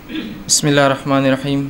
बिस्मिल्लाहिर्रहमानिर्रहीम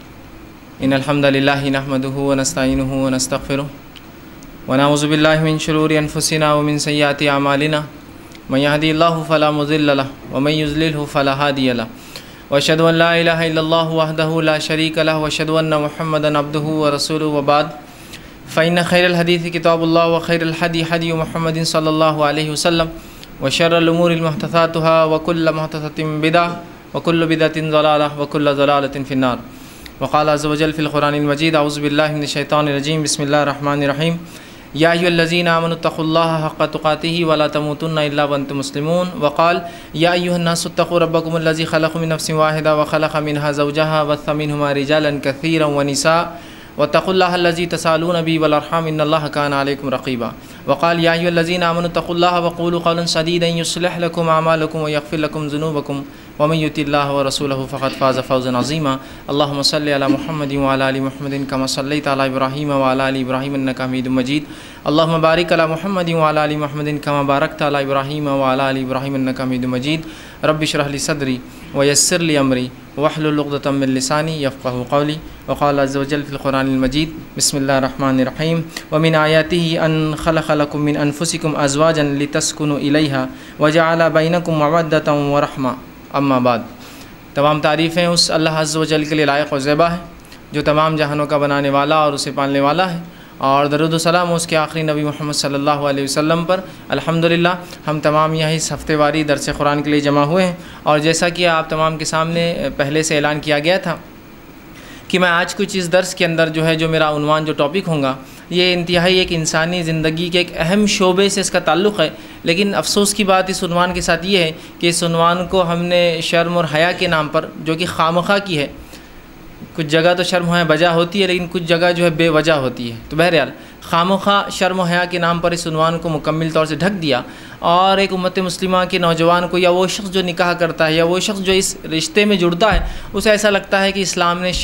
इन्नल हम्दुलिल्लाहि नहमदुहु व नस्तईनुहु व नस्तगफिरुह व नऊज़ु बिल्लाहि मिन शुरूरि अनफुसिना व मिन सय्यिआति अमालिना मन यहदिहिल्लाहु फला मुज़िल्ल लहु व मन युज़लिलहु फला हादिय लहु व अशहदु अन ला इलाहा इल्लल्लाहु वहदहु ला शरीका लहु व अशहदु अन्न मुहम्मदन अब्दुहु व रसूलुहु व बाद फ़इन्न खैरल हदीथि किताबुल्लाह व खैरल हदी हदी मुहम्मदिन सल्लल्लाहु अलैहि वसल्लम व शर्रल उमूरि मुहदसातुहा व कुल्लु मुहदसतिन बिदअह व कुल्लु बिदअतिन ज़लालह व कुल्लु ज़लालतिन फिन्नार वक़ाल अज़्ज़ व जल्ल फ़िल क़ुरआनिल मजीद अऊज़ु बिल्लाहि मिनश शैतानिर रजीम बिस्मिल्लाहिर रहमानिर रहीम या अय्युहल्लज़ीना आमनुत्तक़ुल्लाह हक़्क़ तुक़ातिही व ला तमूतुन्ना इल्ला व अन्तुम मुस्लिमून वक़ाल या अय्युहन्नासु इत्तक़ू रब्बकुमुल्लज़ी ख़लक़ मिन नफ़्सिन वाहिदा व ख़लक़ मिनहा ज़ौजहा बस्स मिनहुमा रिजालन कसीरन व निसा वत्तक़ुल्लाह अल्लज़ी तसालून बिही वल अर्हाम इन्नल्लाह काना अलैकुम रक़ीबा वक़ाल या अय्युहल्लज़ीना आमनुत्तक़ुल्लाह व क़ूलू क़ौलन सदीदन युस्लिह लकुम अअमालकुम व यग़फ़िर लकुम ज़ुनूबकुम वमन युतिल्लाह व रसूलहु फ़क़द फ़ाज़ फ़ौज़न अज़ीमा अल्लाहुम्मा सल्लि अला मुहम्मदिन व अला आलि मुहम्मदिन कमा सल्लैता अला इब्राहीम व अला आलि इब्राहीम इन्नका हमीदुम मजीद अल्लाहुम्मा बारिक अला मुहम्मदिन व अला आलि मुहम्मदिन कमा बारकता अला इब्राहीम व अला आलि इब्राहीम इन्नका हमीदुम मजीद रब्बि इश्रह ली सदरी व यस्सिर ली अमरी वहलुल उक़दतम मिन लिसानी यफ़क़हू क़ौली वक़ाल अज़्ज़ व जल्ल फ़िल क़ुरआनिल मजीद बिस्मिल्लाहिर रहमानिर रहीम व मिन आयातिही अन ख़लक़ लकुम मिन अनफुसिकुम अज़वाजन लितस्कुनु इलैहा व जअल बैनकुम मवद्दतन व रहमा अम्मा बाद। तमाम तारीफ़ें उस अल्लाह अज़्ज़ व जल्ल के लिए लायक़ व ज़ेबा है जो तमाम जहानों का बनाने वाला और उसे पालने वाला है, और दरूद व सलाम उसके आखिरी नबी मोहम्मद सल्लल्लाहु अलैहि वसल्लम पर। अल्हम्दुलिल्लाह हम तमाम यहाँ इस हफ्तेवारी दरस कुरान के लिए जमा हुए हैं, और जैसा कि आप तमाम के सामने पहले से ऐलान किया गया था कि मैं आज कुछ इस दर्स के अंदर जो मेरा उन्वान जो टॉपिक होगा ये इंतहाई एक इंसानी ज़िंदगी के एक अहम शोबे से इसका ताल्लुक़ है। लेकिन अफसोस की बात इस उन्वान के साथ ये है कि इस उन्वान को हमने शर्म और हया के नाम पर, जो कि खामखा की है, कुछ जगह तो शर्म हया बजा होती है लेकिन कुछ जगह जो है बेवजह होती है, तो बहरहाल खामखा शर्म हया के नाम पर इस उन्वान को मुकम्मल तौर से ढक दिया। और एक उम्मत मुस्लिमा के नौजवान को, या वो शख्स जो निकाह करता है, या वो शख्स जो इस रिश्ते में जुड़ता है, उसे ऐसा लगता है कि इस्लाम ने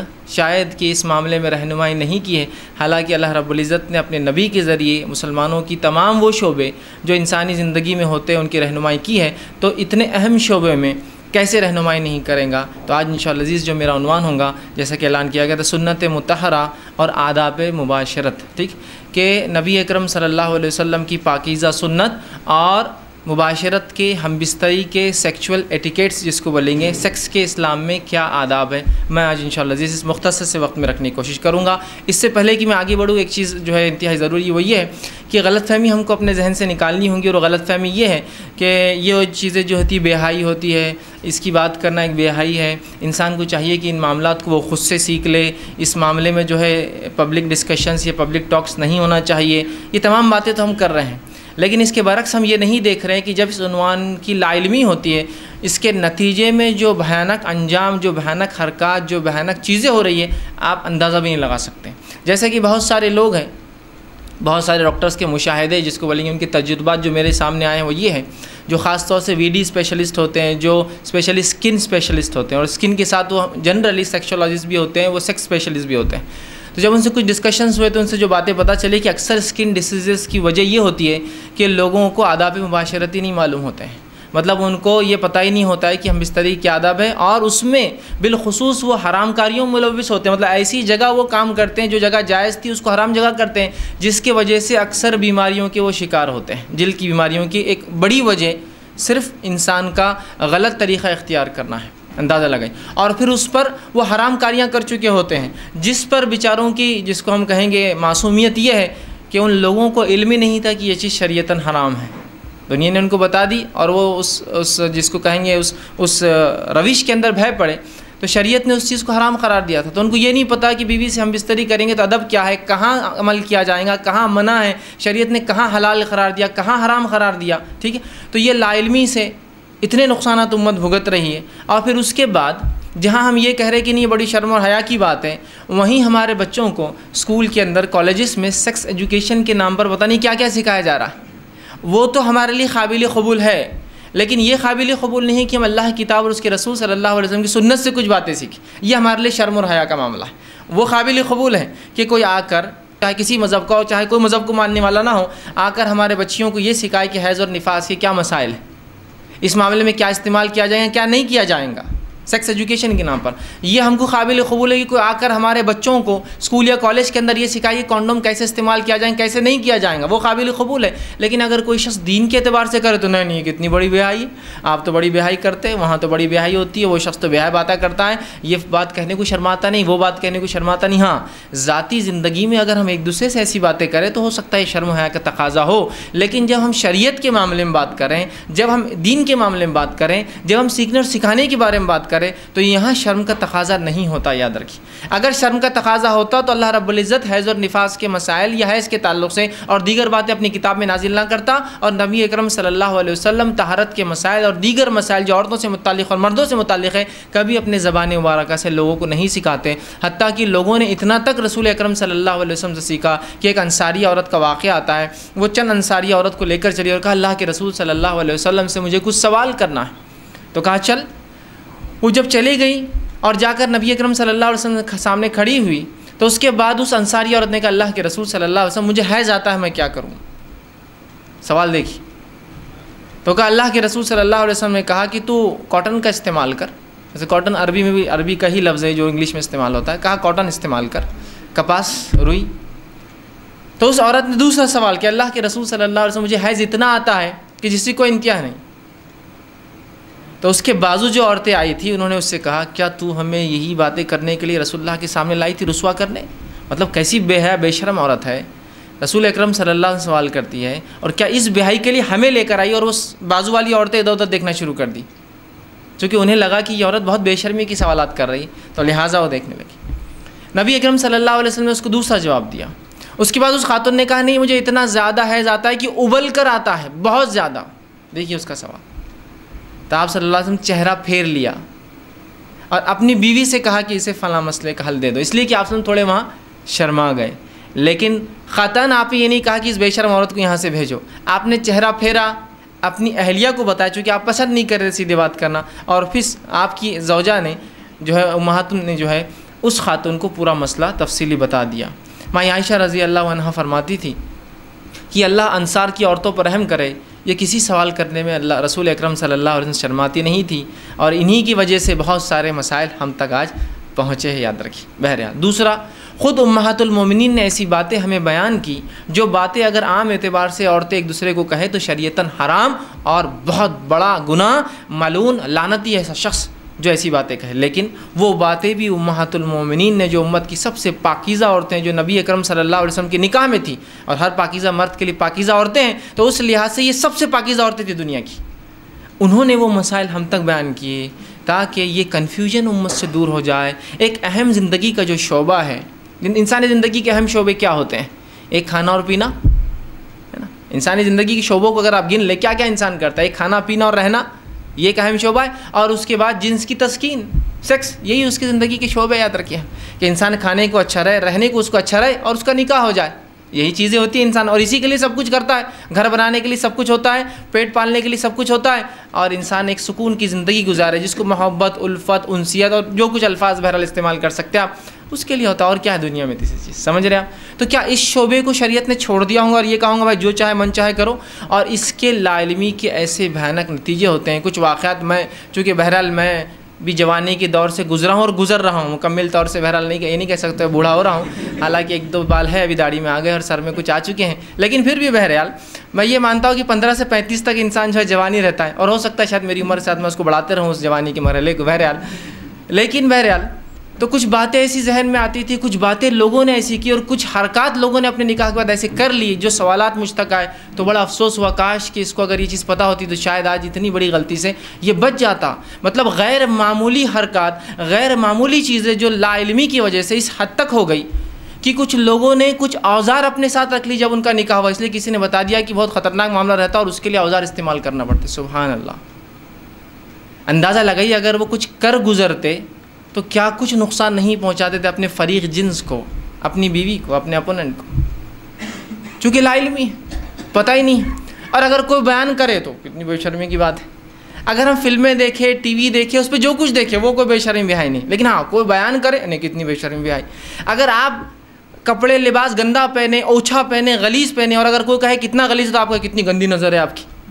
शायद कि इस मामले में रहनुमाई नहीं की है। हालांकि अल्लाह रब्बुल इज़्ज़त ने अपने नबी के ज़रिए मुसलमानों की तमाम वो शोबे जो इंसानी ज़िंदगी में होते हैं उनकी रहनुमाई की है, तो इतने अहम शोबे में कैसे रहनुमाई नहीं करेंगा। तो आज इंशाअल्लाह अज़ीज़ जो मेरा उन्वान होगा, जैसा कि ऐलान किया गया था, सुन्नत मुतहरा और आदाब मुबाशरत, ठीक, कि नबी अकरम सल्लल्लाहु अलैहि वसल्लम की पाकीज़ा सुन्नत और मुबाशरत के हमबिस्तरी के सेक्सुअल एटिकेट्स जिसको बोलेंगे, सेक्स के इस्लाम में क्या आदाब है, मैं आज इंशाअल्लाह अज़ीज़ इस मुख्तसर से वक्त में रखने की कोशिश करूँगा। इससे पहले कि मैं आगे बढ़ूँ, एक चीज़ जो है इंतहाई ज़रूरी वो ये है कि गलतफ़हमी हमको अपने जहन से निकालनी होंगी, और गलतफ़हमी ये है कि ये चीज़ें जो होती बेहाई होती है, इसकी बात करना एक बेहाई है। इंसान को चाहिए कि इन मामलात को वो ख़ुद से सीख ले। इस मामले में जो है पब्लिक डिस्कशंस या पब्लिक टॉक्स नहीं होना चाहिए। ये तमाम बातें तो हम कर रहे हैं, लेकिन इसके बरक्स हम ये नहीं देख रहे हैं कि जब इस उन्वान की लाइल्मी होती है, इसके नतीजे में जो भयानक अंजाम, जो भयानक हरकत, जो भयानक चीज़ें हो रही है, आप अंदाज़ा भी नहीं लगा सकते। जैसे कि बहुत सारे लोग हैं, बहुत सारे डॉक्टर्स के मुशाहिदे जिसको बोलेंगे, उनके तजुर्बात जो मेरे सामने आए हैं वो ये है, जो ख़ास तौर से वीडी स्पेशलिस्ट होते हैं, जो स्पेशली स्किन स्पेशलिस्ट होते हैं, और स्किन के साथ वो जनरली सेक्सोलॉजिस्ट भी होते हैं, वो सेक्स स्पेशलिस्ट भी होते हैं। तो जब उनसे कुछ डिस्कशंस हुए तो उनसे जो बातें पता चली कि अक्सर स्किन डिसीज़ की वजह ये होती है कि लोगों को आदाब मुबाशरत ही नहीं मालूम होते हैं। मतलब उनको ये पता ही नहीं होता है कि हम बिस्तरी क्या आदाब है, और उसमें बिलखुसूस वो हराम कारियों में मुलव्विस होते हैं। मतलब ऐसी जगह वो काम करते हैं जो जगह जायज़ थी उसको हराम जगह करते हैं, जिसकी वजह से अक्सर बीमारियों के वो शिकार होते हैं। दिल की बीमारियों की एक बड़ी वजह सिर्फ़ इंसान का गलत तरीक़ा इख्तियार करना है, अंदाज़ा लगाएं। और फिर उस पर वो हराम कारियाँ कर चुके होते हैं, जिस पर बेचारों की, जिसको हम कहेंगे मासूमियत ये है कि उन लोगों को इल्म ही नहीं था कि ये चीज़ शरीयतन हराम है। दुनिया ने उनको बता दी, और वो उस जिसको कहेंगे उस रविश के अंदर भय पड़े, तो शरीयत ने उस चीज़ को हराम करार दिया था। तो उनको ये नहीं पता कि बीवी से हम बिस्तरी करेंगे तो अदब क्या है, कहाँ अमल किया जाएगा, कहाँ मना है, शरीयत ने कहाँ हलाल करार दिया, कहाँ हराम करार दिया, ठीक है। तो ये लाइल्मी से इतने नुकसानात उम्मत भुगत रही है। और फिर उसके बाद जहाँ हम ये कह रहे हैं कि नहीं, ये बड़ी शर्म और हया की बात है, वहीं हमारे बच्चों को स्कूल के अंदर, कॉलेजेस में सेक्स एजुकेशन के नाम पर पता नहीं क्या क्या सिखाया जा रहा है। वो तो हमारे लिए काबिल क़बूल है, लेकिन ये काबिल क़बूल नहीं कि हम अल्लाह की किताब और उसके रसूल सल्लल्लाहु अलैहि वसल्लम की सुन्नत से कुछ बातें सीखें। ये हमारे लिए शर्म और हया का मामला है। वो काबिल क़बूल है कि कोई आकर, चाहे किसी मज़हब का हो, चाहे कोई मज़हब को मानने वाला ना हो, आकर हमारे बच्चियों को ये सिखाए कि हैज़ और निफास के क्या मसाइल है, इस मामले में क्या इस्तेमाल किया जाएगा, क्या नहीं किया जाएगा। सेक्स एजुकेशन के नाम पर। ये हमको काबिल कबूल है कि कोई आकर हमारे बच्चों को स्कूल या कॉलेज के अंदर ये सिखाइए कॉन्डोम कैसे इस्तेमाल किया जाए, कैसे नहीं किया जाएगा, वो काबिल कबूल है। लेकिन अगर कोई शख्स दीन के एतबार से करे तो नहीं कितनी बड़ी बेहाई, आप तो बड़ी बेहाई करते हैं, वहाँ तो बड़ी बेहाई होती है, वो शख्स तो बेहाई बातें करता है, ये बात कहने को शर्माता नहीं, वो बात कहने को शर्माता नहीं। हाँ, ज़ाती ज़िंदगी में अगर हम एक दूसरे से ऐसी बातें करें तो हो सकता है शर्म हया का तकाजा हो, लेकिन जब हम शरीयत के मामले में बात करें, जब हम दीन के मामले में बात करें, जब हम सीखने और सिखाने के बारे में बात करें तो यहाँ शर्म का तकाजा नहीं होता, याद रखिए। अगर शर्म का तकाजा होता तो अल्लाह रब्बुल इज़्ज़त हैज़ और निफास के मसाइल या हैज़ के ताल्लुक़ से और दीगर बातें अपनी किताब में नाजिल ना करता, और नबी अकरम सल्लल्लाहु अलैहि वसल्लम तहारत के मसाइल और दीगर मसाइल जो औरतों से मुताल्लिक़ और मर्दों से मुताल्लिक़ है कभी अपने ज़बान मुबारका से लोगों को नहीं सिखाते। हत्ता कि लोगों ने इतना तक रसूल अकरम सल्लल्लाहु अलैहि वसल्लम से सीखा कि एक अंसारी औरत का वाक़या आता है, वो चंद अंसारी औरत को लेकर चली और कहा अल्लाह के रसूल सल्लल्लाहु अलैहि वसल्लम से मुझे कुछ सवाल करना है। तो कहा चल। वो जब चली गई और जाकर नबी अकरम सल्लल्लाहु अलैहि वसल्लम के सामने खड़ी हुई तो उसके बाद उस अंसारी औरत ने कहा अल्लाह के रसूल सल्लल्लाहु अलैहि वसल्लम मुझे हैज़ आता है, मैं क्या करूँ। सवाल देखिए। तो कहा अल्लाह के रसूल सल्लल्लाहु अलैहि वसल्लम ने कहा कि तू कॉटन का इस्तेमाल कर। जैसे कॉटन अरबी में भी अरबी का ही लफ्ज़ है जो इंग्लिश में इस्तेमाल होता है, कहा कॉटन इस्तेमाल कर, कपास, रुई। तो उस औरत ने दूसरा सवाल किया अल्लाह के रसूल सल्लल्लाहु अलैहि वसल्लम मुझे हैज़ इतना आता है कि जिसकी कोई इंतहा नहीं। तो उसके बाजू जो औरतें आई थी उन्होंने उससे कहा क्या तू हमें यही बातें करने के लिए रसूलुल्लाह के सामने लाई थी, रुसवा करने? मतलब कैसी बेहया बेशरम औरत है, रसूल अकरम सल्लल्लाहु अलैहि वसल्लम सवाल करती है, और क्या इस बेहाई के लिए हमें लेकर आई और उस बाजू वाली औरतें इधर उधर देखना शुरू कर दी, क्योंकि उन्हें लगा कि ये औरत बहुत बेशर्मी की सवालात कर रही, तो लिहाजा वो देखने लगी। नबी अकरम सल्लल्लाहु अलैहि वसल्लम ने उसको दूसरा जवाब दिया। उसके बाद उस खातून ने कहा नहीं मुझे इतना ज़्यादा हैज़ आता है कि उबल कर आता है, बहुत ज़्यादा। देखिए उसका सवाल। तो आप सल्लल्लाहु अलैहि वसल्लम चेहरा फेर लिया और अपनी बीवी से कहा कि इसे फ़लाँ मसले का हल दे दो, इसलिए कि आप सब थोड़े वहाँ शर्मा गए। लेकिन ख़ातन आपने ये नहीं कहा कि इस बेशर्म औरत को यहाँ से भेजो, आपने चेहरा फेरा, अपनी अहलिया को बताया, चूँकि आप पसंद नहीं कर रहे सीधे बात करना, और फिर आपकी ज़ौजा ने जो है उम्महातुन ने जो है उस खातून को पूरा मसला तफसीली बता दिया। माँ आयशा रज़ी अल्लाह अन्हा फरमाती थी कि अल्लाह अंसार की औरतों पर रहम करे, ये किसी सवाल करने में अल्लाह रसूल अकरम सल्लल्लाहु अलैहि वसल्लम शर्माती नहीं थी, और इन्हीं की वजह से बहुत सारे मसाइल हम तक आज पहुँचे हैं, याद रखिए। बहरहाल दूसरा, ख़ुद उम्महातुल मोमिनीन ने ऐसी बातें हमें बयान की जो बातें अगर आम एतबार से औरतें एक दूसरे को कहें तो शरीयतन हराम और बहुत बड़ा गुनाह, मलून, लानती ऐसा शख्स जो ऐसी बातें कहे। लेकिन वो बातें भी उम्महातुल मोमिनीन ने, जो उम्मत की सबसे पाकीज़ा औरतें, जो नबी अकरम सल्लल्लाहु अलैहि वसल्लम के निकाह में थी, और हर पाकीज़ा मर्द के लिए पाकीज़ा औरतें हैं, तो उस लिहाज से ये सबसे पाकीज़ा औरतें थी दुनिया की। उन्होंने वो मसाइल हम तक बयान किए ताकि ये कन्फ्यूजन उम्मत से दूर हो जाए। एक अहम ज़िंदगी का जो शोबा है, इंसानी ज़िंदगी के अहम शोबे क्या होते हैं? एक खाना और पीना, है ना। इंसानी ज़िंदगी के शोबों को अगर आप गिन ले, क्या क्या इंसान करता है? एक खाना पीना और रहना, ये एक अहम शोबा है, और उसके बाद जिन्स की तस्कीन, सेक्स, यही उसकी ज़िंदगी के शोबे। याद रखिए कि इंसान खाने को अच्छा रहे, रहने को उसको अच्छा रहे, और उसका निकाह हो जाए, यही चीज़ें होती हैं इंसान, और इसी के लिए सब कुछ करता है। घर बनाने के लिए सब कुछ होता है, पेट पालने के लिए सब कुछ होता है, और इंसान एक सुकून की ज़िंदगी गुजारे जिसको मोहब्बत, उल्फत, उनसियत और जो कुछ अल्फाज बहरहाल इस्तेमाल कर सकते हैं आप, उसके लिए होता है। और क्या है दुनिया में तीसरी चीज़, समझ रहे आप? तो क्या इस शोबे को शरीयत ने छोड़ दिया होगा और ये कहूँगा भाई जो चाहे मन चाहे करो? और इसके लाइलमी के ऐसे भयानक नतीजे होते हैं। कुछ वाक़यात, मैं चूँकि बहरहाल मैं भी जवानी के दौर से गुजरा हूँ और गुजर रहा हूँ, मुकम्मल तौर से बहरहाल नहीं, ये नहीं कह सकते बूढ़ा हो रहा हूँ, हालांकि एक दो बाल है अभी दाढ़ी में आ गए और सर में कुछ आ चुके हैं, लेकिन फिर भी बहरहाल मैं ये मानता हूँ कि 15 से 35 तक इंसान जो है जवानी रहता है, और हो सकता है शायद मेरी उम्र के साथ मैं उसको बढ़ाते रहूँ उस जवानी के मरहले को, बहरहाल। लेकिन बहरहाल तो कुछ बातें ऐसी जहन में आती थी, कुछ बातें लोगों ने ऐसी की और कुछ हरकत लोगों ने अपने निकाह के बाद ऐसे कर ली जो सवालात मुझ तक आए, तो बड़ा अफसोस हुआ, काश कि इसको अगर ये चीज़ पता होती तो शायद आज इतनी बड़ी गलती से ये बच जाता। मतलब गैर मामूली हरकत, गैर मामूली चीज़ें जो लाइल्मी की वजह से इस हद तक हो गई कि कुछ लोगों ने कुछ औजार अपने साथ रख ली जब उनका निकाह हुआ, इसलिए किसी ने बता दिया कि बहुत ख़तरनाक मामला रहता और उसके लिए औजार इस्तेमाल करना पड़ते। सुभान अल्लाह। अंदाज़ा लगाइए अगर वो कुछ कर गुजरते तो क्या कुछ नुकसान नहीं पहुंचाते थे अपने फरीक जिन्स को, अपनी बीवी को, अपने अपोनेंट को, चूँकि लाइल्मी पता ही नहीं। और अगर कोई बयान करे तो कितनी बेशर्मी की बात है। अगर हम फिल्में देखें, टीवी देखें, उस पर जो कुछ देखें वो कोई बेशर्मी बिहाई नहीं, लेकिन हाँ कोई बयान करे नहीं, कितनी बेशर्मी बिहाई। अगर आप कपड़े लिबास गंदा पहने, ओछा पहने, गलीज़ पहने, और अगर कोई कहे कितना गलीज़ तो आपका कितनी गंदी नज़र है आपकी।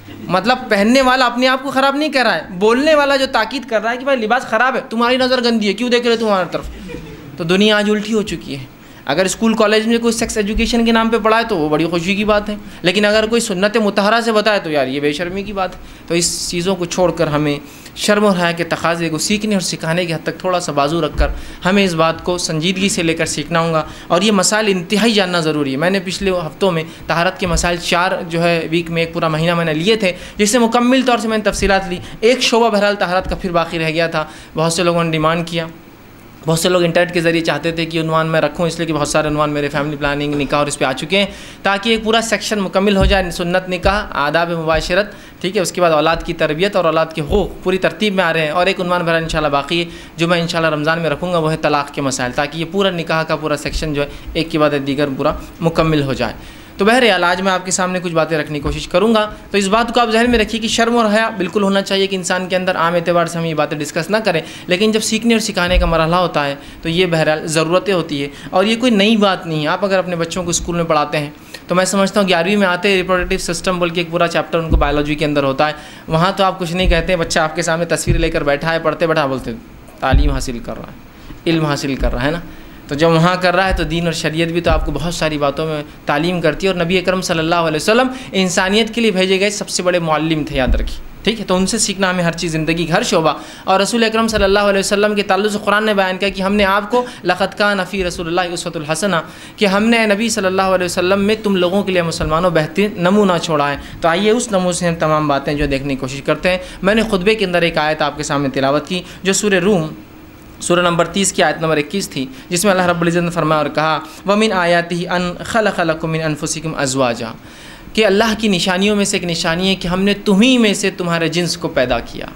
मतलब पहनने वाला अपने आप को ख़राब नहीं कर रहा है, बोलने वाला जो ताकीद कर रहा है कि भाई लिबास ख़राब है, तुम्हारी नज़र गंदी है, क्यों देख रहे हो तुम्हारी तरफ। तो दुनिया आज उल्टी हो चुकी है। अगर स्कूल कॉलेज में कोई सेक्स एजुकेशन के नाम पे पढ़ाए तो वो बड़ी खुशी की बात है, लेकिन अगर कोई सुन्नत मुतहरा से बताए तो यार ये बेशर्मी की बात है। तो इस चीज़ों को छोड़कर हमें शर्म और हया के तकाज़े को सीखने और सिखाने की हद तक थोड़ा सा बाजू रखकर हमें इस बात को संजीदगी से लेकर सीखना होगा। और ये मसाइल इंतहाई जानना ज़रूरी है। मैंने पिछले हफ्तों में तहारत के मसाइल 4 जो है वीक में एक पूरा महीना मैंने लिए थे, जिससे मुकम्मल तौर से मैंने तफसीलात ली। एक शोबा बहरहाल तहारत का फिर बाकी रह गया था। बहुत से लोगों ने डिमांड किया, बहुत से लोग इंटरनेट के ज़रिए चाहते थे कि उन्वान मैं रखूं, इसलिए कि बहुत सारे उन्वान मेरे फैमिली प्लानिंग, निकाह और इस पे आ चुके हैं, ताकि एक पूरा सेक्शन मुकम्मल हो जाए। सुन्नत, निकाह, आदाब मुबाशरत, ठीक है, उसके बाद औलाद की तरबियत और औलाद के हुकूक़ पूरी तरतीब में आ रहे हैं। और एक उन्वान भरा इंशाल्लाह बाकी है जो मैं इंशाल्लाह रमज़ान में रखूँगा, वो है तलाक़ के मसाइल, ताकि ये पूरा निकाह का पूरा सेक्शन जो है एक के बाद दीगर पूरा मुकम्मल हो जाए। तो बहरहाल आज मैं आपके सामने कुछ बातें रखने की कोशिश करूँगा। तो इस बात को आप जहन में रखिए कि शर्म और हया बिल्कुल होना चाहिए कि इंसान के अंदर। आम एतबार से हम ये बातें डिस्कस ना करें, लेकिन जब सीखने और सिखाने का मरहला होता है तो ये बहरहाल ज़रूरतें होती है। और ये कोई नई बात नहीं है। आप अगर अपने बच्चों को स्कूल में पढ़ाते हैं तो मैं समझता हूँ 11वीं में आते हैं रिप्रोडक्टिव सिस्टम बोल के एक पूरा चैप्टर उनको बायोलॉजी के अंदर होता है। वहाँ तो आप कुछ नहीं कहते, बच्चा आपके सामने तस्वीर लेकर बैठा है, पढ़ते बैठा बोलते तालीम हासिल कर रहा है, इल्म हासिल कर रहा है ना। तो जब वहाँ कर रहा है तो दीन और शरीयत भी तो आपको बहुत सारी बातों में तालीम करती है। और नबी अकरम सल्लल्लाहु अलैहि वसल्लम इंसानियत के लिए भेजे गए सबसे बड़े मुअल्लिम थे, याद रखिए, ठीक है। तो उनसे सीखना हमें हर चीज़, ज़िंदगी हर शोबा। और रसूल अकरम सल्लल्लाहु अलैहि वसल्लम के ताल्लुक़ से कुरान ने बयान किया कि हमने आपको लक़द कान फ़ी रसूलिल्लाहि उस्वतुल हसना, कि हमने नबी सल्लल्लाहु अलैहि वसल्लम में तुम लोगों के लिए मुसलमानों बेहतरीन नमूना छोड़ा है। तो आइए उस नमूने से हम तमाम बातें जो देखने की कोशिश करते हैं। मैंने खुतबे के अंदर एक आयत आपके सामने तिलावत की जो सूरह रूम सूरह नंबर 30 की आयत नंबर 21 थी, जिसमें अल्लाह रब्बुल इज़्ज़त ने फरमाया और कहा वमिन आयातिही अन खलक़ लकुम मिन अनफुसिकुम अज़वाजा, कि अल्लाह की निशानियों में से एक निशानी है कि हमने तुम्हीं में से तुम्हारे जिन्स को पैदा किया।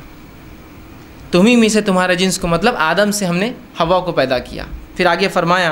तुम्हीं में से तुम्हारे जिन्स को मतलब आदम से हमने हवा को पैदा किया। फिर आगे फरमाया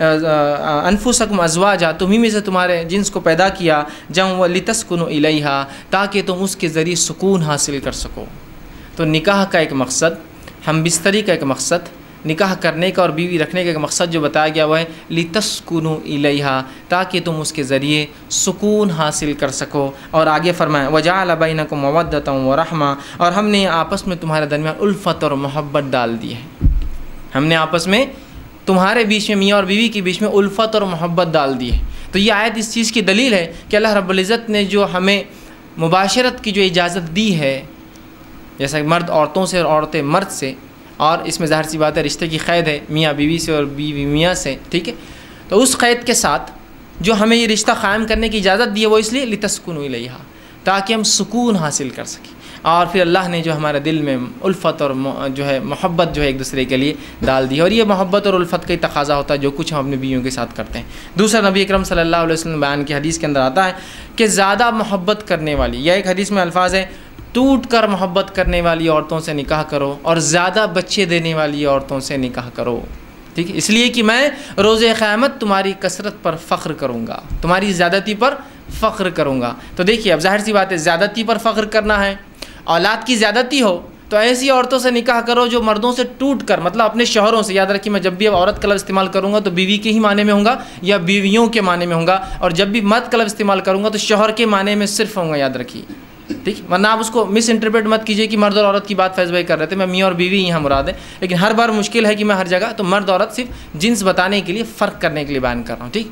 अनफुसकुम अज़वाजा, तुम्हीं में से तुम्हारे जिन्स को पैदा किया, जम व लितस्कुनु इलैहा, ताकि तुम उसके ज़रिए सुकून हासिल कर सको। तो निकाह का एक मकसद, हम बिस्तरी का एक मकसद, निकाह करने का और बीवी रखने का एक मकसद जो बताया गया वह है लितस्कुनु इलैहा, ताकि तुम उसके ज़रिए सुकून हासिल कर सको। और आगे फरमाया वजअल बैनकुम मवद्दतन व रहमा, और हमने आपस में तुम्हारे दरमियान उल्फत और मोहब्बत डाल दी है। हमने आपस में तुम्हारे बीच में, मियाँ और बीवी के बीच में उल्फत और मोहब्बत डाल दी है। तो ये आयत इस चीज़ की दलील है कि अल्लाह रब्बुल इज़्ज़त ने जो हमें मुबाशरत की जो इजाज़त दी है, जैसा कि मर्द औरतों से और औरतें मर्द से, और इसमें ज़ाहिर सी बात है रिश्ते की क़ैद है मियाँ बीवी से और बीवी मियाँ से, ठीक है। तो उस क़ैद के साथ जो हमें ये रिश्ता क़ायम करने की इजाज़त दी है वो इसलिए लितस्कुनु इलैहा, ताकि हम सुकून हासिल कर सकें। और फिर अल्लाह ने जो हमारे दिल में उल्फत और जो है मोहब्बत जो है एक दूसरे के लिए डाल दी है। और ये मोहब्बत और उल्फत का ही तकाज़ा होता है जो कुछ हम अपनी बीवियों के साथ करते हैं। दूसरा नबी अकरम सल्लल्लाहु अलैहि वसल्लम बयान की हदीस के अंदर आता है कि ज़्यादा मोहब्बत करने वाली, यह एक हदीस में अल्फाज है, टूट कर मोहब्बत करने वाली औरतों से निकाह करो और ज़्यादा बच्चे देने वाली औरतों से निकाह करो, ठीक है। इसलिए कि मैं रोज़े क़यामत तुम्हारी कसरत पर फ़ख्र करूँगा, तुम्हारी ज़्यादती पर फ़ख्र करूँगा। तो देखिए अब ज़ाहिर सी बात है, ज़्यादती पर फ़ख्र करना है, औलाद की ज़्यादती हो तो ऐसी औरतों से निकाह करो जो मर्दों से टूट कर, मतलब अपने शौहरों से, याद रखिए मैं जब भी अब औरत का लफ्ज़ इस्तेमाल करूँगा तो बीवी के ही माने में होगा या बीवियों के माने में होगा, और जब भी मर्द का लफ्ज़ इस्तेमाल करूँगा तो शौहर के माने में सिर्फ होगा, याद रखिए, ठीक। वरना आप उसको मिस इंटरप्रेट मत कीजिए कि मर्द और औरत की बात फैज़ भाई कर रहे थे, मैं मियाँ और बीवी यहाँ मुराद है। लेकिन हर बार मुश्किल है कि मैं हर जगह तो मर्द औरत सिर्फ जिन्स बताने के लिए, फ़र्क करने के लिए बयान कर रहा हूँ, ठीक।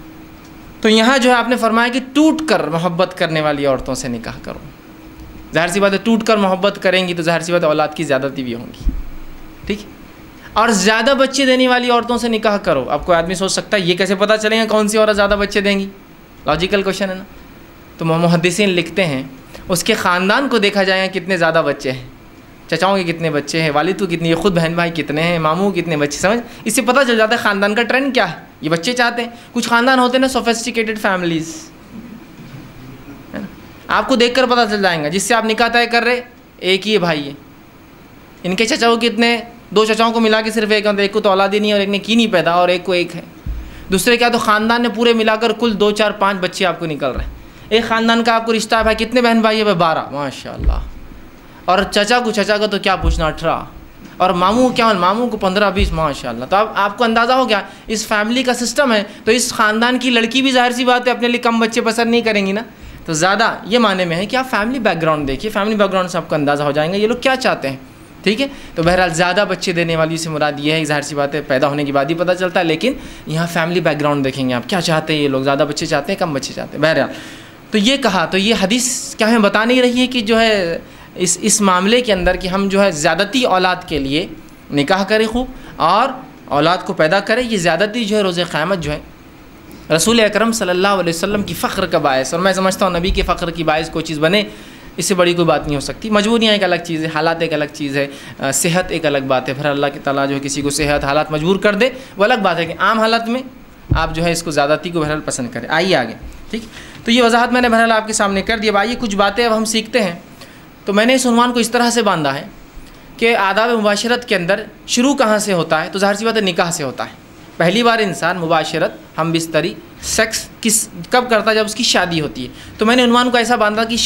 तो यहाँ जो है आपने फरमाया कि टूट कर मोहब्बत करने वाली औरतों से निकाह करो। ज़ाहिर सी बात है टूट कर मोहब्बत करेंगी तो ज़ाहिर सी बात है औलाद की ज़्यादती भी होंगी, ठीक। और ज़्यादा बच्चे देने वाली औरतों से निकाह करो। अब कोई आदमी सोच सकता है ये कैसे पता चलेगा कौन सी औरत ज़्यादा बच्चे देंगी, लॉजिकल क्वेश्चन है ना। तो मुहद्दिसीन लिखते हैं उसके ख़ानदान को देखा जाएगा कितने ज़्यादा बच्चे हैं, चचाओं के कितने बच्चे हैं, वालिद को कितनी, खुद बहन भाई कितने हैं, मामू कितने बच्चे, समझ, इससे पता चल जाता है ख़ानदान का ट्रेंड क्या है। ये बच्चे चाहते हैं। कुछ ख़ानदान होते हैं ना सोफिस्टिकेटेड फैमिलीज़, है ना, आपको देखकर पता चल जाएगा। जिससे आप निकाह तय कर रहे एक ही भाई है, इनके चचाओं कितने, 2 चचाओं को मिला के सिर्फ एक को तो औलाद ही नहीं और एक ने की नहीं पैदा और एक को एक है। दूसरे क्या तो ख़ानदान ने पूरे मिलाकर कुल 2, 4, 5 बच्चे आपको निकल रहे हैं। एक ख़ानदान का आपको रिश्ता है भाई, कितने बहन भाई है भाई, 12, माशाल्लाह। और चचा का तो क्या पूछना, 18, और मामू क्या, मामू को 15, 20, माशाल्लाह। तो अब आपको अंदाज़ा हो गया इस फैमिली का सिस्टम है। तो इस ख़ानदान की लड़की भी ज़ाहिर सी बात है अपने लिए कम बच्चे पसंद नहीं करेंगी ना। तो ज़्यादा ये माने में है कि आप फैमिली बैकग्राउंड देखिए, फैमिली बैकग्राउंड से आपको अंदाज़ा हो जाएगा ये लोग क्या चाहते हैं, ठीक है। तो बहरहाल ज़्यादा बच्चे देने वाली से मुराद ये है, ज़ाहिर सी बात है पैदा होने के बाद ही पता चलता है, लेकिन यहाँ फैमिली बैकग्राउंड देखेंगे आप क्या चाहते हैं ये लोग, ज़्यादा बच्चे चाहते हैं कम बच्चे चाहते हैं। बहरहाल तो ये कहा, तो ये हदीस क्या हमें बता नहीं रही है कि जो है इस मामले के अंदर कि हम जो है ज़्यादती औलाद के लिए निकाह करें खूब और औलाद को पैदा करें, ये ज़्यादती जो है रोज़े क़यामत जो है रसूल अकरम सल्लल्लाहु अलैहि वसल्लम की फ़ख्र का बायस, और मैं समझता हूँ नबी के फ़ख्र की बायस कोई चीज़ बने इससे बड़ी कोई बात नहीं हो सकती। मजबूरियाँ एक अलग चीज़ है, हालात एक अलग चीज़ है, सेहत एक अलग बात है। फिर अल्लाह के ताला जो है किसी को सेहत हालात मजबूर कर दे वो अलग बात है कि आम हालात में आप जो है इसको ज़्यादती को बहरहाल पसंद करें। आइए आगे, ठीक। तो ये वजाहत मैंने बहरहाल आपके सामने कर दी। अब आइए कुछ बातें अब हम सीखते हैं। तो मैंने इस उन्वान को इस तरह से बांधा है कि आदाब मुबाशरत के अंदर शुरू कहाँ से होता है, तो ज़ाहिर सी बात है निकाह से होता है। पहली बार इंसान मुबाशरत हम बिस्तरी सेक्स कब करता है, जब उसकी शादी होती है। तो मैंने उन्वान को ऐसा बांधा कि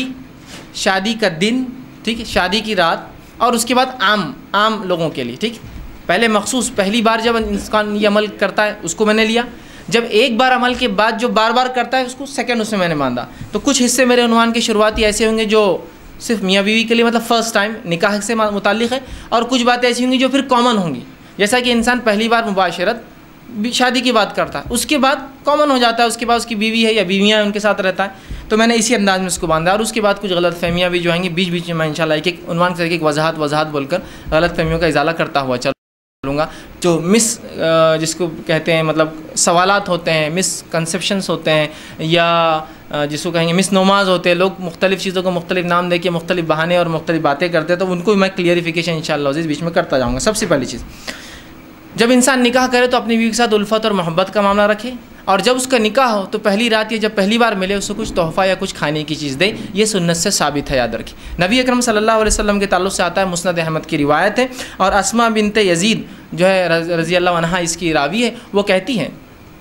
शादी का दिन, ठीक है, शादी की रात, और उसके बाद आम लोगों के लिए, ठीक। पहले मखसूस पहली बार जब इंसान ये अमल करता है उसको मैंने लिया, जब एक बार अमल के बाद जो बार बार करता है उसको सेकंड उसमें मैंने बांधा। तो कुछ हिस्से मेरे उन्वान के शुरुआती ऐसे होंगे जो सिर्फ मियाँ बीवी के लिए मतलब फ़र्स्ट टाइम निकाह से मुताल्लिक़ है, और कुछ बातें ऐसी होंगी जो फिर कॉमन होंगी, जैसा कि इंसान पहली बार मुबाशरत शादी की बात करता है, उसके बाद कॉमन हो जाता है, उसके बाद उसकी बीवी है या बीवियाँ हैं उनके साथ रहता है। तो मैंने इसी अंदाज़ में उसको बांधा, और उसके बाद कुछ गलत फहमियाँ भी जो आएंगी बीच बीच में मैं इंशाल्लाह एक एक उन्वान करके एक वजाहत बोलकर गलत फहमियों का इजाला करता हुआ चलूँगा। जो जिसको कहते हैं मतलब सवालात होते हैं, मिसकंसेप्शंस होते हैं, या जिसको कहेंगे मिसनोमाज होते हैं, लोग मुख्तलिफ़ चीज़ों को मुख्तलिफ़ नाम देके मुख्तलिफ़ बहाने और मुख्तलिफ़ बातें करते हैं, तो उनको मैं क्लियरिफिकेशन इंशाल्लाह इस बीच में करता जाऊँगा। सबसे पहली चीज़, जब इंसान निकाह करे तो अपनी बीवी के साथ उल्फत और मोहब्बत का मामला रखे, और जब उसका निकाह हो तो पहली रात या जब पहली बार मिले उसको कुछ तोहफ़ा या कुछ खाने की चीज़ दे। ये सुन्नत से साबित है, याद रखिए। नबी अकरम सल्लल्लाहु अलैहि वसल्लम के ताल्लुक़ से आता है, मुस्नद अहमद की रिवायत है, और अस्मा बिनते यजीद जो है रज़ी अल्लाह अन्हा इसकी रावी है, वो कहती हैं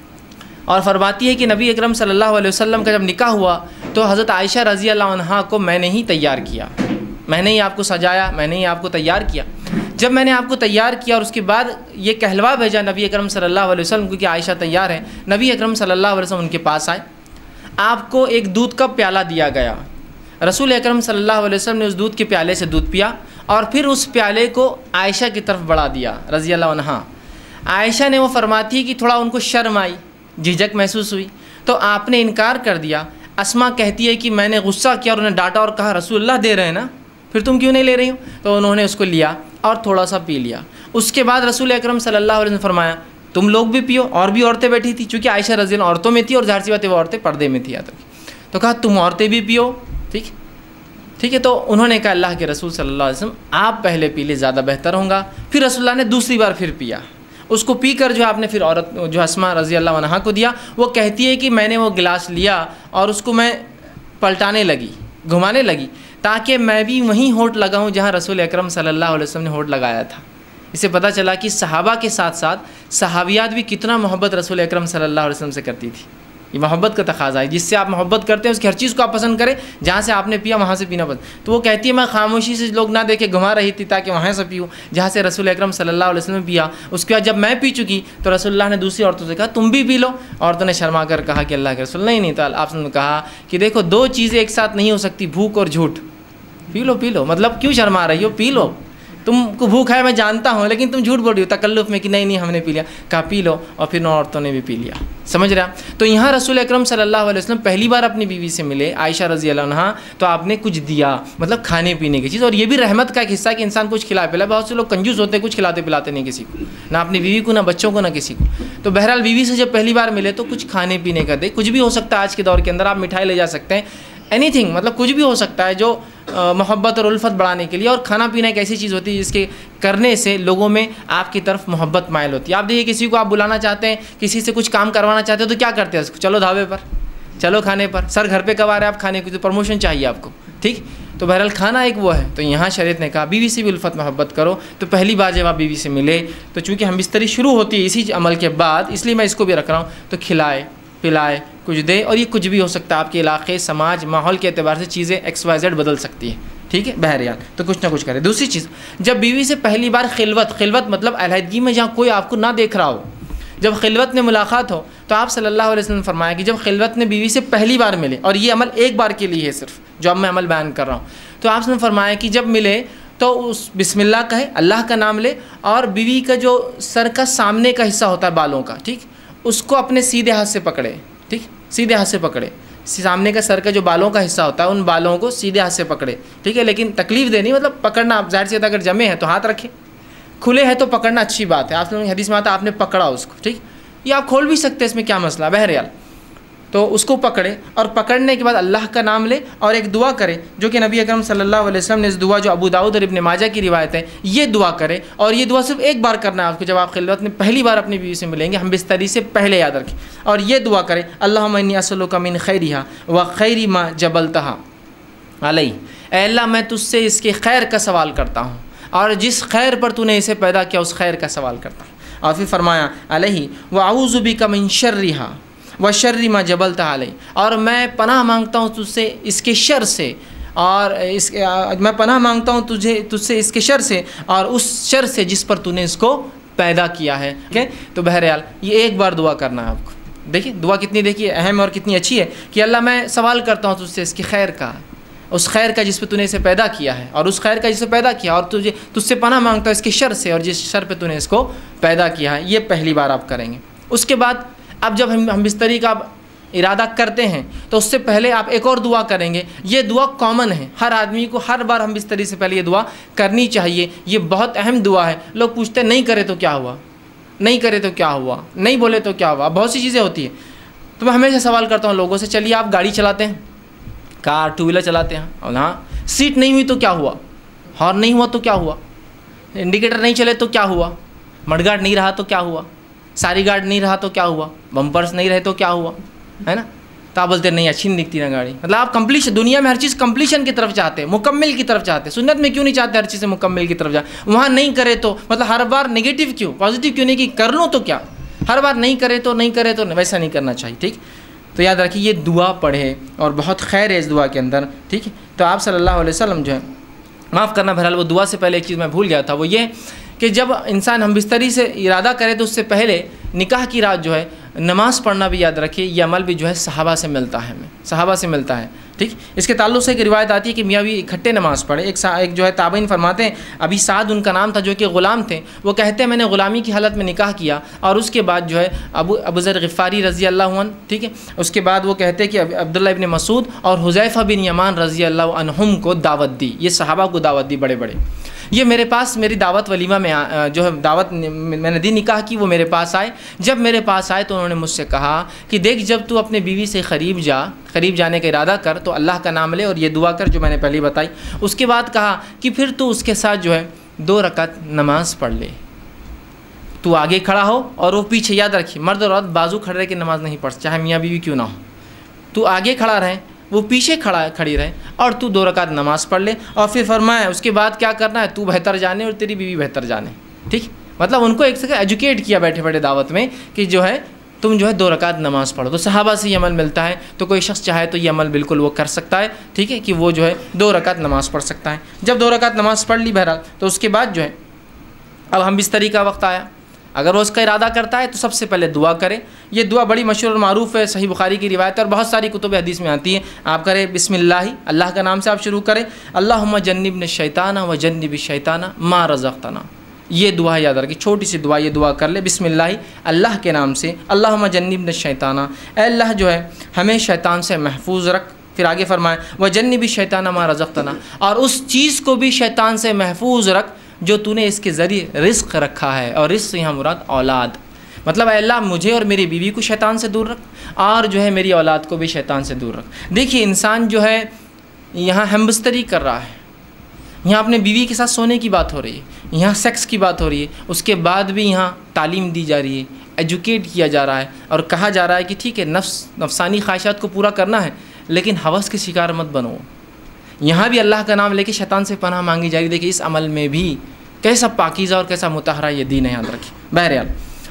और फरमाती है कि नबी अकरम सल्लल्लाहु अलैहि वसल्लम का जब निकाह हुआ तो हज़रत आयशा रज़ी अल्लाह अन्हा को मैंने ही तैयार किया, मैंने ही आपको सजाया, मैंने ही आपको तैयार किया। जब मैंने आपको तैयार किया और उसके बाद ये कहलवा भेजा नबी अकरम सल्लल्लाहु अलैहि वसल्लम को कि आयशा तैयार है, नबी अकरम सल्लल्लाहु अलैहि वसल्लम उनके पास आए, आपको एक दूध का प्याला दिया गया। रसूल अकरम सल्लल्लाहु अलैहि वसल्लम ने उस दूध के प्याले से दूध पिया और फिर उस प्याले को आयशा की तरफ बढ़ा दिया रज़ी अल्लाह अन्हा। आयशा ने वो फरमाती है कि थोड़ा उनको शर्म आई, झिझक महसूस हुई, तो आपने इनकार कर दिया। अस्मा कहती है कि मैंने गुस्सा किया और उन्हें डांटा और कहा रसूलुल्लाह दे रहे हैं ना, फिर तुम क्यों नहीं ले रही हो? तो उन्होंने उसको लिया और थोड़ा सा पी लिया। उसके बाद रसूल अकरम सल्लल्लाहु अलैहि वसल्लम ने फरमाया तुम लोग भी पियो, और भी औरतें बैठी थी, चूँकि आयशा रज़ी अल्लाह औरतों में थी और ज़ाहिर सी बात है वो औरतें पर्दे में थी याद रखी, तो कहा तुम औरतें भी पियो, ठीक है। तो उन्होंने कहा अल्लाह के रसूल सल्लल्लाहु अलैहि वसल्लम आप पहले पी ले, ज़्यादा बेहतर होगा। फिर रसूलुल्लाह ने दूसरी बार फिर पिया, उसको पीकर जो आपने फिर औरत जो अस्मा रज़ी अल्लाह अन्हा को दिया। वो कहती है कि मैंने वो गिलास लिया और उसको मैं पलटाने लगी, घुमाने लगी, ताकि मैं भी वहीं होठ लगाऊं जहां रसूल अकरम सल्लल्लाहु अलैहि वसल्लम ने होठ लगाया था। इससे पता चला कि सहाबा के साथ साथ सहाबियात भी कितना मोहब्बत रसूल अकरम सल्लल्लाहु अलैहि वसल्लम से करती थी। ये मोहब्बत का तकाज़ा है, जिससे आप मोहब्बत करते हैं उसकी हर चीज़ को आप पसंद करें, जहाँ से आपने पिया वहाँ से पीना पसंद। तो वो कहती है मैं खामोशी से लोग ना देखे घुमा रही थी ताकि वहाँ से पीऊँ जहाँ से रसूल अकरम सल्लल्लाहु अलैहि वसल्लम पिया। उसके बाद जब मैं पी चुकी तो रसूलुल्लाह ने दूसरी औरतों से कहा तुम भी पी लो। औरतों ने शर्मा कर कहा कि अल्लाह के रसूल नहीं। तो आपने कहा कि देखो दो चीज़ें एक साथ नहीं हो सकती, भूख और झूठ। पी लो, मतलब क्यों शर्मा रही हो, पी लो, तुमको भूख है मैं जानता हूँ, लेकिन तुम झूठ बोल रही हो तकल्लुफ़ में कि नहीं हमने पी लिया। कहा पी लो, और फिर 9 औरतों ने भी पी लिया। समझ रहे आप? तो यहाँ रसूल अकरम सल्लल्लाहु अलैहि वसल्लम पहली बार अपनी बीवी से मिले आयशा रज़ी अल्लाह अन्हा, तो आपने कुछ दिया, मतलब खाने पीने की चीज़। और ये भी रहमत का एक हिस्सा कि इंसान कुछ खिला पिला। बहुत से लोग कंजूस होते हैं, कुछ खिलाते पिलाते नहीं किसी को, ना अपनी बीवी को, ना बच्चों को, ना किसी को। तो बहरहाल बीवी से जब पहली बार मिले तो कुछ खाने पीने का दे। कुछ भी हो सकता है आज के दौर के अंदर, आप मिठाई ले जा सकते हैं, एनीथिंग, मतलब कुछ भी हो सकता है जो मोहब्बत और उल्फत बढ़ाने के लिए। और खाना पीना एक ऐसी चीज़ होती है जिसके करने से लोगों में आपकी तरफ मोहब्बत मायल होती है। आप देखिए किसी को आप बुलाना चाहते हैं, किसी से कुछ काम करवाना चाहते हो तो क्या करते हैं? चलो ढाबे पर, चलो खाने पर। सर घर पे कब आ रहे हैं आप खाने की, तो प्रमोशन चाहिए आपको, ठीक। तो बहरहाल खाना एक वो है। तो यहाँ शरीयत ने कहा बीवी से भी उल्फत मोहब्बत करो। तो पहली बार जब आप बीवी से मिले तो चूँकि हम बिस्तरी शुरू होती है इसी अमल के बाद, इसलिए मैं इसको भी रख रहा हूँ, तो खिलाए पिलाए, कुछ दे। और ये कुछ भी हो सकता है, आपके इलाके, समाज, माहौल के एतबार से चीज़ें XYZ बदल सकती है, ठीक है। बहरहाल तो कुछ ना कुछ करें। दूसरी चीज़, जब बीवी से पहली बार खिलवत मतलब अलहदगी में जहाँ कोई आपको ना देख रहा हो, जब खिलवत में मुलाकात हो तो आप सल्लल्लाहु अलैहि वसल्लम ने फरमाया कि जब खिलवत में बीवी से पहली बार मिले, और ये अमल एक बार के लिए है सिर्फ, जो अब मैं अमल बयान कर रहा हूँ, तो आपने फरमाया कि जब मिले तो उस बिस्मिल्लाह कहे, अल्लाह का नाम ले, और बीवी का जो सर का सामने का हिस्सा होता है बालों का, ठीक, उसको अपने सीधे हाथ से पकड़े, ठीक, सीधे हाथ से पकड़े, सामने का सर का जो बालों का हिस्सा होता है उन बालों को सीधे हाथ से पकड़े, ठीक है। लेकिन तकलीफ देनी मतलब पकड़ना, आप जाहिर सी बात अगर जमे हैं तो हाथ रखें, खुले हैं तो पकड़ना अच्छी बात है। आप हदीस में आता आपने पकड़ा उसको, ठीक, ये आप खोल भी सकते हैं, इसमें क्या मसला, बहरहाल। तो उसको पकड़े और पकड़ने के बाद अल्लाह का नाम ले और एक दुआ करे, जो कि नबी अकरम सल्लल्लाहु अलैहि वसल्लम ने इस दुआ, जो अबू दाऊद और इब्न माजा की रिवायत है, ये दुआ करे। और ये दुआ सिर्फ एक बार करना है आपको, जब आप खिलवत में पहली बार अपनी बीवी से मिलेंगे, हम बिस्तरी से पहले याद रखें, और ये दुआ करे, अल्लाहुम्मा इन्नी असअलुका मिन खैरिहा व खैरि मा जबलतहा अलैहि, ऐ अल्लाह मैं तुझसे इसके खैर का सवाल करता हूँ, और जिस खैर पर तूने इसे पैदा किया उस खैर का सवाल करता हूँ। और फिर फरमाया अलैहि व अऊज़ु बिका मिन शर्रिहा व शर्रि मा जबलता अलैहि, और मैं पनाह मांगता हूँ तुझसे इसके शर से, और मैं पनाह मांगता हूँ तुझसे इसके शर से और उस शर से जिस पर तूने इसको पैदा किया है, ठीक है। तो बहरहाल ये एक बार दुआ करना है आपको। देखिए दुआ कितनी, देखिए अहम और कितनी अच्छी है कि अल्लाह मैं सवाल करता हूँ तुझसे इसके खैर का, उस खैर का जिस पे तूने इसे पैदा किया है, और उस खैर का जिसे पैदा किया, और तुझसे पनाह मांगता हूँ इसके शर से और जिस शर पे तूने इसको पैदा किया है। ये पहली बार आप करेंगे। उसके बाद अब जब हम बिस्तरी का इरादा करते हैं तो उससे पहले आप एक और दुआ करेंगे। ये दुआ कॉमन है, हर आदमी को हर बार हम बिस्तरी से पहले ये दुआ करनी चाहिए। ये बहुत अहम दुआ है। लोग पूछते हैं नहीं करे तो क्या हुआ, नहीं करे तो क्या हुआ, नहीं बोले तो क्या हुआ, बहुत सी चीज़ें होती हैं। तो मैं हमेशा सवाल करता हूँ लोगों से, चलिए आप गाड़ी चलाते हैं, कार टू व्हीलर चलाते हैं, और हाँ सीट नहीं हुई तो क्या हुआ, हॉर्न नहीं हुआ तो क्या हुआ, इंडिकेटर नहीं चले तो क्या हुआ, मडगार्ड नहीं रहा तो क्या हुआ, सारी गार्ड नहीं रहा तो क्या हुआ, बम्पर्स नहीं रहे तो क्या हुआ, है ना। तो आप बोलते नहीं अच्छी नहीं दिखती ना गाड़ी। मतलब आप कंप्लीशन, दुनिया में हर चीज़ कंप्लीशन की तरफ चाहते हैं, मुकम्मिल की तरफ चाहते हैं। सुन्नत में क्यों नहीं चाहते हर चीज़ से मुकम्मिल की तरफ जाए? वहाँ नहीं करे तो मतलब हर बार नेगेटिव क्यों, पॉजिटिव क्यों नहीं कि कर लो तो क्या, हर बार नहीं करे तो नहीं करे तो वैसा नहीं करना चाहिए, ठीक। तो याद रखिए ये दुआ पढ़े और बहुत खैर है इस दुआ के अंदर, ठीक है। तो आप सल्लल्लाहु अलैहि वसल्लम जो है, माफ़ करना बहरहाल वो दुआ से पहले एक चीज़ मैं भूल गया था, वो ये कि जब इंसान हम बिस्तरी से इरादा करे तो उससे पहले निकाह की रात जो है नमाज़ पढ़ना भी याद रखिए। ये अमल भी जो है सहाबा से मिलता है, हमें सहाबा से मिलता है, ठीक। इसके ताल्लुक़ से एक रिवायत आती है कि मियाँ भी इकट्ठे नमाज़ पढ़े। एक जो है ताबईन फरमाते हैं, अभी साद उनका नाम था, जो कि ग़ुलाम थे। वो कहते हैं मैंने ग़ुलामी की हालत में निकाह किया और उसके बाद जो है अबू ज़र ग़िफ़ारी रज़ी अल्लाह अन्हु, ठीक है। उसके बाद वो कहते हैं कि अब्दुल्लाह इब्न मसूद और हुज़ैफ़ा बिन यमान रज़ी अल्लाह अन्हुम को दावत दी। ये सहाबा को दावत दी बड़े बड़े। ये मेरे पास मेरी दावत वलीमा में जो है दावत मैंने दी निकाह की, वो मेरे पास आए। जब मेरे पास आए तो उन्होंने मुझसे कहा कि देख जब तू अपने बीवी से करीब जाने का इरादा कर तो अल्लाह का नाम ले और ये दुआ कर जो मैंने पहले बताई। उसके बाद कहा कि फिर तू उसके साथ जो है 2 रकात नमाज पढ़ ले। तू आगे खड़ा हो और वो पीछे, याद रखिए मर्द और औरत बाजू खड़े रह के नमाज नहीं पढ़, चाहे मियाँ बीवी क्यों ना हो। तू आगे खड़ा रहे, वो पीछे खड़ी रहे और तू 2 रकात नमाज पढ़ ले। और फिर फरमाया उसके बाद क्या करना है, तू बेहतर जाने और तेरी बीवी बेहतर जाने, ठीक। मतलब उनको एक से एजुकेट किया बैठे बैठे दावत में कि जो है तुम जो है 2 रकात नमाज पढ़ो। तो सहाबा से ये अमल मिलता है। तो कोई शख्स चाहे तो ये अमल बिल्कुल वो कर सकता है, ठीक है, कि वो जो है 2 रकात नमाज पढ़ सकता है। जब 2 रकात नमाज पढ़ ली बहरहाल, तो उसके बाद जो है अब हम बिस्तरी का वक्त आया। अगर वो उसका इरादा करता है तो सबसे पहले दुआ करे। ये दुआ बड़ी मशहूर और मारूफ़ है, सही बुखारी की रिवायत है और बहुत सारी कुतुब हदीस में आती है। आप करें बिस्मिल्लाह, अल्लाह का नाम से आप शुरू करें, अल्लाहुम्मा जन्निबना शैताना व जन्निबि शैताना मा रज़क़तना। ये दुआ याद रखिए, छोटी सी दुआ, ये दुआ कर ले बिस्मिल्लाह, अल्लाह के नाम से, अल्लाहुम्मा जन्निबना शैताना, अल्लाह जो है हमें शैतान से महफूज रख। फिर आगे फरमाए व जन्निबि शैताना मा रज़क़तना, और उस चीज़ को भी शैतान से महफूज रख जो तूने इसके ज़रिए रिस्क रखा है। और रिस्क से यहाँ मुराद औलाद, मतलब अल्लाह मुझे और मेरी बीवी को शैतान से दूर रख और जो है मेरी औलाद को भी शैतान से दूर रख। देखिए इंसान जो है यहाँ हमबस्तरी कर रहा है, यहाँ अपने बीवी के साथ सोने की बात हो रही है, यहाँ सेक्स की बात हो रही है, उसके बाद भी यहाँ तालीम दी जा रही है, एजुकेट किया जा रहा है और कहा जा रहा है कि ठीक है नफसानी ख्वाहिशात को पूरा करना है लेकिन हवस के शिकार मत बनो। यहाँ भी अल्लाह का नाम लेके शैतान से पनाह मांगी जा रही। देखिए इस अमल में भी कैसा पाकीज़ा और कैसा मुतहरा ये दीन है, याद रखिए। बहरहाल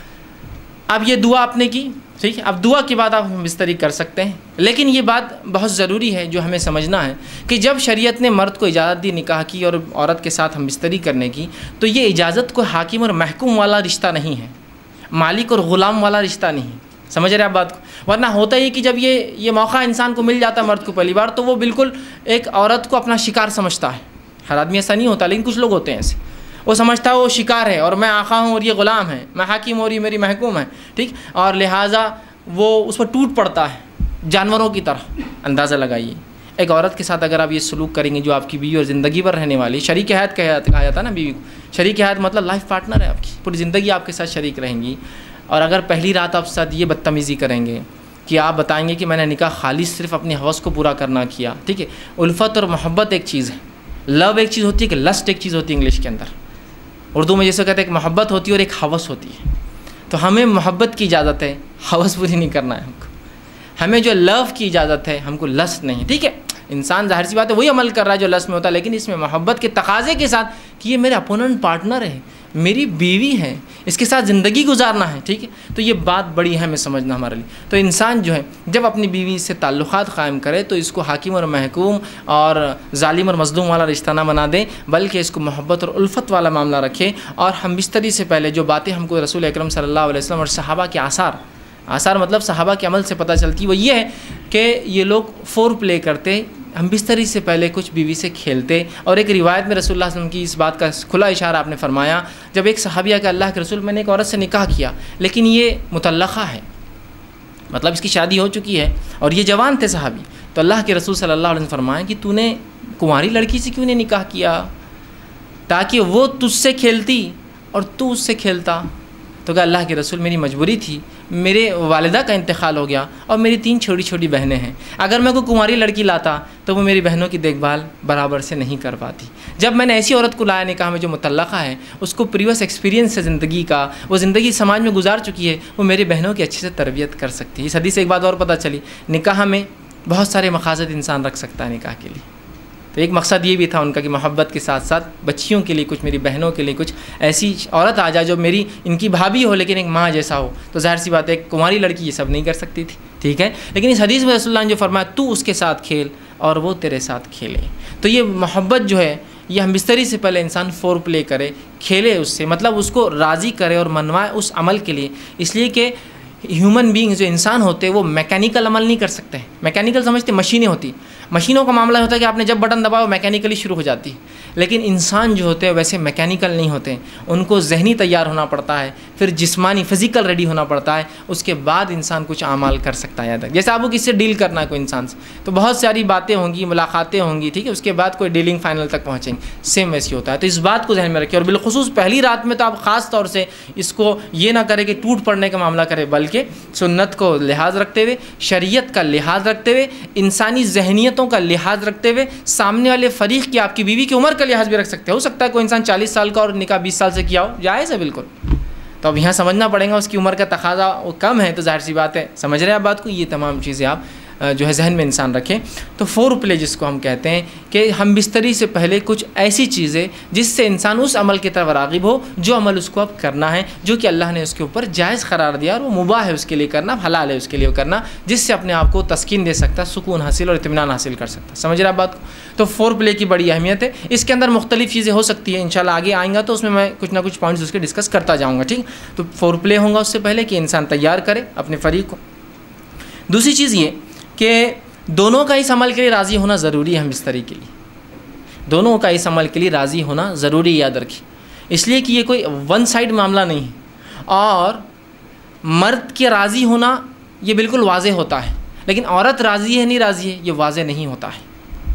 अब ये दुआ आपने की, ठीक है। अब दुआ के बाद आप बिस्तरी कर सकते हैं, लेकिन ये बात बहुत ज़रूरी है जो हमें समझना है कि जब शरीयत ने मर्द को इजाज़त दी निकाह की और औरत के साथ हम बिस्तरी करने की, तो ये इजाज़त को हाकिम और महकूम वाला रिश्ता नहीं है, मालिक और ग़ुलाम वाला रिश्ता नहीं है। समझ रहे आप बात को। वरना होता ही कि जब ये मौका इंसान को मिल जाता है मर्द को पहली बार, तो वो बिल्कुल एक औरत को अपना शिकार समझता है। हर आदमी ऐसा नहीं होता, लेकिन कुछ लोग होते हैं ऐसे। वो समझता है वो शिकार है और मैं आका हूँ और ये ग़ुलाम है, मैं हाकिम और ये मेरी महकूम है, ठीक। और लिहाजा वो उस पर टूट पड़ता है जानवरों की तरह। अंदाज़ा लगाइए, एक औरत के साथ अगर आप ये सलूक करेंगे जो आपकी बीवी और ज़िंदगी भर रहने वाली, शरीक हयात कहा जाता है ना बीवी को। शरीक हयात मतलब लाइफ पार्टनर है आपकी, पूरी ज़िंदगी आपके साथ शरीक रहेंगी। और अगर पहली रात आपके साथ ये बदतमीज़ी करेंगे कि आप बताएंगे कि मैंने निकाह खाली सिर्फ अपनी हवस को पूरा करना किया, ठीक है। उल्फत और मोहब्बत एक चीज़ है, लव एक चीज़ होती है कि लस्ट एक चीज़ होती है इंग्लिश के अंदर। उर्दू में जैसे कहते हैं एक मोहब्बत होती है और एक हवस होती है। तो हमें मोहब्बत की इजाज़त है, हवस पूरी नहीं करना है हमको। हमें जो लव की इजाज़त है, हमको लस्ट नहीं, ठीक है। इंसान जाहिर सी बात है वही अमल कर रहा है जो लस्ट में होता है, लेकिन इसमें मोहब्बत के तकाजे के साथ कि ये मेरे अपोनेंट पार्टनर है, मेरी बीवी है, इसके साथ ज़िंदगी गुजारना है, ठीक है। तो ये बात बड़ी है हमें समझना हमारे लिए। तो इंसान जो है जब अपनी बीवी से ताल्लुक़ात क़ायम करे तो इसको हाकिम और महकूम और ज़ालिम और मज़लूम वाला रिश्ता ना बना दे, बल्कि इसको मोहब्बत और उल्फत वाला मामला रखे। और हम बिस्तरी से पहले जो बातें हमको रसूल अकरम सल्लल्लाहु अलैहि वसल्लम और सहाबा के आसार मतलब सहाबा के अमल से पता चलती, वो ये है कि ये लोग फोर प्ले करते, हम बिस्तरी से पहले कुछ बीवी से खेलते। और एक रिवायत में रसूलुल्लाह सल्लल्लाहु अलैहि वसल्लम की इस बात का खुला इशारा आपने फरमाया, जब एक सहाबिया के अल्लाह के रसूल मैंने एक औरत से निकाह किया लेकिन ये मुतल्लक़ा है, मतलब इसकी शादी हो चुकी है और ये जवान थे सहाबी। तो अल्लाह के रसूल सल्लल्लाहु अलैहि वसल्लम फरमाया कि तूने कुंवारी लड़की से क्यों नहीं निकाह किया, ताकि वो तुझसे खेलती और तू उससे खेलता। तो कहा अल्लाह के रसूल मेरी मजबूरी थी, मेरे वालिदा का इंतकाल हो गया और मेरी 3 छोटी छोटी बहनें हैं, अगर मैं कोई कुंवारी लड़की लाता तो वो मेरी बहनों की देखभाल बराबर से नहीं कर पाती। जब मैंने ऐसी औरत को लाया निकाह में जो मुतल्लक़ा है, उसको प्रीवियस एक्सपीरियंस है ज़िंदगी का, वो ज़िंदगी समाज में गुजार चुकी है, वो मेरी बहनों की अच्छे से तरबियत कर सकती है। इस हदीस से एक बात और पता चली, निकाह में बहुत सारे मक़ासद इंसान रख सकता है निकाह के लिए। तो एक मकसद ये भी था उनका कि मोहब्बत के साथ साथ बच्चियों के लिए कुछ, मेरी बहनों के लिए कुछ ऐसी औरत आ जाए जो मेरी इनकी भाभी हो लेकिन एक माँ जैसा हो। तो जाहिर सी बात है एक कुंवारी लड़की ये सब नहीं कर सकती थी, ठीक है। लेकिन इस हदीस में रसूलुल्लाह ने जो फरमाया तू उसके साथ खेल और वो तेरे साथ खेले, तो ये मोहब्बत जो है ये हम बिस्तरी से पहले इंसान फोर प्ले करे, खेले उससे, मतलब उसको राज़ी करे और मनवाए उस अमल के लिए। इसलिए कि ह्यूमन बींग्स जो इंसान होते हैं वो मैकेनिकल अमल नहीं कर सकते हैं। मैकेनिकल समझते मशीनें होती, मशीनों का मामला होता है कि आपने जब बटन दबाओ मैकेनिकली शुरू हो जाती है, लेकिन इंसान जो होते हैं वैसे मैकेनिकल नहीं होते। उनको जहनी तैयार होना पड़ता है, फिर जिस्मानी फिज़िकल रेडी होना पड़ता है, उसके बाद इंसान कुछ आमाल कर सकता है। याद है जैसे आपको किससे डील करना है कोई इंसान से, तो बहुत सारी बातें होंगी, मुलाकातें होंगी, ठीक है, उसके बाद कोई डीलिंग फाइनल तक पहुँचेंगे, सेम वैसे होता है। तो इस बात को ध्यान में रखें और बिलखुसूस पहली रात में तो आप ख़ास तौर से इसको ये ना करें कि टूट पड़ने का मामला करें, बल्कि सुन्नत को लिहाज रखते हुए, शरीयत का लिहाज रखते हुए, इंसानी जहनियतों का लिहाज रखते हुए, सामने वाले फ़रीक़ की आपकी बीवी की उम्र का लिहाज भी रख सकते हो सकता है कोई इंसान 40 साल का और निकाह 20 साल से किया हो, जायज़ है बिल्कुल। तो अब यहाँ समझना पड़ेगा उसकी उम्र का तकाजा वो कम है, तो जाहिर सी बात है, समझ रहे हैं आप बात को। ये तमाम चीज़ें आप जो है जहन में इंसान रखें। तो फोर प्ले जिसको हम कहते हैं कि हम बिस्तरी से पहले कुछ ऐसी चीज़ें जिससे इंसान उस अमल की तरफ राग़िब हो जो अमल उसको अब करना है, जो कि अल्लाह ने उसके ऊपर जायज़ करार दिया और वो मुबाह है उसके लिए करना, हलाल है उसके लिए करना, जिससे अपने आप को तस्कीन दे सकता, सुकून हासिल और इत्मीनान हासिल कर सकता। समझ रहे आप बात को। तो फोर प्ले की बड़ी अहमियत है। इसके अंदर मुख्तलिफ़ चीज़ें हो सकती हैं, इंशाल्लाह आगे आएंगा तो उसमें मैं कुछ ना कुछ पॉइंट्स उसके डिस्कस करता जाऊँगा, ठीक। तो फोर प्ले होगा उससे पहले कि इंसान तैयार करे अपने फ़रीक़ को। दूसरी चीज़ ये कि दोनों का इस अमल के लिए राज़ी होना ज़रूरी है। हम बिस्तरी के लिए दोनों का इस अमल के लिए राज़ी होना ज़रूरी, याद रखिए, इसलिए कि ये कोई वन साइड मामला नहीं है। और मर्द के राज़ी होना ये बिल्कुल वाज़े होता है, लेकिन औरत राज़ी है नहीं राज़ी है ये वाज़े नहीं होता है।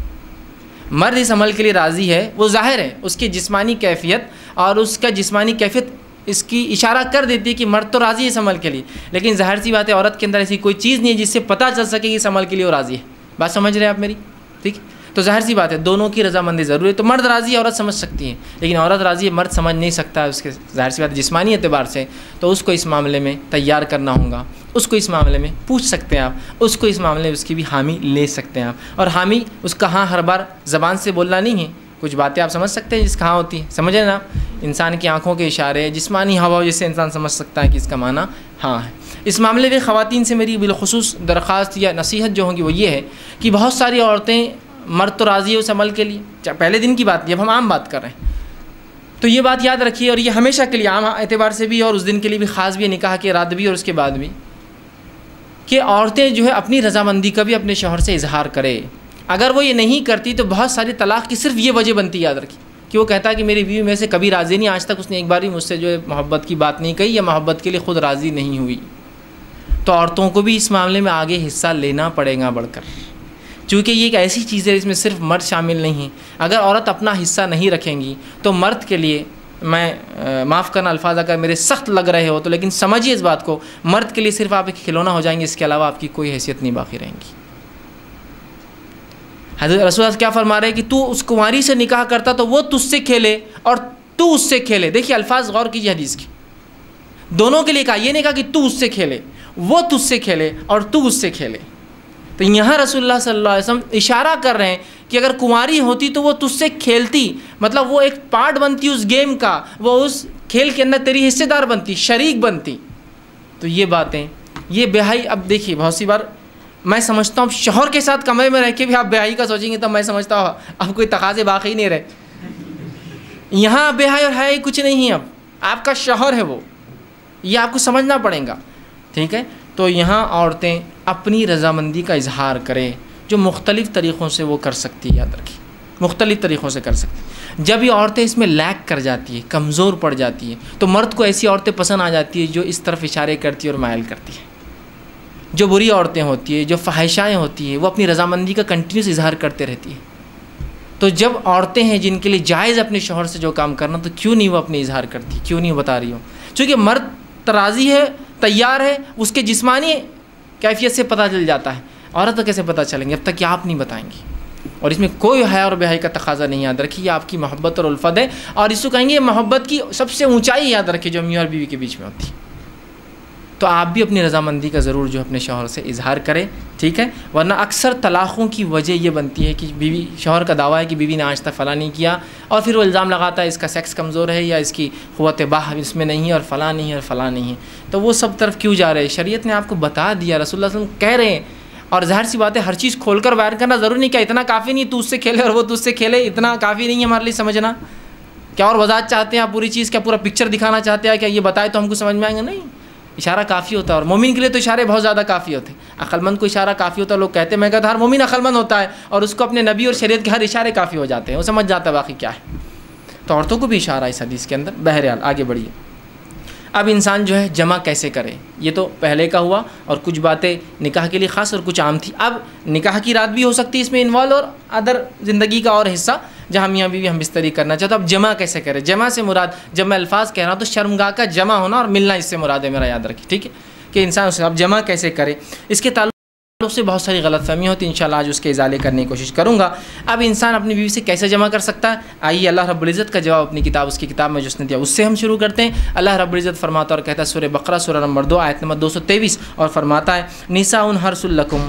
मर्द इस अमल के लिए राज़ी है, वो ज़ाहिर है उसकी जिस्मानी कैफियत और उसका जिस्मानी कैफियत इसकी इशारा कर देती है कि मर्द तो राज़ी है इस अमल के लिए, लेकिन ज़ाहिर सी बात है औरत के अंदर ऐसी कोई चीज़ नहीं है जिससे पता चल सके कि इस अमल के लिए वो राज़ी है। बात समझ रहे हैं आप मेरी, ठीक। तो ज़ाहिर सी बात है दोनों की रजामंदी ज़रूरी है। तो मर्द राज़ी है औरत समझ सकती है, लेकिन औरत राज़ी है मर्द समझ नहीं सकता है उसके, ज़ाहिर सी बात है जिस्मानी एतबार से, तो उसको इस मामले में तैयार करना होगा, उसको इस मामले में पूछ सकते हैं आप, उसको इस मामले में उसकी भी हामी ले सकते हैं आप। और हामी उसका हाँ हर बार ज़बान से बोलना नहीं है, कुछ बातें आप समझ सकते हैं जिसका हाँ होती है, समझे ना, इंसान की आंखों के इशारे, जिस्मानी हवा जिससे इंसान समझ सकता है कि इसका माना हाँ है। इस मामले में ख़वातीन से मेरी बिलखुसूस दरख्वास्त या नसीहत जो होगी वो ये है कि बहुत सारी औरतें, मर्द तो राज़ी है उस अमल के लिए, पहले दिन की बात, जब हम आम बात कर रहे हैं तो ये बात याद रखिए, और ये हमेशा के लिए आम एतबार से भी और उस दिन के लिए भी ख़ास भी है, निकाह के रात भी और उसके बाद भी, कि औरतें जो है अपनी रज़ामंदी का भी अपने शौहर से इजहार करे। अगर वो ये नहीं करती तो बहुत सारी तलाक़ की सिर्फ ये वजह बनती, याद रखिए, कि वो कहता है कि मेरी बीवी में से कभी राज़ी नहीं, आज तक उसने एक बार भी मुझसे जो है मोहब्बत की बात नहीं कही या मोहब्बत के लिए ख़ुद राज़ी नहीं हुई। तो औरतों को भी इस मामले में आगे हिस्सा लेना पड़ेगा बढ़कर, क्योंकि ये एक ऐसी चीज़ है इसमें सिर्फ मर्द शामिल नहीं है। अगर औरत अपना हिस्सा नहीं रखेंगी तो मर्द के लिए, मैं माफ़ करना अल्फाज अगर मेरे सख्त लग रहे हो तो, लेकिन समझिए इस बात को, मर्द के लिए सिर्फ आप एक खिलौना हो जाएंगे, इसके अलावा आपकी कोई हैसियत नहीं बाकी रहेंगी। हज़रत रसूल क्या फरमा रहे हैं कि तू उस कुंवारी से निकाह करता तो वो तुझसे खेले और तू उससे खेले। देखिए अल्फाज गौर कीजिए हदीस की, दोनों के लिए कहा, ये नहीं कहा कि तू उससे खेले, वो तुझसे खेले और तू उससे खेले। तो यहाँ रसूलुल्लाह सल्लल्लाहु अलैहि वसल्लम इशारा कर रहे हैं कि अगर कुंवारी होती तो वो तुझसे खेलती, मतलब वो एक पार्ट बनती उस गेम का, वो उस खेल के अंदर तेरी हिस्सेदार बनती, शरीक बनती। तो ये बातें, ये बेहाई, अब देखिए बहुत सी बार मैं समझता हूँ शौहर के साथ कमरे में रह के भी आप बेहाई का सोचेंगे तो मैं समझता हूँ अब कोई तकाज़े बाकी नहीं रहे। यहाँ बेहाई और हाई कुछ नहीं है, अब आपका शौहर है वो, ये आपको समझना पड़ेगा, ठीक है। तो यहाँ औरतें अपनी रज़ामंदी का इजहार करें, जो मुख्तलिफ़ तरीक़ों से वो कर सकती है, याद रखिए मुख्तलिफ़ तरीक़ों से कर सकती है। जब ये औरतें इसमें लैग कर जाती है, कमज़ोर पड़ जाती है, तो मर्द को ऐसी औरतें पसंद आ जाती है जो इस तरफ इशारे करती है और मायल करती है। जो बुरी औरतें होती है, जो फ़ाहिशाएँ होती है, वो अपनी रज़ामंदी का कंटिन्यूस इजहार करते रहती है। तो जब औरतें हैं जिनके लिए जायज़ अपने शौहर से जो काम करना, तो क्यों नहीं वो अपने इजहार करती, क्यों नहीं बता रही हो? चूँकि मर्द तराज़ी है, तैयार है, उसके जिस्मानी कैफियत से पता चल जाता है। औरत तो कैसे पता चलेंगे जब तक कि आप नहीं बताएंगी। और इसमें कोई हया और बेहाई का तकाज़ा नहीं, याद रखिए आपकी मोहब्बत और उल्फत है, और इसको कहेंगे मोहब्बत की सबसे ऊंचाई, याद रखिए, जो मियाँ और बीवी के बीच में होती है। तो आप भी अपनी रज़ामंदी का ज़रूर जो अपने शौहर से इजहार करें, ठीक है। वरना अक्सर तलाक़ों की वजह ये बनती है कि बीवी, शौहर का दावा है कि बीवी ने आज तक फ़लाँ नहीं किया, और फिर वो इल्ज़ाम लगाता है इसका सेक्स कमज़ोर है या इसकी क़ुव्वत बाह इसमें नहीं है और फ़लाँ नहीं है और फ़लाँ नहीं है। तो वो सब तरफ क्यों जा रहे हैं? शरीयत ने आपको बता दिया, रसूलुल्लाह सल्लल्लाहु अलैहि वसल्लम कह रहे हैं। और ज़ाहिर सी बात है हर चीज़ खोल कर बयान करना ज़रूरी नहीं, क्या इतना काफ़ी नहीं तू उससे खेले और वो तुझसे खेले, इतना काफ़ी नहीं है हमारे लिए समझना? क्या और वजाहत चाहते हैं आप पूरी चीज़, क्या पूरा पिक्चर दिखाना चाहते हैं? क्या ये बताए तो हमको समझ में आएंगे? नहीं, इशारा काफ़ी होता है। और मोमिन के लिए तो इशारे बहुत ज़्यादा काफ़ी होते हैं। अक्लमंद को इशारा काफ़ी होता है। लोग कहते हैं, मैं कहता हर मोमिन अक्लमंद होता है, और उसको अपने नबी और शरीयत के हर इशारे काफ़ी हो जाते हैं, वो समझ जाता है बाकी क्या है। तो औरतों को भी इशारा इस हदीस के अंदर। बहरहाल आगे बढ़िए। अब इंसान जो है जमा कैसे करे, ये तो पहले का हुआ, और कुछ बातें निकाह के लिए ख़ास और कुछ आम थी। अब निकाह की रात भी हो सकती है इसमें इन्वॉल्व, और अदर ज़िंदगी का और हिस्सा जहाँ मियाँ बीवी हम बिस्तरी करना चाहते। अब जमा कैसे करें? जमा से मुराद, जब मैं अल्फाज कह रहा हूँ तो शर्मगाह का जमा होना और मिलना, इससे मुराद है मेरा, याद रखिए, ठीक है, कि इंसान उससे अब जमा कैसे करे। इसके ताल्लुक़ से बहुत सारी गलतफ़हमी होती है, इंशाअल्लाह आज उसके इजाले करने की कोशिश करूँगा। अब इंसान अपनी बीवी से कैसे जमा कर सकता है? आइए अल्लाह रब्बुल इज़्ज़त का जवाब अपनी किताब, उसकी किताब में जो उसने दिया उससे हम शुरू करते हैं। अल्लाह रब्बुल इज़्ज़त फरमाता और कहता है, सूरह बकरा सूरह नंबर 2 आयत नंबर 223, और फरमाता है, निसाउन हर्सुल लकुम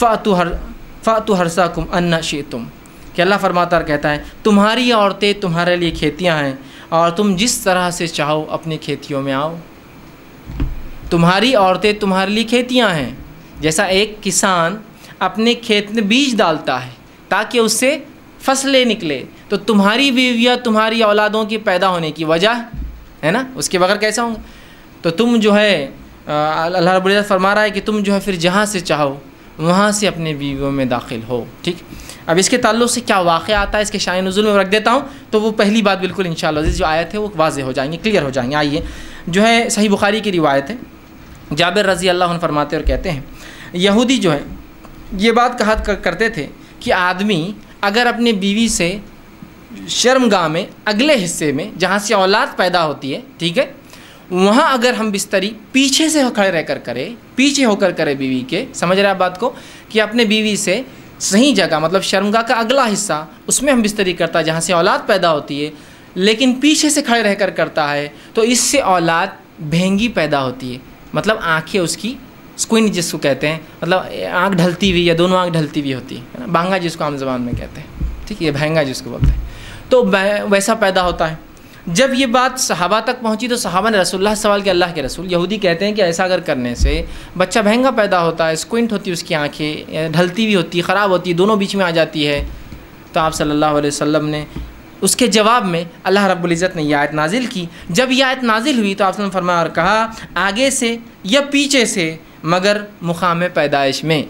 फ़ातु हर्साकुम अन्ना शिअ्तुम, कि अल्लाह फरमाता और कहता है, तुम्हारी औरतें तुम्हारे लिए खेतियाँ हैं, और तुम जिस तरह से चाहो अपनी खेतियों में आओ। तुम्हारी औरतें तुम्हारे लिए खेतियाँ हैं, जैसा एक किसान अपने खेत में बीज डालता है ताकि उससे फसलें निकले, तो तुम्हारी बीवियाँ तुम्हारी औलादों के पैदा होने की वजह है ना, उसके बगैर कैसा होंगे? तो तुम जो है अल्लाह रब्बुल इज़्ज़त फरमा रहा है कि तुम जो है फिर जहाँ से चाहो वहाँ से अपने बीवियों में दाखिल हो, ठीक। अब इसके ताल्लुक़ से क्या वाक़या आता है, इसके शान नुज़ूल में रख देता हूँ, तो वो पहली बात बिल्कुल इंशाअल्लाह जो आयत है वो वाज़ेह हो जाएंगे, क्लियर हो जाएंगे। आइए, जो है सही बुखारी की रिवायत है, जाबिर रज़ी अल्लाह अन्हु फरमाते और कहते हैं, यहूदी जो है ये बात कहा करते थे कि आदमी अगर अपनी बीवी से शर्मगाह में अगले हिस्से में जहाँ से औलाद पैदा होती है, ठीक है, वहाँ अगर हम बिस्तरी पीछे से खड़े रहकर करे, पीछे होकर करे बीवी के, समझ रहे आप बात को, कि अपने बीवी से सही जगह, मतलब शर्मगाह का अगला हिस्सा, उसमें हम बिस्तरी करता है जहाँ से औलाद पैदा होती है, लेकिन पीछे से खड़े रहकर करता है, तो इससे औलाद भेंगी पैदा होती है, मतलब आँखें उसकी स्क्विंट जिसको कहते हैं, मतलब आँख ढलती हुई या दोनों आँख ढलती हुई होती है ना, बांगा जिसको आम ज़बान में कहते हैं, ठीक है, ये भैंगा जिसको बोलते हैं, तो वैसा पैदा होता है। जब ये बात सहाबा तक पहुंची तो सहाबा ने रसूलुल्लाह से सवाल किया, अल्लाह के रसूल, यहूदी कहते हैं कि ऐसा अगर करने से बच्चा भैंगा पैदा होता है, स्क्विंट होती है उसकी आँखें, ढलती हुई होती है, ख़राब होती है, दोनों बीच में आ जाती है। तो आप सल्लल्लाहु अलैहि वसल्लम ने उसके जवाब में अल्लाह रब्बुल इज़्ज़त ने यह आयत नाजिल की। जब यह आयत नाजिल हुई तो आपने फरमाया और कहा, आगे से या पीछे से मगर मुकाम पैदाइश में।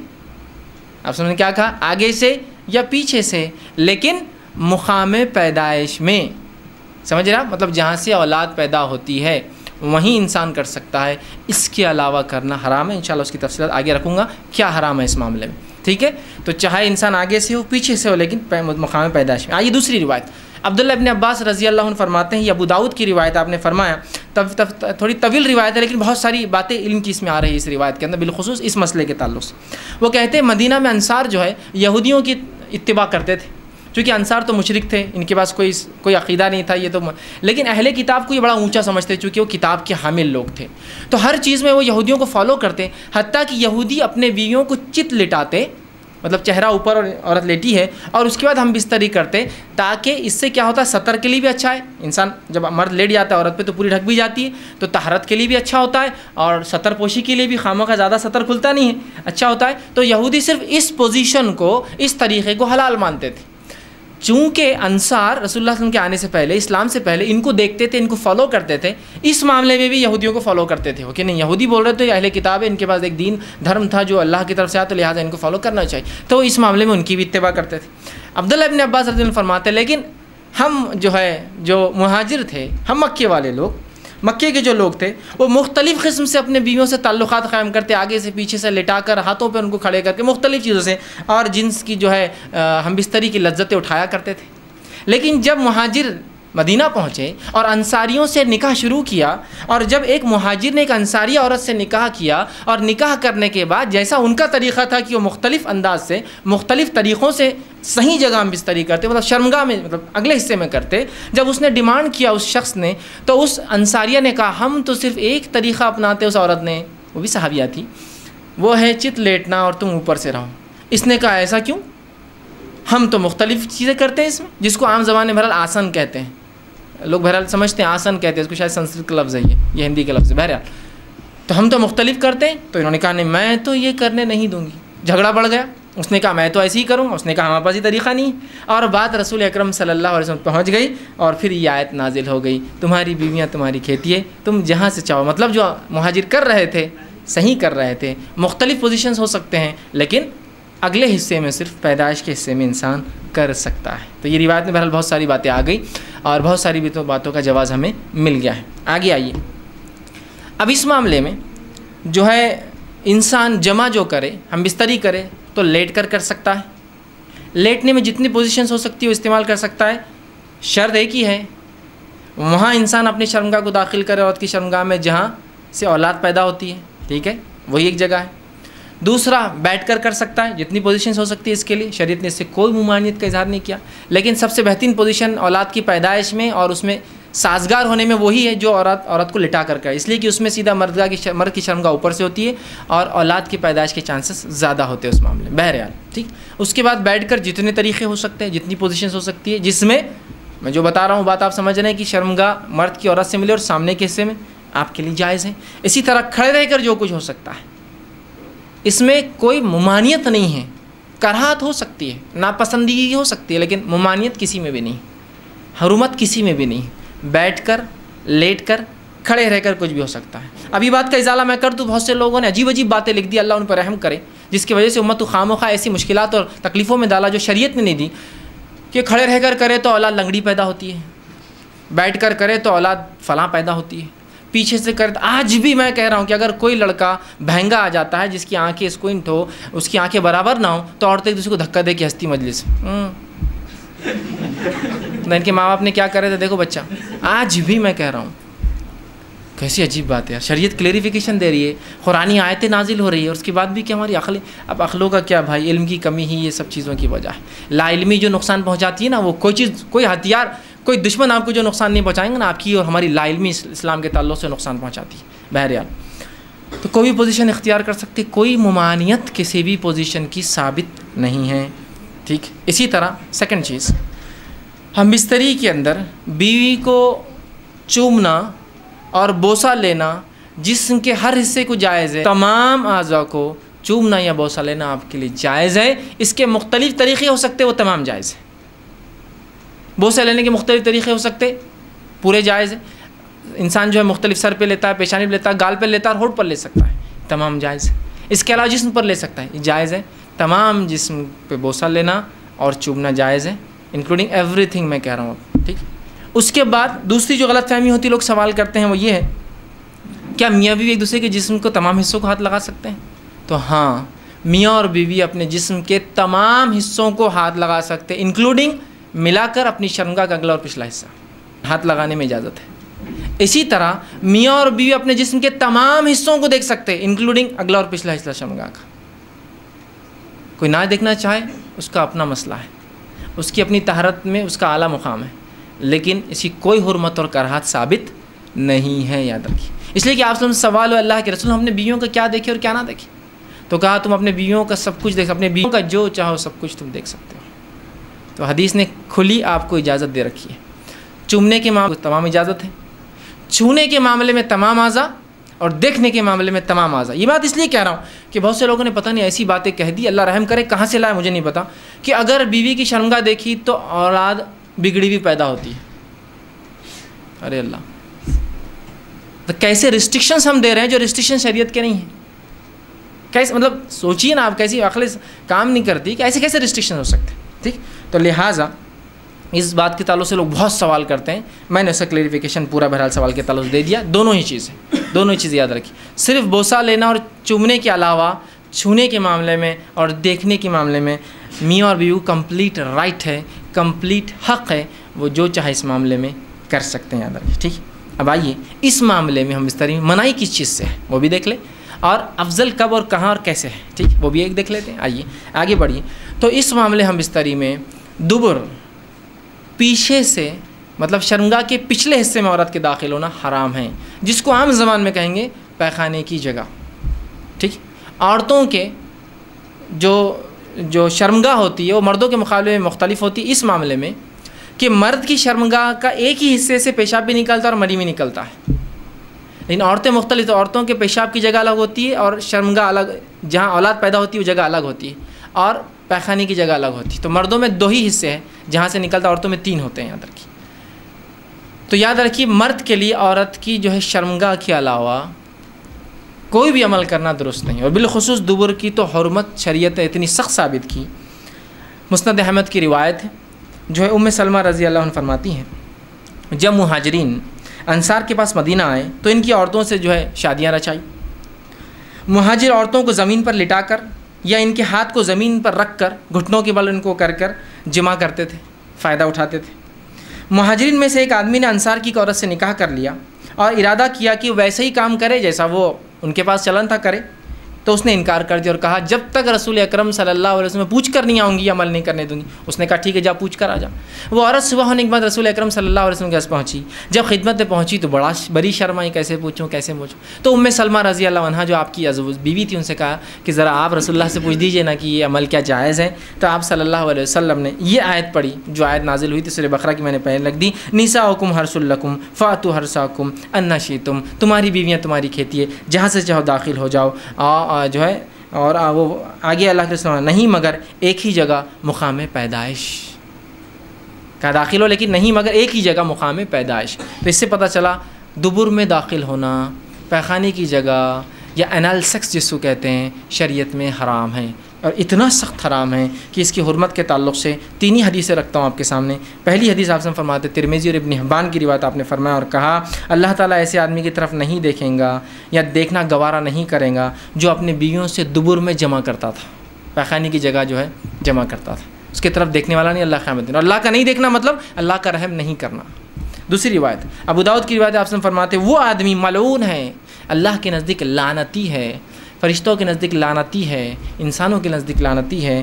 आप समझे क्या कहा, आगे से या पीछे से, लेकिन मुकाम पैदाइश में। समझ रहा, मतलब जहाँ से औलाद पैदा होती है वहीं इंसान कर सकता है, इसके अलावा करना हराम है। इंशाल्लाह उसकी तफसीलात आगे रखूँगा क्या हराम है इस मामले में, ठीक है। तो चाहे इंसान आगे से हो पीछे से हो, लेकिन मुकाम पैदाइश में। आइए दूसरी रिवायत, अब्दुल्ला इब्न अब्बास रज़ी अल्लाह अन्हु फरमाते हैं, ये अबू दाऊद की रिवायत आपने फरमाया, तब थोड़ी तवील रिवायत है लेकिन बहुत सारी बातें इल्म की इसमें आ रही है इस रिवायत के अंदर, बिलखुसूस इस मसले के ताल्लुक़ से। वो कहते हैं मदीना में अंसार जो है यहूदियों की इत्तिबा करते थे, क्योंकि अंसार तो मुशरिक थे, इनके पास कोई अक़ीदा नहीं था ये तो, लेकिन अहले किताब को ये बड़ा ऊंचा समझते, चूँकि वो किताब के हामिल लोग थे, तो हर चीज़ में वो यहूदियों को फॉलो करते। हत्ता कि यहूदी अपने बीवियों को चित लिटाते, मतलब चेहरा ऊपर और औरत लेटी है, और उसके बाद हम बिस्तरी करते, ताकि इससे क्या होता है, सतर के लिए भी अच्छा है। इंसान जब मर्द लेट जाता है औरत पे तो पूरी ढक भी जाती है, तो तहरत के लिए भी अच्छा होता है, और सतर पोशी के लिए भी खामा का ज़्यादा सतर खुलता नहीं है, अच्छा होता है। तो यहूदी सिर्फ इस पोजीशन को, इस तरीक़े को हलाल मानते थे। चूँकि अंसार रसूलुल्लाह सल्लल्लाहु अलैहि वसल्लम के आने से पहले, इस्लाम से पहले इनको देखते थे, इनको फॉलो करते थे, इस मामले में भी यहूदियों को फॉलो करते थे। कि नहीं, यहूदी बोल रहे थे अहले किताब है, इनके पास एक दीन धर्म था जो अल्लाह की तरफ से आया, तो लिहाजा इनको फॉलो करना चाहिए, तो इस मामले में उनकी भी इत्तिबा करते थे। अब्दुल्लाह इब्न अब्बास रज़ियल्लाहु अन्हु फरमाते, लेकिन हम जो मुहाजिर थे, हम मक्के वाले लोग, मक्के के जो लोग थे, वो मुख्तलिफ़ किस्म से अपने बीवियों से ताल्लुक़ात क़ायम करते, आगे से पीछे से लिटाकर, हाथों पे उनको खड़े करके, मुख्तलिफ़ चीज़ों से, और जिन्स की जो है हम बिस्तरी की लज्जतें उठाया करते थे। लेकिन जब मुहाजिर मदीना पहुँचे और अंसारियों से निकाह शुरू किया, और जब एक मुहाजिर ने एक अंसारी औरत से निकाह किया, और निकाह करने के बाद जैसा उनका तरीक़ा था कि वो मुख्तलिफ़ अंदाज से, मुख्तलिफ़ तरीक़ों से सही जगह में बिस्तरी करते, मतलब शर्मगाह में, मतलब अगले हिस्से में करते, जब उसने डिमांड किया उस शख्स ने, तो उस अंसारिया ने कहा हम तो सिर्फ़ एक तरीक़ा अपनाते, उस औरत ने, वो भी सहाबिया थी, वो है चित लेटना और तुम ऊपर से रहो। इसने कहा ऐसा क्यों, हम तो मुख्तलिफ़ चीज़ें करते हैं इसमें, जिसको आम ज़बान में बहरहाल आसन कहते हैं, लोग बहरहाल समझते हैं आसन कहते हैं इसको, शायद संस्कृत का लफ्ज़ है ये हिंदी का लफ्ज़ है बहरहाल। तो हम तो मुख्तलिफ़ करते हैं, तो इन्होंने कहा नहीं मैं तो ये करने नहीं दूँगी। झगड़ा बढ़ गया, उसने कहा मैं तो ऐसे ही करूँगा, उसने कहा हमारे पास ये तरीक़ा नहीं है, और बात रसूल अकरम सल्लल्लाहु अलैहि वसल्लम पहुँच गई, और फिर ये आयत नाजिल हो गई, तुम्हारी बीवियाँ तुम्हारी खेती है, तुम जहाँ से चाहो। मतलब जो मुहाजिर कर रहे थे सही कर रहे थे, मुख्तलिफ़ पोजीशंस हो सकते हैं, लेकिन अगले हिस्से में सिर्फ पैदाइश के हिस्से में इंसान कर सकता है। तो ये रिवायत में बहरहाल बहुत सारी बातें आ गई, और बहुत सारी भी तो बातों का जवाब हमें मिल गया है। आगे आइए, अब इस मामले में जो है इंसान जमा जो करे, हम बिस्तरी करे तो लेट कर सकता है, लेटने में जितनी पोजीशंस हो सकती है वो इस्तेमाल कर सकता है। शर्त एक ही है, वहाँ इंसान अपनी शर्मगाह को दाखिल करे, औरत की शर्मगाह में जहाँ से औलाद पैदा होती है, ठीक है, वही एक जगह है। दूसरा, बैठकर कर सकता है, जितनी पोजीशंस हो सकती है इसके लिए, शरीयत ने इससे कोई मुमानियत का इजहार नहीं किया, लेकिन सबसे बेहतरीन पोजीशन औलाद की पैदाइश में और उसमें साजगार होने में वही है जो औरत को लिटा कर, इसलिए कि उसमें सीधा मर्द की शर्मगाह ऊपर से होती है, और औलाद की पैदाइश के चांसेस ज़्यादा होते हैं उस मामले में, बहरहाल ठीक। उसके बाद बैठकर जितने तरीक़े हो सकते हैं, जितनी पोजीशंस हो सकती है, जिसमें मैं जो बता रहा हूँ बात आप समझ रहे हैं कि शर्मगाह मर्द की औरत से मिले और सामने के हिस्से में आपके लिए जायज़ है। इसी तरह खड़े रहकर जो कुछ हो सकता है, इसमें कोई मुमानियत नहीं है, कराहत हो सकती है, नापसंदगी हो सकती है, लेकिन मुमानियत किसी में भी नहीं, हरुमत किसी में भी नहीं। बैठकर, लेटकर, खड़े रहकर कुछ भी हो सकता है। अभी बात का इजाला मैं कर दूँ, बहुत से लोगों ने अजीब अजीब बातें लिख दी, अल्लाह उन पर रहम करे, जिसकी वजह से उम्मत को खामोखा ऐसी मुश्किलात और तकलीफ़ों में डाला जो शरीयत ने नहीं दी, कि खड़े रहकर करे तो औलाद लंगड़ी पैदा होती है, बैठ कर करे तो औलाद फलां पैदा होती है, पीछे से करे। आज भी मैं कह रहा हूँ कि अगर कोई लड़का महंगा आ जाता है जिसकी आंखें स्क्विंट हो, उसकी आंखें बराबर ना हो, तो औरतें एक दूसरे को धक्का दे के हंसती मजलिस। इनके माँ बाप ने क्या करे थे देखो बच्चा, आज भी मैं कह रहा हूँ, कैसी अजीब बात है यार। शरीयत क्लेरिफिकेशन दे रही है, कुरानी आयतें नाजिल हो रही है, और उसके बाद भी क्या हमारी अक्लें, अब अक्लों का क्या भाई, इल्म की कमी ही ये सब चीज़ों की वजह है। लाइल्मी जो नुकसान पहुँचाती है ना, वो कोई चीज़, कोई हथियार, कोई दुश्मन आपको जो नुकसान नहीं पहुँचाएंगे ना, आपकी और हमारी लाइल्मी इस्लाम के ताल्लुक़ से नुकसान पहुँचाती है। बहरहाल तो कोई भी पोजीशन इख्तियार कर सकते, कोई मुमानियत किसी भी पोजीशन की साबित नहीं है, ठीक। इसी तरह सेकंड चीज़, हम बिस्तरी के अंदर बीवी को चूमना और बोसा लेना, जिस्म के हर हिस्से को जायज़ है, तमाम आज़ा को चूमना या बोसा लेना आपके लिए जायज़ है। इसके मुख्तलिफ़ तरीक़े हो सकते, वो तमाम जायज़ है। बोसा लेने के मुख्तलिफ़ तरीक़े हो सकते, पूरे जायज़ है। इंसान जो है मुख्तलिफ़ सर पे लेता है, पेशानी पे लेता है, गाल पे लेता है और होठ पर ले सकता है, तमाम जायज़ है। इसके अलावा जिस्म पर ले सकता है, ये जायज़ है। तमाम जिस्म पे बोसा लेना और चूमना जायज़ है, इंक्लूडिंग एवरीथिंग मैं कह रहा हूँ, ठीक। उसके बाद दूसरी जो गलतफहमी होती है, लोग सवाल करते हैं, वो ये है क्या मियाँ बीवी एक दूसरे के जिस्म को तमाम हिस्सों को हाथ लगा सकते हैं? तो हाँ, मियाँ और बीवी अपने जिस्म के तमाम हिस्सों को हाथ लगा सकते हैं, इंक्लूडिंग मिलाकर अपनी शर्मगाह का अगला और पिछला हिस्सा हाथ लगाने में इजाज़त है। इसी तरह मियाँ और बीवी अपने जिस्म के तमाम हिस्सों को देख सकते हैं, इंक्लूडिंग अगला और पिछला हिस्सा शर्मगाह का। कोई ना देखना चाहे उसका अपना मसला है, उसकी अपनी तहरत में उसका आला मुकाम है, लेकिन इसकी कोई हुर्मत और कराहत साबित नहीं है, याद रखिए। इसलिए कि आप सवाल हो अल्लाह के रसूल हमने बीवियों का क्या देखे और क्या ना देखे, तो कहा तुम अपने बीवियों का सब कुछ देख, अपने बीवियों का जो चाहो सब कुछ तुम देख सकते हो। तो हदीस ने खुली आपको इजाज़त दे रखी है। चूमने के मामले में तमाम इजाज़त है, छूने के मामले में तमाम आज़ा और देखने के मामले में तमाम आज़ा। ये बात इसलिए कह रहा हूँ कि बहुत से लोगों ने पता नहीं ऐसी बातें कह दी, अल्लाह रहम करे, कहाँ से लाए मुझे नहीं पता, कि अगर बीवी की शर्मगाह देखी तो औलाद बिगड़ी भी पैदा होती है। अरे अल्लाह, तो कैसे रिस्ट्रिक्शंस हम दे रहे हैं जो रिस्ट्रिक्शन शरीयत के नहीं हैं। कैसे, मतलब सोचिए ना आप, कैसी अक्ल काम नहीं करती कि ऐसे कैसे रिस्ट्रिक्शन हो सकते हैं, ठीक। तो लिहाजा इस बात के ताल्लुक से लोग बहुत सवाल करते हैं, मैंने उसका क्लेरिफिकेशन पूरा बहरहाल सवाल के ताल्लुक से दे दिया। दोनों ही चीज़ है, दोनों ही चीज़ याद रखिए। सिर्फ बोसा लेना और चूमने के अलावा छूने के मामले में और देखने के मामले में मियाँ और बीवी को कंप्लीट राइट है, कंप्लीट हक़ है, वो जो चाहे इस मामले में कर सकते हैं, याद रखिए, ठीक। अब आइए इस मामले में हम बिस्तरी में मनाही किस चीज़ से है वो भी देख लें, और अफजल कब और कहाँ और कैसे है, ठीक, वो भी एक देख लेते हैं। आइए आगे बढ़िए। तो इस मामले हम बिस्तरी में दुबर पीछे से, मतलब शर्मगाह के पिछले हिस्से में औरत के दाखिल होना हराम है, जिसको आम ज़बान में कहेंगे पैखाने की जगह, ठीक। औरतों के जो शर्मगाह होती है वो मर्दों के मुकाबले में मुख्तलिफ होती है इस मामले में कि मर्द की शर्मगाह का एक ही हिस्से से पेशाब भी निकलता है और मरी भी निकलता है, लेकिन औरतें मुख्तलिफ, तो औरतों के पेशाब की जगह अलग होती है और शर्मगाह अलग, जहाँ औलाद पैदा होती है वो जगह अलग होती है, और पैखाने की जगह अलग होती है। तो मर्दों में 2 ही हिस्से हैं जहाँ से निकलता, औरतों में 3 होते हैं, याद रखिए। तो याद रखिए मर्द के लिए औरत की जो है शर्मगाह के अलावा कोई भी अमल करना दुरुस्त नहीं, और बिलखुसूस दुबर की तो हुर्मत शरीयत इतनी सख्त साबित की। मुस्नद अहमद की रिवायत है जो है उम्मे सलमा रज़ी अल्लाह अन्हा फरमाती हैं, जब मुहाजिरीन अंसार के पास मदीना आए तो इनकी औरतों से जो है शादियाँ रचाई। मुहाजिर औरतों को ज़मीन पर लिटाकर या इनके हाथ को ज़मीन पर रख कर घुटनों के बल इनको कर जिमा करते थे, फ़ायदा उठाते थे। मुहाजिरीन में से एक आदमी ने अंसार की औरत से निकाह कर लिया और इरादा किया कि वैसे ही काम करे जैसा वो उनके पास चलन था करे, तो उसने इनकार कर दिया और कहा जब तक रसूल अकरम सल्लल्लाहु अलैहि वसल्लम पूछ कर नहीं आऊँगी, अमल नहीं करने दूँगी। उसने कहा ठीक है, जा पूछ कर आ जा। वो औरत सुबह होने के बाद रसूल अकरम सल्लल्लाहु अलैहि वसल्लम के पास पहुँची। जब खिदमत में पहुँची तो बड़ी शर्माई, कैसे पूछूँ कैसे पूछूँ। तो उम्मे सलमा रज़ी अल्लाह अन्हा जो आपकी बीवी थी, उनसे कहा कि ज़रा आप रसूलुल्लाह से पूछ दीजिए ना कि ये अमल क्या जायज़ है। तो आप सल्लल्लाहु अलैहि वसल्लम ने ये आयत पढ़ी जो आयत नाजिल हुई थी सूरह बकरा की, मैंने पहले रख दी, निसाउकुम हर्सुल लकुम फ़ातू हर्साकुम अन्ना शीतुम, तुम्हारी बीवियाँ तुम्हारी खेती है, जहाँ से चाहो दाखिल हो जाओ, जो है। और वो आगे अल्लाह के रसूल नहीं मगर एक ही जगह मुकाम पैदाइश का दाखिल हो, लेकिन नहीं मगर एक ही जगह मुकाम पैदाइश। तो इससे पता चला दुबुर में दाखिल होना, पैखाने की जगह या एनल सेक्स जिसको कहते हैं, शरीयत में हराम है, और इतना सख्त हराम है कि इसकी हुर्मत के ताल्लुक़ से 3 ही हदीसें रखता हूँ आपके सामने। पहली हदीस आपसे फरमाते, तिरमिज़ी और इब्न हिब्बान की रिवायत, आपने फरमाया और कहा अल्लाह ताला ऐसे आदमी की तरफ नहीं देखेगा या देखना गवारा नहीं करेगा जो अपने बीवियों से दुबुर में जमा करता था, पैखाने की जगह जो है जमा करता था, उसकी तरफ देखने वाला नहीं अल्लाह क़यामत दिन। और अल्लाह का नहीं देखना मतलब अल्लाह का रहम नहीं करना। दूसरी रिवायत अबू दाऊद की रिवायत आपसे फरमाते, वो आदमी मलऊन है, अल्लाह के नज़दीक लानती है, फ़रिश्तों के नज़दीक लानती है, इंसानों के नज़दीक लानती है,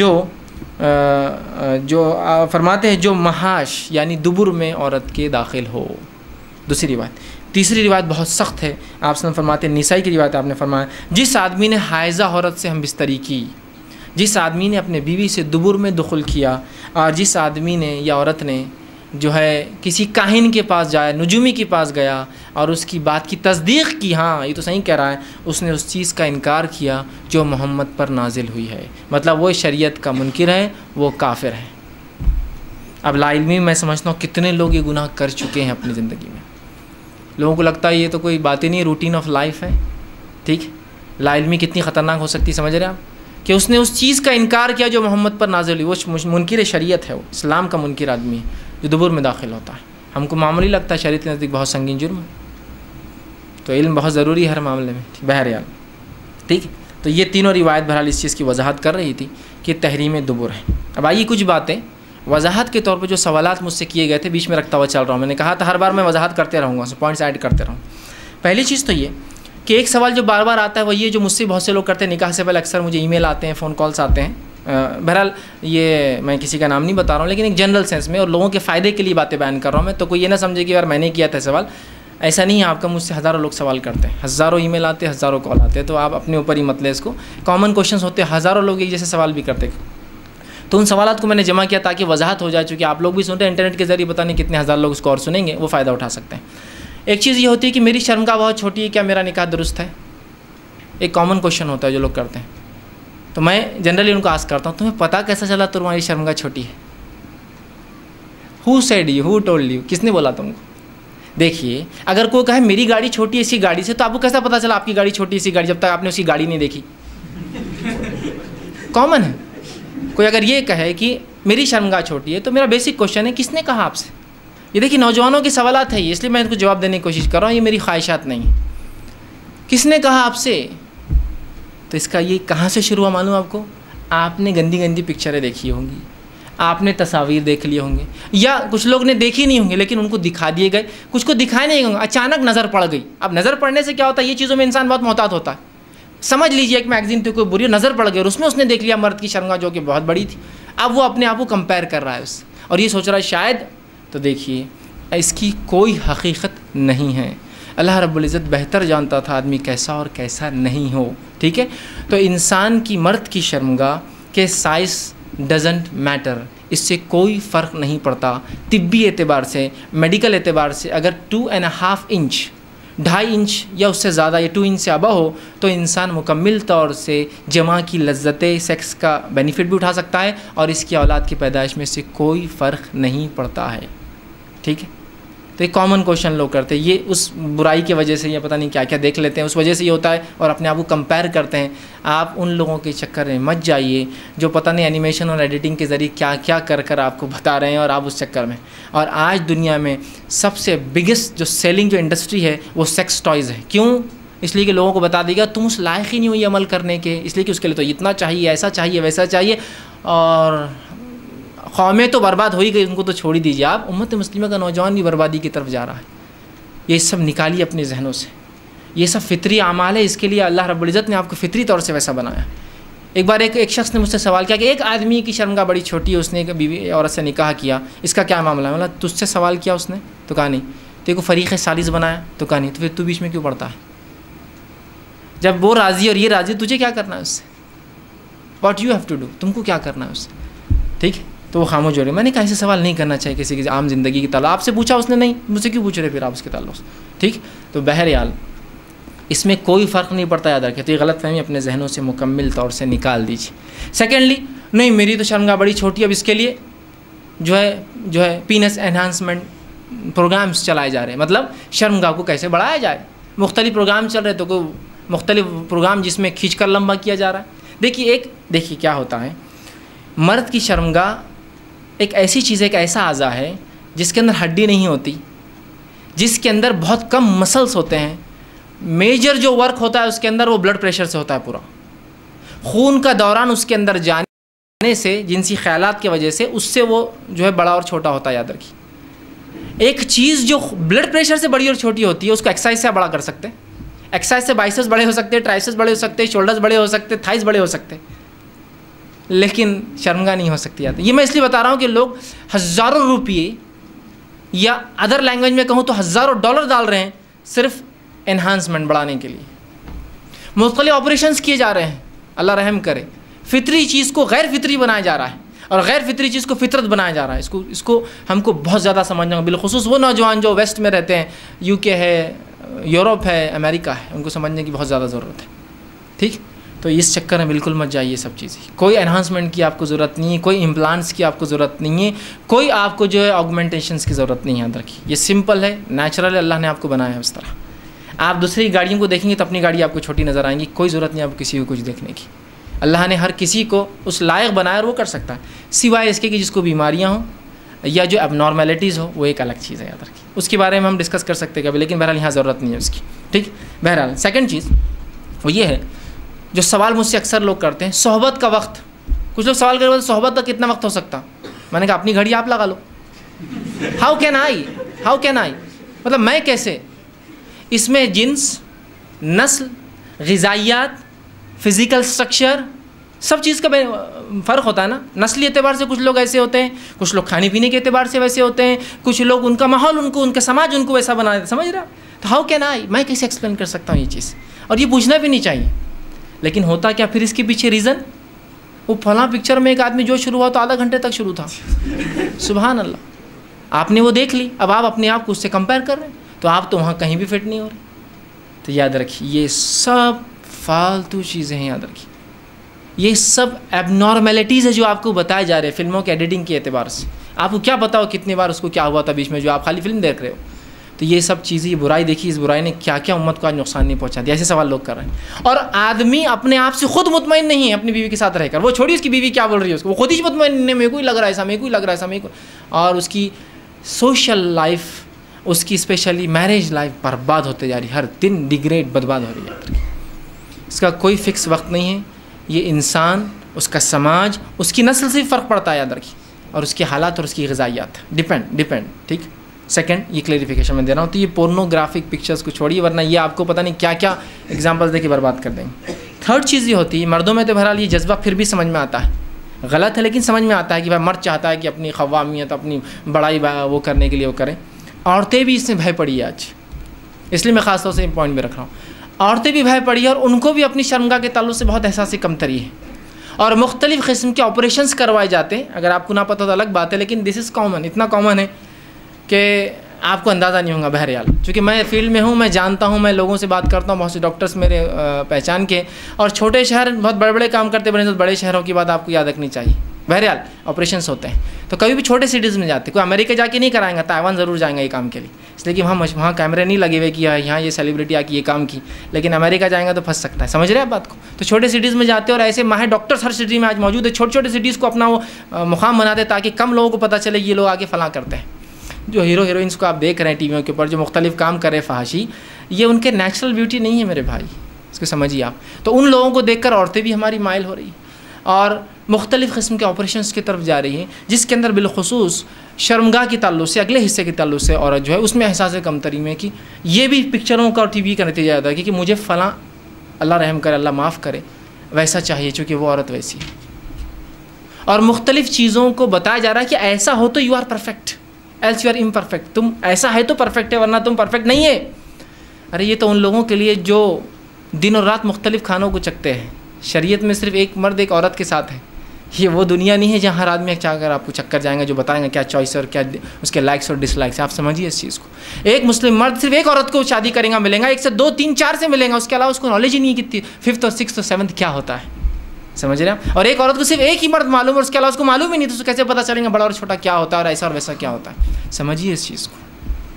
जो फरमाते हैं जो महाश यानी दुबुर में औरत के दाखिल हो। दूसरी रिवायत। तीसरी रिवायत बहुत सख्त है, आप फरमाते, निसाई की रिवायत आपने फरमाया, जिस आदमी ने हायज़ा औरत से हम बिस्तरी की, जिस आदमी ने अपने बीवी से दुबुर में दुखुल किया, और जिस आदमी ने या औरत ने जो है किसी काहिन के पास जाया, नुजूमी के पास गया और उसकी बात की तस्दीक की, हाँ ये तो सही कह रहा है, उसने उस चीज़ का इनकार किया जो मोहम्मद पर नाजिल हुई है, मतलब वो शरीयत का मुनकिर है, वो काफिर है। अब लाइल्मी मैं समझता हूँ कितने लोग ये गुनाह कर चुके हैं अपनी ज़िंदगी में। लोगों को लगता है ये तो कोई बात ही नहीं, रूटीन ऑफ लाइफ है, ठीक, लाइल्मी कितनी ख़तरनाक हो सकती है, समझ रहे हैं आप, कि उसने उस चीज़ का इनकार किया जो मोहम्मद पर नाज़िल हुई। वो मुनकिर शरीयत है, वो इस्लाम का मुनकिर आदमी है जो दुबुर में दाखिल होता है। हमको मामूली लगता है, शरीयत के नज़दीक बहुत संगीन जुर्म है। तो इल्म बहुत ज़रूरी है हर मामले में। बहरहाल ठीक है, तो ये तीनों रिवायत बहरहाल इस चीज़ की वजाहत कर रही थी कि तहरीम दुबुर है। अब आइए कुछ बातें वजाहत के तौर पे जो सवालात मुझसे किए गए थे, बीच में रखता हुआ चल रहा हूँ। मैंने कहा था हर बार मैं वजाहत करते रहूँगा, पॉइंट्स ऐड करते रहूँ। पहली चीज़ तो ये कि एक सवाल जो बार बार आता है वो ये, जो मुझसे बहुत से लोग करते हैं निकाह से पहले, अक्सर मुझे ईमेल आते हैं, फ़ोन कॉल्स आते हैं। बहरहाल ये मैं किसी का नाम नहीं बता रहा हूँ, लेकिन एक जनरल सेंस में और लोगों के फ़ायदे के लिए बातें बयान कर रहा हूँ मैं। तो कोई ये ना समझे कि यार मैंने किया था सवाल, ऐसा नहीं है आपका। मुझसे हज़ारों लोग सवाल करते हैं, हज़ारों ईमेल आते हैं, हज़ारों कॉल आते हैं। तो आप अपने ऊपर ही मत लें इसको। कॉमन क्वेश्चंस होते हैं, हज़ारों लोग एक जैसे सवाल भी करते हैं। तो उन सवालात को मैंने जमा किया ताकि वजाहत हो जाए, चूँकि आप लोग भी सुनते हैं इंटरनेट के ज़रिए, पता नहीं कितने हज़ार लोग उसको और सुनेंगे, वो फ़ायदा उठा सकते हैं। एक चीज़ ये होती है कि मेरी शर्मगाह बहुत छोटी है, क्या मेरा निकाह दुरुस्त है? एक कॉमन क्वेश्चन होता है जो लोग करते हैं। तो मैं जनरली उनको आस्क करता हूँ, तुम्हें पता कैसा चला तुम्हारी शर्मगाह छोटी है? Who said you, who told you, किसने बोला तुमको? देखिए, अगर कोई कहे मेरी गाड़ी छोटी है इसी गाड़ी से, तो आपको कैसा पता चला आपकी गाड़ी छोटी इसी गाड़ी, जब तक आपने उसकी गाड़ी नहीं देखी? कॉमन है। कोई अगर ये कहे कि मेरी शर्मगाह छोटी है, तो मेरा बेसिक क्वेश्चन है किसने कहा आपसे? ये देखिए नौजवानों के सवालात है ये, इसलिए मैं इनको जवाब देने की कोशिश कर रहा हूँ, ये मेरी ख्वाहिशात नहीं है। किसने कहा आपसे? तो इसका ये कहाँ से शुरू हुआ मालूम आपको? आपने गंदी गंदी पिक्चरें देखी होंगी, आपने तस्वीर देख लिए होंगे, या कुछ लोग ने देखी नहीं होंगे लेकिन उनको दिखा दिए गए, कुछ को दिखाए नहीं होंगे, अचानक नज़र पड़ गई। अब नज़र पड़ने से क्या होता है, ये चीज़ों में इंसान बहुत मोहतात होता है। समझ लीजिए एक मैगजीन थी, कोई बुरी नज़र पड़ गई और उसमें उसने देख लिया मर्द की शर्मगाह जो कि बहुत बड़ी थी। अब वो अपने आप को कंपेयर कर रहा है उससे और ये सोच रहा है शायद, तो देखिए इसकी कोई हकीकत नहीं है। अल्लाह रब्बुल इज़्ज़त बेहतर जानता था आदमी कैसा और कैसा नहीं हो, ठीक है। तो इंसान की, मर्द की शर्मगाह के साइज़ डजेंट मैटर, इससे कोई फ़र्क नहीं पड़ता। तिब्बी एतबार से, मेडिकल एतबार से अगर 2.5 इंच, 2.5 इंच या उससे ज़्यादा, या 2 इंच से अबव हो, तो इंसान मुकम्मल तौर से जमा की लज्जतें, सेक्स का बेनिफिट भी उठा सकता है और इसकी औलाद की पैदाइश में से कोई फ़र्क नहीं पड़ता है, ठीक है। तो एक कॉमन क्वेश्चन लोग करते हैं, ये उस बुराई की वजह से, या पता नहीं क्या क्या देख लेते हैं, उस वजह से ये होता है और अपने आप को कंपेयर करते हैं। आप उन लोगों के चक्कर में मत जाइए जो पता नहीं एनिमेशन और एडिटिंग के ज़रिए क्या क्या कर कर आपको बता रहे हैं और आप उस चक्कर में। और आज दुनिया में सबसे बिगेस्ट जो सेलिंग जो इंडस्ट्री है वो सेक्स टॉयज़ है। क्यों? इसलिए कि लोगों को बता देगा तुम उस लायक ही नहीं हो ये अमल करने के, इसलिए कि उसके लिए तो इतना चाहिए, ऐसा चाहिए, वैसा चाहिए, और कौमें तो बर्बाद हो ही गई, उनको तो छोड़ ही दीजिए आप, उम्मत मुस्लिमा का नौजवान भी बर्बादी की तरफ जा रहा है। ये सब निकालिए अपने जहनों से, ये सब फितरी आमाल है, इसके लिए अल्लाह रब्बुल इज़्ज़त ने आपको फितरी तौर से वैसा बनाया। एक बार एक शख्स ने मुझसे सवाल किया कि एक आदमी की शर्मगाह बड़ी छोटी है, उसने एक बीवी औरत से निकाह किया, इसका क्या मामला है? मतलब तुझसे सवाल किया उसने? तो कहा नहीं। तेरे को फ़रीक़ सालिस बनाया? तो कहा नहीं। तो फिर तू बीच में क्यों पड़ता है? जब वो राज़ी और ये राज़ी, तुझे क्या करना है उससे? What you have to do, तुमको क्या करना है उससे, ठीक है। तो वो खामोश हो रहे। मैंने कहा ऐसे सवाल नहीं करना चाहिए किसी की आम ज़िंदगी की ताल्लुक़। आपसे पूछा उसने, नहीं, मुझसे क्यों पूछ रहे फिर आप उसके ताल्लुक़ से, ठीक। तो बहरहाल इसमें कोई फ़र्क नहीं पड़ता, याद रखें। तो ये गलत फहमी अपने जहनों से मुकम्मल तौर से निकाल दीजिए। सेकेंडली, नहीं मेरी तो शर्मगाह बड़ी छोटी, अब इसके लिए जो है पीनस एनहांसमेंट प्रोग्राम्स चलाए जा रहे हैं। मतलब शर्मगाह को कैसे बढ़ाया जाए, मुख्तलिफ प्रोग्राम चल रहे, तो कोई मुख्तलिफ प्रोग्राम जिसमें खींच कर लंबा किया जा रहा है। देखिए क्या होता है, मर्द की शर्मगाह एक ऐसी चीज़ है, एक ऐसा आज़ा है जिसके अंदर हड्डी नहीं होती, जिसके अंदर बहुत कम मसल्स होते हैं। मेजर जो वर्क होता है उसके अंदर वो ब्लड प्रेशर से होता है। पूरा खून का दौरान उसके अंदर जाने से, जिनसी ख्यालात की वजह से, उससे वो जो है बड़ा और छोटा होता है। याद रखिए, एक चीज़ जो ब्लड प्रेशर से बड़ी और छोटी होती है उसको एक्सरसाइज से बड़ा कर सकते हैं। एक्सरसाइज से बाइसेप्स बड़े हो सकते हैं, ट्राइसेप्स बड़े हो सकते हैं, शोल्डर्स बड़े हो सकते हैं, थाइस बड़े हो सकते हैं, लेकिन शर्मगाह नहीं हो सकती। याद, ये मैं इसलिए बता रहा हूँ कि लोग हज़ारों रुपये, या अदर लैंग्वेज में कहूँ तो हज़ारों डॉलर डाल रहे हैं सिर्फ एनहांसमेंट बढ़ाने के लिए। मुख्तलिफ ऑपरेशंस किए जा रहे हैं, अल्लाह रहम करे। फितरी चीज़ को गैर फितरी बनाया जा रहा है और गैर फितरी चीज़ को फितरत बनाया जा रहा है। इसको हमको बहुत ज़्यादा समझना होगा, बिलखुसूस वो नौजवान जो वेस्ट में रहते हैं, यूके है, यूरोप है, अमेरिका है, उनको समझने की बहुत ज़्यादा ज़रूरत है, ठीक। तो इस चक्कर में बिल्कुल मत जाइए। सब चीज़ें, कोई एनहांसमेंट की आपको ज़रूरत नहीं है, कोई इम्प्लांट्स की आपको ज़रूरत नहीं है, कोई आपको जो है ऑगमेंटेशंस की ज़रूरत नहीं है। याद रखिए, ये सिंपल है, नेचुरल है, अल्लाह ने आपको बनाया है उस तरह। आप दूसरी गाड़ियों को देखेंगे तो अपनी गाड़ी आपको छोटी नज़र आएंगी, कोई ज़रूरत नहीं आपको किसी को कुछ देखने की। अल्लाह ने हर किसी को उस लायक बनाया और वो कर सकता है, सिवाय इसके कि जिसको बीमारियाँ हों या जो एबनॉर्मेलिटीज़ हो, वो एक अलग चीज़ है याद रखिए। उसके बारे में हम डिस्कस कर सकते हैं कभी, लेकिन बहरहाल यहाँ ज़रूरत नहीं है उसकी, ठीक। बहरहाल सेकंड चीज़ वो ये है जो सवाल मुझसे अक्सर लोग करते हैं, सोहबत का वक्त। कुछ लोग सवाल करते हैं सोहबत का कितना वक्त हो सकता। मैंने कहा अपनी घड़ी आप लगा लो। हाउ कैन आई, मतलब मैं कैसे, इसमें जिन्स, नस्ल, ग़िज़ाइयात, फ़िज़िकल स्ट्रक्चर, सब चीज़ का फ़र्क होता है ना। नस्ली एतबार से कुछ लोग ऐसे होते हैं, कुछ लोग खाने पीने के एतबार से वैसे होते हैं, कुछ लोग उनका माहौल उनका समाज उनको वैसा बना देता, समझ रहा। तो हाउ कैन आई, मैं कैसे एक्सप्लेन कर सकता हूँ ये चीज़, और ये पूछना भी नहीं चाहिए। लेकिन होता क्या फिर इसके पीछे रीज़न, वो फलां पिक्चर में एक आदमी जो शुरू हुआ तो आधा घंटे तक शुरू था, सुभान अल्लाह, आपने वो देख ली, अब आप अपने आप को उससे कंपेयर कर रहे हैं, तो आप तो वहाँ कहीं भी फिट नहीं हो रहे। तो याद रखिए ये सब फालतू चीज़ें हैं, याद रखिए ये सब एबनॉर्मेलिटीज़ है जो आपको बताए जा रहे हैं फिल्मों के एडिटिंग के एतबार से। आपको क्या बताओ कितनी बार उसको क्या हुआ था बीच में, जो आप खाली फिल्म देख रहे हो। तो ये सब चीज़ें, ये बुराई देखी, इस बुराई ने क्या क्या उम्मत को आज नुकसान नहीं पहुंचा दिया, ऐसे सवाल लोग कर रहे हैं। और आदमी अपने आप से खुद मुतमईन नहीं है अपनी बीवी के साथ रहकर, वो छोड़ी उसकी बीवी क्या बोल रही है उसको, वो खुद ही मुतमईन नहीं, मेरे को ही लग रहा है ऐसा, मेरे को ही लग रहा है ऐसा, मेरे को। और उसकी सोशल लाइफ, उसकी स्पेशली मैरिज लाइफ बर्बाद होते जा रही है, हर दिन डिग्रेड बर्बाद हो रही है। इसका कोई फिक्स वक्त नहीं है। ये इंसान, उसका समाज, उसकी नस्ल से फ़र्क पड़ता है याद रखिए, और उसके हालात और उसकी ग़िज़ाइयात डिपेंड, ठीक। सेकंड, ये क्लेरिफिकेशन मैं दे रहा हूँ। तो ये पोर्नोग्राफिक पिक्चर्स को छोड़िए, वरना ये आपको पता नहीं क्या क्या एग्जांपल्स देके बर्बाद कर देंगे। थर्ड चीज़ ये होती है, मर्दों में तो बहरहाल ये जज्बा फिर भी समझ में आता है, गलत है लेकिन समझ में आता है कि भाई मर्द चाहता है कि अपनी ख़वामियत, अपनी बड़ाई वो करने के लिए वो करें। औरतें भी इसमें भय पड़ी है आज, इसलिए मैं ख़ास तौर से पॉइंट में रख रहा हूँ। औरतें भी भय पड़ी है और उनको भी अपनी शर्मगाह के ताल्लुक से बहुत एहसास कमतरी है, और मुख्तलिफ़ किस्म के ऑपरेशंस करवाए जाते हैं। अगर आपको ना पता तो अलग बात है, लेकिन दिस इज़ कॉमन, इतना कॉमन है कि आपको अंदाज़ा नहीं होगा। बहरहाल चूँकि मैं फील्ड में हूँ, मैं जानता हूँ, मैं लोगों से बात करता हूँ, बहुत से डॉक्टर्स मेरे पहचान के, और छोटे शहर बहुत बड़े बड़े काम करते बने, तो बड़े शहरों की बात आपको याद रखनी चाहिए। बहरहाल ऑपरेशंस होते हैं, तो कभी भी छोटे सिटीज़ में जाते, कोई अमेरिका जाके नहीं कराएंगा, ताइवान ज़रूर जाएंगे ये काम के लिए, इसलिए कि वहाँ कैमरे नहीं लगे हुए कि यहाँ ये सेलिब्रिटी आके ये काम की, लेकिन अमेरिका जाएंगा तो फंस सकता है, समझ रहे हैं आप बात को। तो छोटे सिटीज़ में जाते हैं, और ऐसे माहिर डॉक्टर्स हर सिटी में आज मौजूद है, छोटे छोटे सिटीज़ को अपना वो मुकाम बनाते ताकि कम लोगों को पता चले ये लोग आगे फलां करते हैं। जो हीरो हीरोइंस को आप देख रहे हैं टीवियों के ऊपर, जो मुख्तलिफ काम कर रहे हैं फहाशी, ये उनके नेचुरल ब्यूटी नहीं है मेरे भाई, इसको समझिए आप। तो उन लोगों को देखकर औरतें भी हमारी माइल हो रही हैं और मुख्तलिफ़ किस्म के ऑपरेशंस की तरफ जा रही हैं, जिसके अंदर बिलखुसूस शर्मगाह के ताल्लुक से, अगले हिस्से के ताल्लुक से औरत जो है उसमें एहसास कमतरी में कि ये भी पिक्चरों का और टीवी का नतीजा आता है कि मुझे फ़लाँ, अल्लाह रहम करे, अल्लाह माफ़ करे, वैसा चाहिए चूँकि वो औरत वैसी है। और मुख्तलिफ़ चीज़ों को बताया जा रहा है कि ऐसा हो तो you are perfect, else you are imperfect, तुम ऐसा है तो परफेक्ट है, वरना तुम परफेक्ट नहीं है। अरे ये तो उन लोगों के लिए जो दिन और रात मुख्तलिफ़ खानों को चखते हैं। शरीयत में सिर्फ एक मर्द एक औरत के साथ है, ये वो दुनिया नहीं है जहाँ हर आदमी चाहकर आपको चक्कर जाएंगे, जो बताएंगे क्या चॉइस और क्या उसके लाइक्स और डिसलाइक्स। आप समझिए इस चीज़ को। एक मुस्लिम मर्द सिर्फ एक औरत को शादी करेगा, मिलेगा, एक से दो तीन चार से मिलेगा, उसके अलावा उसको नॉलेज ही नहीं कितनी फिफ्थ और सिक्स्थ और सेवन्थ क्या होता है, समझ रहे हैं। और एक औरत को सिर्फ एक ही मर्द मालूम है, उसके अलावा उसको मालूम ही नहीं, तो उसको कैसे पता चलेगा बड़ा और छोटा क्या होता है और ऐसा और वैसा क्या होता है। समझिए इस चीज़ को।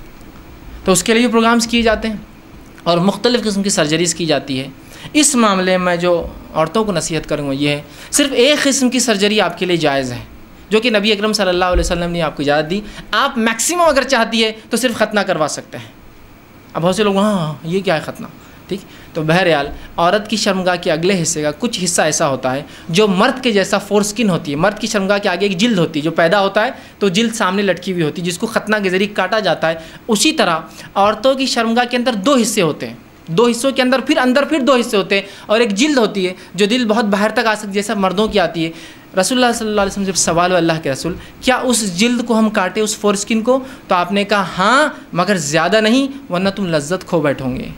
तो उसके लिए प्रोग्राम्स किए जाते हैं और मुख्तलिफ़ किस्म की सर्जरीज़ की जाती है। इस मामले में जो औरतों को नसीहत करूँगा ये है, सिर्फ एक किस्म की सर्जरी आपके लिए जायज़ है, जो कि नबी अकरम सल्लल्लाहु अलैहि वसल्लम ने आपको इजाज़त दी। आप मैक्सिमम अगर चाहती है तो सिर्फ खतना करवा सकते हैं। अब बहुत से लोग हाँ ये क्या है खतना, ठीक। तो बहरहाल औरत की शर्मगाह के अगले हिस्से का कुछ हिस्सा ऐसा होता है जो मर्द के जैसा फोर स्किन होती है। मर्द की शर्मगाह के आगे एक जिल्द होती है, जो पैदा होता है तो जिल्द सामने लटकी हुई होती है, जिसको खतना के ज़रिए काटा जाता है। उसी तरह औरतों की शर्मगाह के अंदर दो हिस्से होते हैं, दो हिस्सों के अंदर फिर दो हिस्से होते हैं, और एक जिल्द होती है जो दिल बहुत बाहर तक आ सकती है, जैसा मर्दों की आती है। रसूलुल्लाह सल्लल्लाहु अलैहि वसल्लम जब सवाल अल्लाह के रसूल क्या उस जिल्द को हम काटे, उस फोर स्किन को, तो आपने कहा हाँ, मगर ज़्यादा नहीं, वरना तुम लज्जत खो बैठोगे।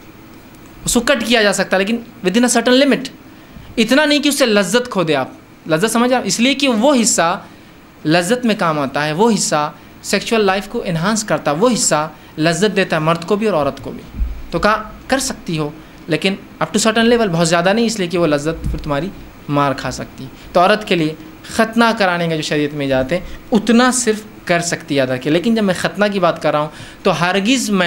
उसको कट किया जा सकता है लेकिन within a certain limit, इतना नहीं कि उससे लज्जत खो दे आप। लज्जत समझ आप, इसलिए कि वो हिस्सा लज्जत में काम आता है, वो हिस्सा सेक्सुअल लाइफ को इन्हांस करता है, वो हिस्सा लज्जत देता है मर्द को भी और औरत को भी। तो कहा कर सकती हो, लेकिन अप टू सर्टन लेवल, बहुत ज़्यादा नहीं, इसलिए कि वो लज्जत फिर तुम्हारी मार खा सकती है। तो औरत के लिए ख़तना कराने का जो शरीयत में इजाज़त है उतना सिर्फ कर सकती है याद रखिए। लेकिन जब मैं ख़तना की बात कर रहा हूँ तो हरगिज़ मैं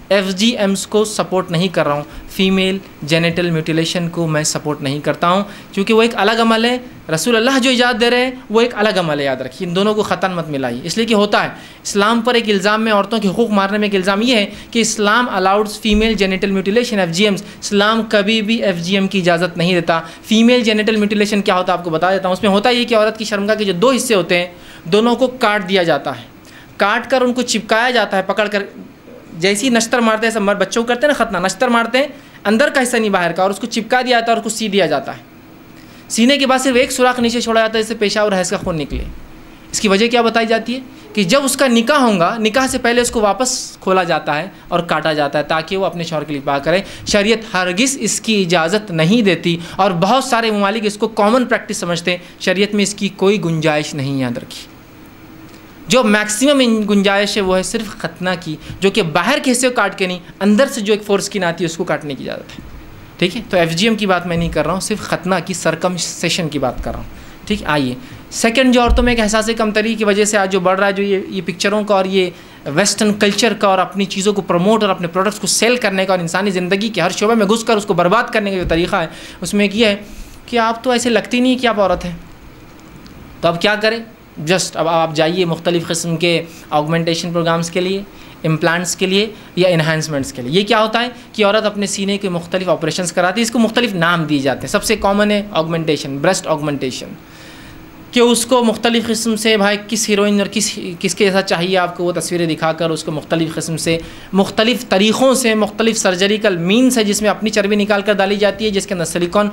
FGMs को सपोर्ट नहीं कर रहा हूँ, फ़ीमेल जेनिटल म्यूटिलेशन को मैं सपोर्ट नहीं करता हूँ, क्योंकि वो एक अलग अमल है। रसूल अल्लाह जो इजाज़त दे रहे हैं वो एक अलग अमल है, याद रखिए। इन दोनों को ख़तन मत मिलाइए। इसलिए कि होता है इस्लाम पर एक इल्ज़ाम में, औरतों के हुकूक़ मारने में एक इल्ज़ाम ये है कि इस्लाम allows female genital mutilation FGMs। इस्लाम कभी भी FGM की इजाज़त नहीं देता। फ़ीमेल जेनिटल म्यूटिलेशन क्या होता है आपको बता देता हूँ। उसमें होता ये कि औरत की शर्मगाह के जो 2 हिस्से होते हैं, दोनों को काट दिया जाता है, काट कर उनको चिपकाया जाता है पकड़ कर। जैसे ही नश्तर मारते हैं, सब बच्चों को करते हैं ना खतना, नश्तर मारते हैं, अंदर का हिस्सा नहीं बाहर का, और उसको चिपका दिया जाता है और उसको सी दिया जाता है। सीने के बाद सिर्फ एक सुराख नीचे छोड़ा जाता है जिससे पेशाब और हैज़ का खून निकले। इसकी वजह क्या बताई जाती है कि जब उसका निकाह होगा, निकाह से पहले उसको वापस खोला जाता है और काटा जाता है ताकि वो अपने शौहर के लिए पा करे। शरीयत हरगिज़ इसकी इजाज़त नहीं देती और बहुत सारे ममालिक इसको कॉमन प्रैक्टिस समझते हैं। शरीयत में इसकी कोई गुंजाइश नहीं, याद रखिए। जो मैक्सिमम गुंजाइश है वो है सिर्फ खतना की, जो कि बाहर के हिस्से को काट के नहीं, अंदर से जो एक फोर्स की आती है उसको काटने की इजाज़त है। ठीक है, तो FGM की बात मैं नहीं कर रहा हूँ, सिर्फ खतना की, सरकमसेशन की बात कर रहा हूँ। ठीक, आइए सेकंड, जो औरतों में एक एहसास कमतरी की वजह से आज जो बढ़ रहा है, जो ये पिक्चरों का और ये वेस्टर्न कल्चर का और अपनी चीज़ों को प्रमोट और अपने प्रोडक्ट्स को सेल करने का और इंसानी ज़िंदगी के हर शोबे में घुस कर उसको बर्बाद करने का जो तरीक़ा है, उसमें एक ये है कि आप तो ऐसे लगती नहीं कि आप औरत हैं, तो अब क्या करें। जस्ट अब आप जाइए मुख्तलिफ़ किस्म के ऑगमेंटेशन प्रोग्राम्स के लिए, इम्प्लांट्स के लिए या इन्हांसमेंट्स के लिए। ये क्या होता है कि औरत अपने सीने के मुख्तलिफ ऑपरेशंस कराती है। इसको मुख्तलिफ नाम दिए जाते हैं। सबसे कॉमन है ऑगमेंटेशन, ब्रेस्ट ऑगमेंटेशन, कि उसको मुख्तलिफ़ किस्म से भाई किस हीरोइन और किसके जैसा चाहिए आपको, वो तस्वीरें दिखाकर उसको मुख्तलिफ़ किस्म से, मुख्तलिफ़ तरीक़ों से, मुख्तलिफ़ सर्जरिकल मीन्स है जिसमें अपनी चर्बी निकाल कर डाली जाती है, जिसके अंदर सिलिकॉन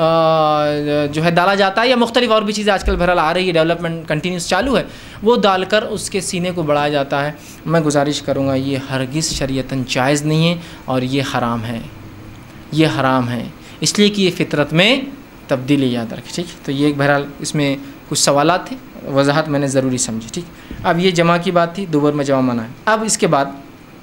जो है डाला जाता है, या मुख्तलिफ़ और भी चीज़ें आजकल बहरहाल आ रही है, डेवलपमेंट कंटिन्यूस चालू है, वो डालकर उसके सीने को बढ़ाया जाता है। मैं गुजारिश करूँगा ये हरगिज़ शरीयतन जायज़ नहीं है और ये हराम है, ये हराम है, इसलिए कि ये फ़ितरत में तब्दीली, याद रखें। ठीक, तो ये एक बहरहाल इसमें कुछ सवालात थे, वजाहत मैंने ज़रूरी समझी। ठीक, अब ये जमा की बात थी, दोबारा में जमा मना है। अब इसके बाद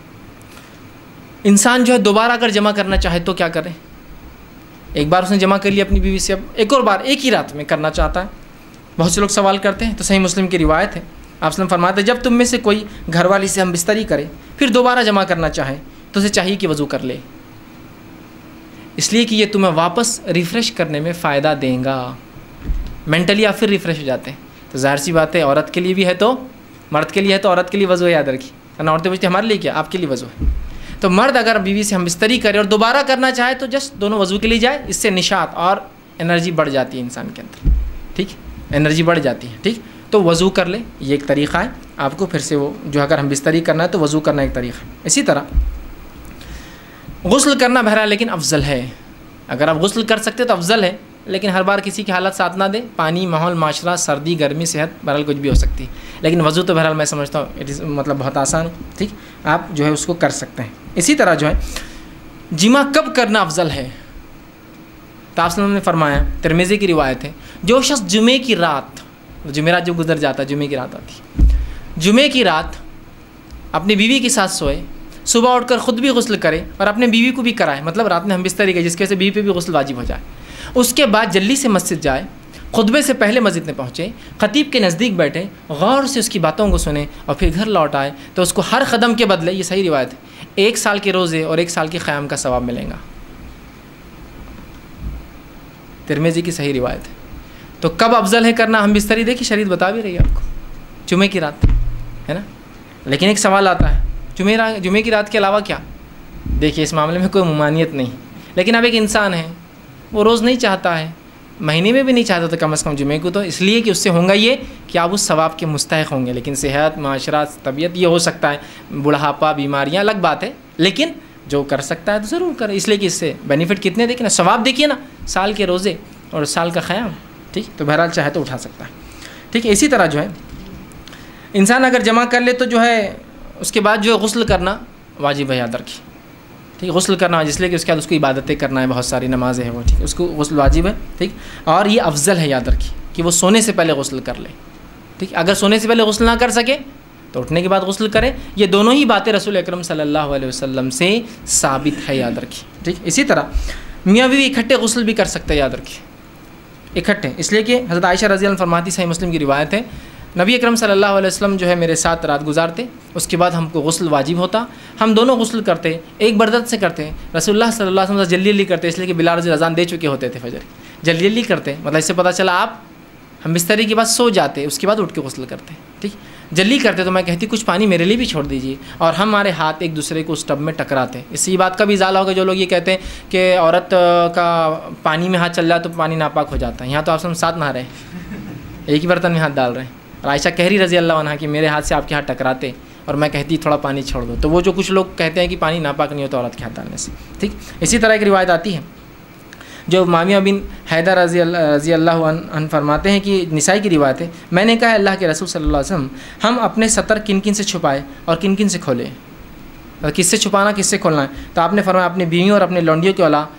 इंसान जो है दोबारा अगर जमा करना चाहे तो क्या करे। एक बार उसने जमा कर लिया अपनी बीवी से, अब एक और बार एक ही रात में करना चाहता है। बहुत से लोग सवाल करते हैं, तो सही मुस्लिम की रिवायत है, आप सल्लम फरमाते जब तुम में से कोई घरवाली से हम बिस्तरी करे फिर दोबारा जमा करना चाहे तो उसे चाहिए कि वज़ू कर ले, इसलिए कि ये तुम्हें वापस रिफ़्रेश करने में फ़ायदा देगा। मेंटली आप फिर रिफ़्रेश हो जाते हैं। तो ज़ाहिर सी बात है, औरत के लिए भी है तो मर्द के लिए है, तो औरत के लिए वज़ू है, याद रखिए। वरना औरतें पूछती हमारे लिए क्या, आपके लिए वज़ू है। तो मर्द अगर बीवी से हम बिस्तरी करे और दोबारा करना चाहे तो जस्ट दोनों वज़ू के लिए जाए, इससे निशात और एनर्जी बढ़ जाती है इंसान के अंदर। ठीक, एनर्जी बढ़ जाती है। ठीक, तो वज़ू कर ले, ये एक तरीक़ा है आपको फिर से वो जो अगर हम बिस्तरी करना है तो वज़ू करना एक तरीक़ा है। इसी तरह गुस्ल करना बहरहाल लेकिन अफजल है, अगर आप गुस्ल कर सकते तो अफजल है, लेकिन हर बार किसी की हालत साथ ना दे, पानी, माहौल, माशरा, सर्दी, गर्मी, सेहत, बहरहाल कुछ भी हो सकती है। लेकिन वज़ू तो बहरहाल मैं समझता हूँ इट इज़ मतलब बहुत आसान है। ठीक, आप जो है उसको कर सकते हैं। इसी तरह जो है जिमा कब करना अफजल है, तो आप ने फरमाया, तिरमिज़ी की रिवायत है, जो शख्स जुमे की रात, जुमेरात जो गुजर जाता है, जुमे की रात आती, जुमे की रात अपनी बीवी के साथ सोए, सुबह उठकर ख़ुद भी गुस्ल करे और अपने बीवी को भी कराए, मतलब रात में हम बिस्तरी गए जिसकी वजह से बीवी पे भी गुस्ल वाजिब हो जाए। उसके बाद जल्दी से मस्जिद जाए, खुतबे से पहले मस्जिद में पहुँचे, ख़तीब के नज़दीक बैठे, गौर से उसकी बातों को सुने और फिर घर लौट आए, तो उसको हर कदम के बदले, ये सही रिवायत है, 1 साल के रोज़े और 1 साल के क़याम का सवाब मिलेगा। तिरमिज़ी की सही रिवायत है। तो कब अफजल है करना, हम बिस्तरी देखिए शरीयत बता भी रही है आपको, जुमे की रात है ना। लेकिन एक सवाल आता है, जुमे की रात के अलावा क्या। देखिए इस मामले में कोई ममानियत नहीं, लेकिन अब एक इंसान है वो रोज़ नहीं चाहता है, महीने में भी नहीं चाहता, तो कम से कम जुमे को तो, इसलिए कि उससे होगा ये कि आप उस सवाब के मुस्तहिक होंगे। लेकिन सेहत, माशरा, तबीयत ये हो सकता है, बुढ़ापा, बीमारियाँ अलग बात है, लेकिन जो कर सकता है तो ज़रूर करे, इसलिए कि इससे बेनिफिट कितने देखिए ना, सवाब देखिए ना, साल के रोज़े और साल का क़याम। ठीक, तो बहरहाल चाहे तो उठा सकता है। ठीक है, इसी तरह जो है इंसान अगर जमा कर ले तो जो है उसके बाद जो है गुस्ल करना वाजिब है, याद रखिए। ठीक, गुस्ल करना इसलिए कि उसके बाद उसको इबादतें करना है, बहुत सारी नमाज़ें हैं वो। ठीक, उसको गुस्ल वाजिब है। ठीक, और ये अफजल है, याद रखिए कि वो सोने से पहले गुस्ल कर ले। ठीक, अगर सोने से पहले गुस्ल ना कर सके तो उठने के बाद गुस्ल करें। ये दोनों ही बातें रसूल अकरम सल्लल्लाहु अलैहि वसल्लम से साबित है, याद रखिए। ठीक, इसी तरह मियाँ बीवी इकट्ठे गुस्ल भी कर सकते हैं, याद रखिए, इकट्ठे, इसलिए कि हज़रत आयशा रज़ी अल्लाह अन्हा फरमाती, सही मुस्लिम की रिवायत है, नबी अकरम सल्लल्लाहु अलैहि वसल्लम जो है मेरे साथ रात गुजारते, उसके बाद हमको गुस्ल वाजिब होता, हम दोनों गुस्ल करते, एक बरदत से करते। रसूलुल्लाह सल्लल्लाहु अलैहि वसल्लम जल्दी जल्दी करते, इसलिए कि बिलाल रज़ी अज़ान दे चुके होते थे फजर, जल्दी जल्दी करते, मतलब इससे पता चला आप हम बिस्तरी के बाद सो जाते, उसके बाद उठ के गुस्ल करते। ठीक, जल्दी करते तो मैं कहती कुछ पानी मेरे लिए भी छोड़ दीजिए, और हमारे हाथ एक दूसरे को उस टब में टकराते। इसी बात का भी इजाला होगा जो लोग ये कहते हैं कि औरत का पानी में हाथ चल जाए तो पानी नापाक हो जाता है। यहाँ तो आप सब साथ नहा रहे हैं, एक ही बर्तन में हाथ डाल रहे हैं, और आयशा कह रही रज़ी अल्लाह अन्हा कि मेरे हाथ से आपके हाथ टकराते और मैं कहती थोड़ा पानी छोड़ दो। तो वो जो कुछ लोग कहते हैं कि पानी नापाक नहीं होता औरत के हाथ डालने से। ठीक, इसी तरह एक रिवायत आती है जो माविया बिन हैदर रज़ी अल्लाह अन्हु फरमाते हैं कि निसाई की रिवायत है, मैंने कहा अल्लाह के रसूल सल्लल्लाहु अलैहि वसल्लम हम अपने सतर किन किन से छुपाए और किन किन से खोले, और किससे छुपाना किससे खोलना है। तो आपने फरमाया अपनी बीवियों और अपने लौंडियों के अला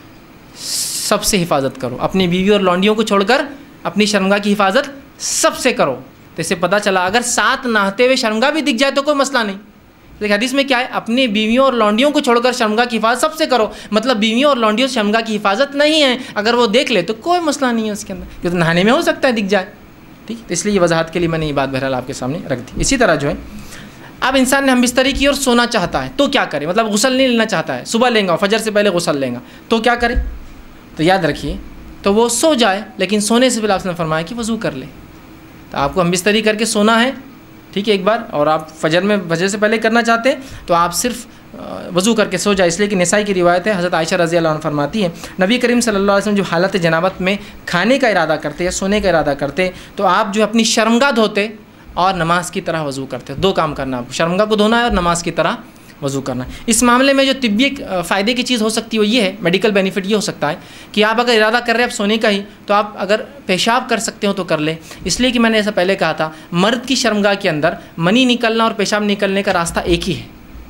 सबसे हिफाजत करो, अपनी बीवी और लौंडियों को छोड़कर अपनी शर्मगाह की हिफाजत सबसे करो। तो इससे पता चला अगर साथ नहाते हुए शर्मगाह भी दिख जाए तो कोई मसला नहीं। देखिए हदीस में क्या है, अपनी बीवियों और लौंडियों को छोड़कर शर्मगाह की हिफाजत सबसे करो, मतलब बीवियों और लौंडियों से शर्मगाह की हिफाजत नहीं है, अगर वो देख ले तो कोई मसला नहीं है उसके अंदर, क्योंकि तो नहाने में हो सकता है दिख जाए। ठीक, तो इसलिए ये वजाहत के लिए मैंने ये बात बहरहाल आपके सामने रख दी। इसी तरह जो है अब इंसान ने हम बिस्तरी की और सोना चाहता है तो क्या करे, मतलब गुस्ल नहीं लेना चाहता है, सुबह लेंगा फजर से पहले गुस्ल लेंगा तो क्या करे। तो याद रखिए तो वो सो जाए, लेकिन सोने से पहले आपने फरमाया कि वज़ू कर ले। तो आपको हम बिस्तरी करके सोना है, ठीक है, एक बार, और आप फजर से पहले करना चाहते हैं तो आप सिर्फ वज़ू करके सो जाए। इसलिए कि निसाई की रिवायत है, हज़रत आयशा रज़ी अल्लाह अन्हा फरमाती है नबी करीम सल्लल्लाहु अलैहि वसल्लम जो हालत जनाबत में खाने का इरादा करते या सोने का इरादा करते तो आप जो अपनी शर्मगाह धोते और नमाज की तरह वज़ू करते। दो काम करना आपको, शर्मगाह को धोना है और नमाज की तरह वज़ू करना है। इस मामले में जो तिब्बी फ़ायदे की चीज़ हो सकती है वो ये है, मेडिकल बेनिफिट ये हो सकता है कि आप अगर इरादा कर रहे हैं आप सोने का ही, तो आप अगर पेशाब कर सकते हो तो कर ले। इसलिए कि मैंने ऐसा पहले कहा था, मर्द की शर्मगाह के अंदर मनी निकलना और पेशाब निकलने का रास्ता एक ही है।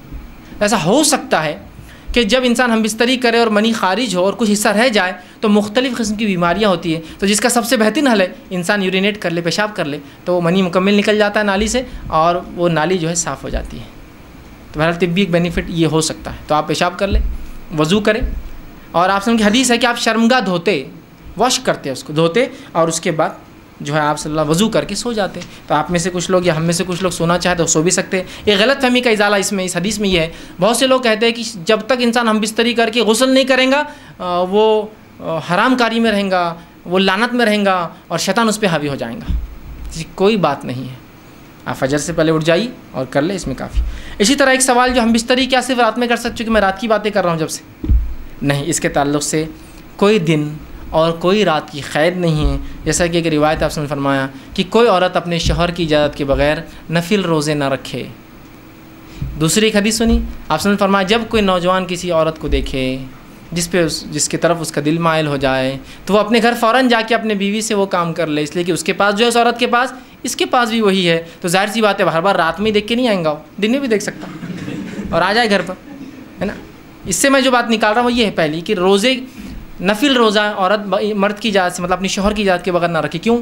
ऐसा हो सकता है कि जब इंसान हम बिस्तरी करे और मनी खारिज हो और कुछ हिस्सा रह जाए तो मुख्तलिफ़ किस्म की बीमारियाँ होती है, तो जिसका सबसे बेहतरीन हल है इंसान यूरिनेट कर ले, पेशाब कर ले, तो वो मनी मुकम्मल निकल जाता है नाली से और वो नाली जो है साफ़ हो जाती है। तो बहरहाल तिब्बी एक बेनिफिट ये हो सकता है। तो आप पेशाब कर ले, वज़ू करें, और आप समझ हदीस है कि आप शर्मगाह धोते, वॉश करते उसको धोते और उसके बाद जो है आप सल्लल्लाहु वज़ू करके सो जाते। तो आप में से कुछ लोग या हम में से कुछ लोग सोना चाहे तो सो भी सकते हैं। ये गलत फहमी का इजाला इसमें इस हदीस में ये है, बहुत से लोग कहते हैं कि जब तक इंसान हम बिस्तरी करके गुस्ल नहीं करेगा वो हराम कारी में रहेगा, वो लानत में रहेगा और शैतान उस पर हावी हो जाएगा। कोई बात नहीं है, आप फजर से पहले उठ जाइए और कर ले, इसमें काफ़ी। इसी तरह एक सवाल जो हम बिस्तरी क्या सिर्फ रात में कर सकते, क्योंकि मैं रात की बातें कर रहा हूँ जब से, नहीं, इसके ताल्लुक़ से कोई दिन और कोई रात की क़ैद नहीं है। जैसा कि एक रिवायत आपने फरमाया कि कोई औरत अपने शौहर की इजाज़त के बग़ैर नफिल रोज़े ना रखे। दूसरी एक हदीस सुनी, आपने फरमाया जब कोई नौजवान किसी औरत को देखे जिसके तरफ उसका दिल माइल हो जाए तो वो अपने घर फ़ौरन जाके अपने बीवी से वो काम कर ले, इसलिए कि उसके पास जो है उस औरत के पास, इसके पास भी वही है। तो जाहिर सी बात है हर बार रात में ही देख के नहीं आएगा, दिन में भी देख सकता और आ जाए घर पर, है ना। इससे मैं जो बात निकाल रहा हूँ वो ये है पहली कि रोज़े नफिल रोज़ा औरत मर्द की इजाज़त से, मतलब अपनी शौहर की इजाज़त के बगैर ना रखे। क्यों?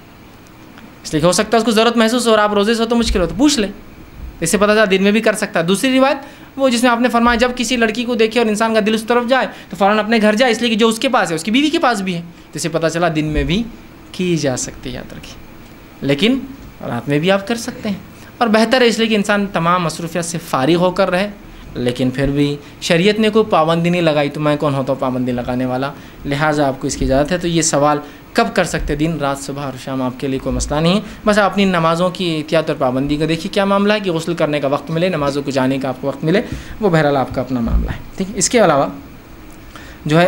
इसलिए हो सकता है उसको ज़रूरत महसूस हो और आप रोज़े से हो तो मुश्किल हो, तो पूछ ले, इससे पता चला दिन में भी कर सकता है। दूसरी रिवायत वो जिसमें आपने फरमाया जब किसी लड़की को देखे और इंसान का दिल उस तरफ जाए तो फ़ौरन अपने घर जाए, इसलिए कि जो उसके पास है उसकी बीवी के पास भी है, तो इससे पता चला दिन में भी की जा सकती है, याद रखिए। लेकिन रात में भी आप कर सकते हैं और बेहतर है, इसलिए कि इंसान तमाम मसरूफियत से फारिग होकर रहे। लेकिन फिर भी शरीयत ने कोई पाबंदी नहीं लगाई, तो मैं कौन होता हूँ पाबंदी लगाने वाला, लिहाजा आपको इसकी इजाज़त है। तो ये सवाल कब कर सकते, दिन रात सुबह और शाम, आपके लिए कोई मसला नहीं है। बस आप अपनी नमाज़ों की एहतियात और पाबंदी का देखिए क्या मामला है कि गुस्ल करने का वक्त मिले, नमाज़ों को जाने का आपको वक्त मिले, वो बहरहाल आपका अपना मामला है। ठीक, इसके अलावा जो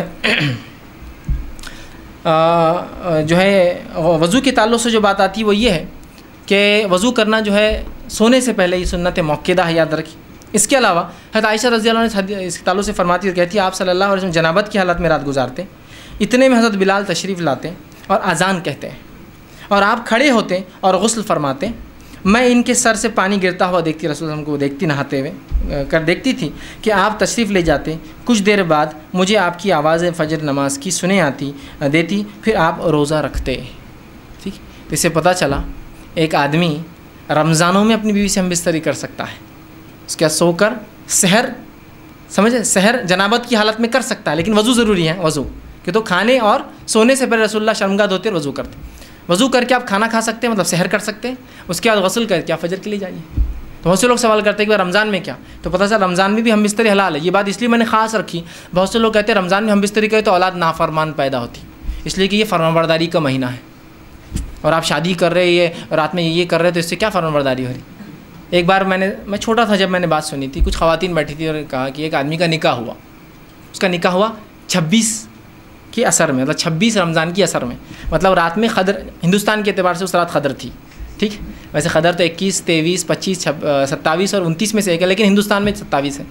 है वज़ू के ताल्लुक़ से जो बात आती है वो ये है कि वज़ू करना जो है सोने से पहले ये सुन्नत मौक़दा है, याद रखिए। इसके अलावा हज़रत आयशा रज़ी अल्लाह अन्हा इसके ताल्लुक़ से फरमाती है, कहती है आप सल्लल्लाहु अलैहि वसल्लम जनाबत की हालत में रात गुजारते, इतने में हज़रत बिलाल तशरीफ़ लाते और अज़ान कहते हैं और आप खड़े होते और गुस्ल फरमाते। मैं इनके सर से पानी गिरता हुआ देखती, रसूल हमको देखती नहाते हुए कर देखती थी कि आप तशरीफ़ ले जाते, कुछ देर बाद मुझे आपकी आवाज़ फ़जर नमाज की सुने आती देती, फिर आप रोज़ा रखते। ठीक, तो इससे पता चला एक आदमी रमज़ानों में अपनी बीवी से हम बिस्तरी कर सकता है, उसके बाद सोकर सहर, समझे, सहर जनाबत की हालत में कर सकता है, लेकिन वज़ू ज़रूरी है। वज़ू कि तो खाने और सोने से पहले रसूलुल्लाह शर्मगाह धोते और वज़ू करते। वज़ू करके आप खाना खा सकते हैं, मतलब सहर कर सकते हैं, उसके बाद गस्ल करके आप फजर के लिए जाइए। तो बहुत से लोग सवाल करते हैं कि रमज़ान में क्या, तो पता चला रमज़ान में भी हम बिस्तरी हलाल है। ये बात इसलिए मैंने ख़ास रखी, बहुत से लोग कहते हैं रमज़ान में हम बिस्तरी करें तो औलाद नाफरमान पैदा होती, इसलिए कि ये फरमाबरदारी का महीना है और आप शादी कर रहे ये रात में ये कर रहे, तो इससे क्या फरमाबरदारी हो रही। एक बार मैं छोटा था जब मैंने बात सुनी थी, कुछ ख़वातीन बैठी थी और कहा कि एक आदमी का निकाह हुआ, उसका निकाह हुआ 26 के असर में, मतलब 26 रमज़ान की असर में, मतलब रात में ख़दर, हिंदुस्तान के अतबार से उस रात ख़दर थी, ठीक। वैसे ख़दर तो 21, 23, 25, 27 और 29 में से एक है, लेकिन हिंदुस्तान में 27 है।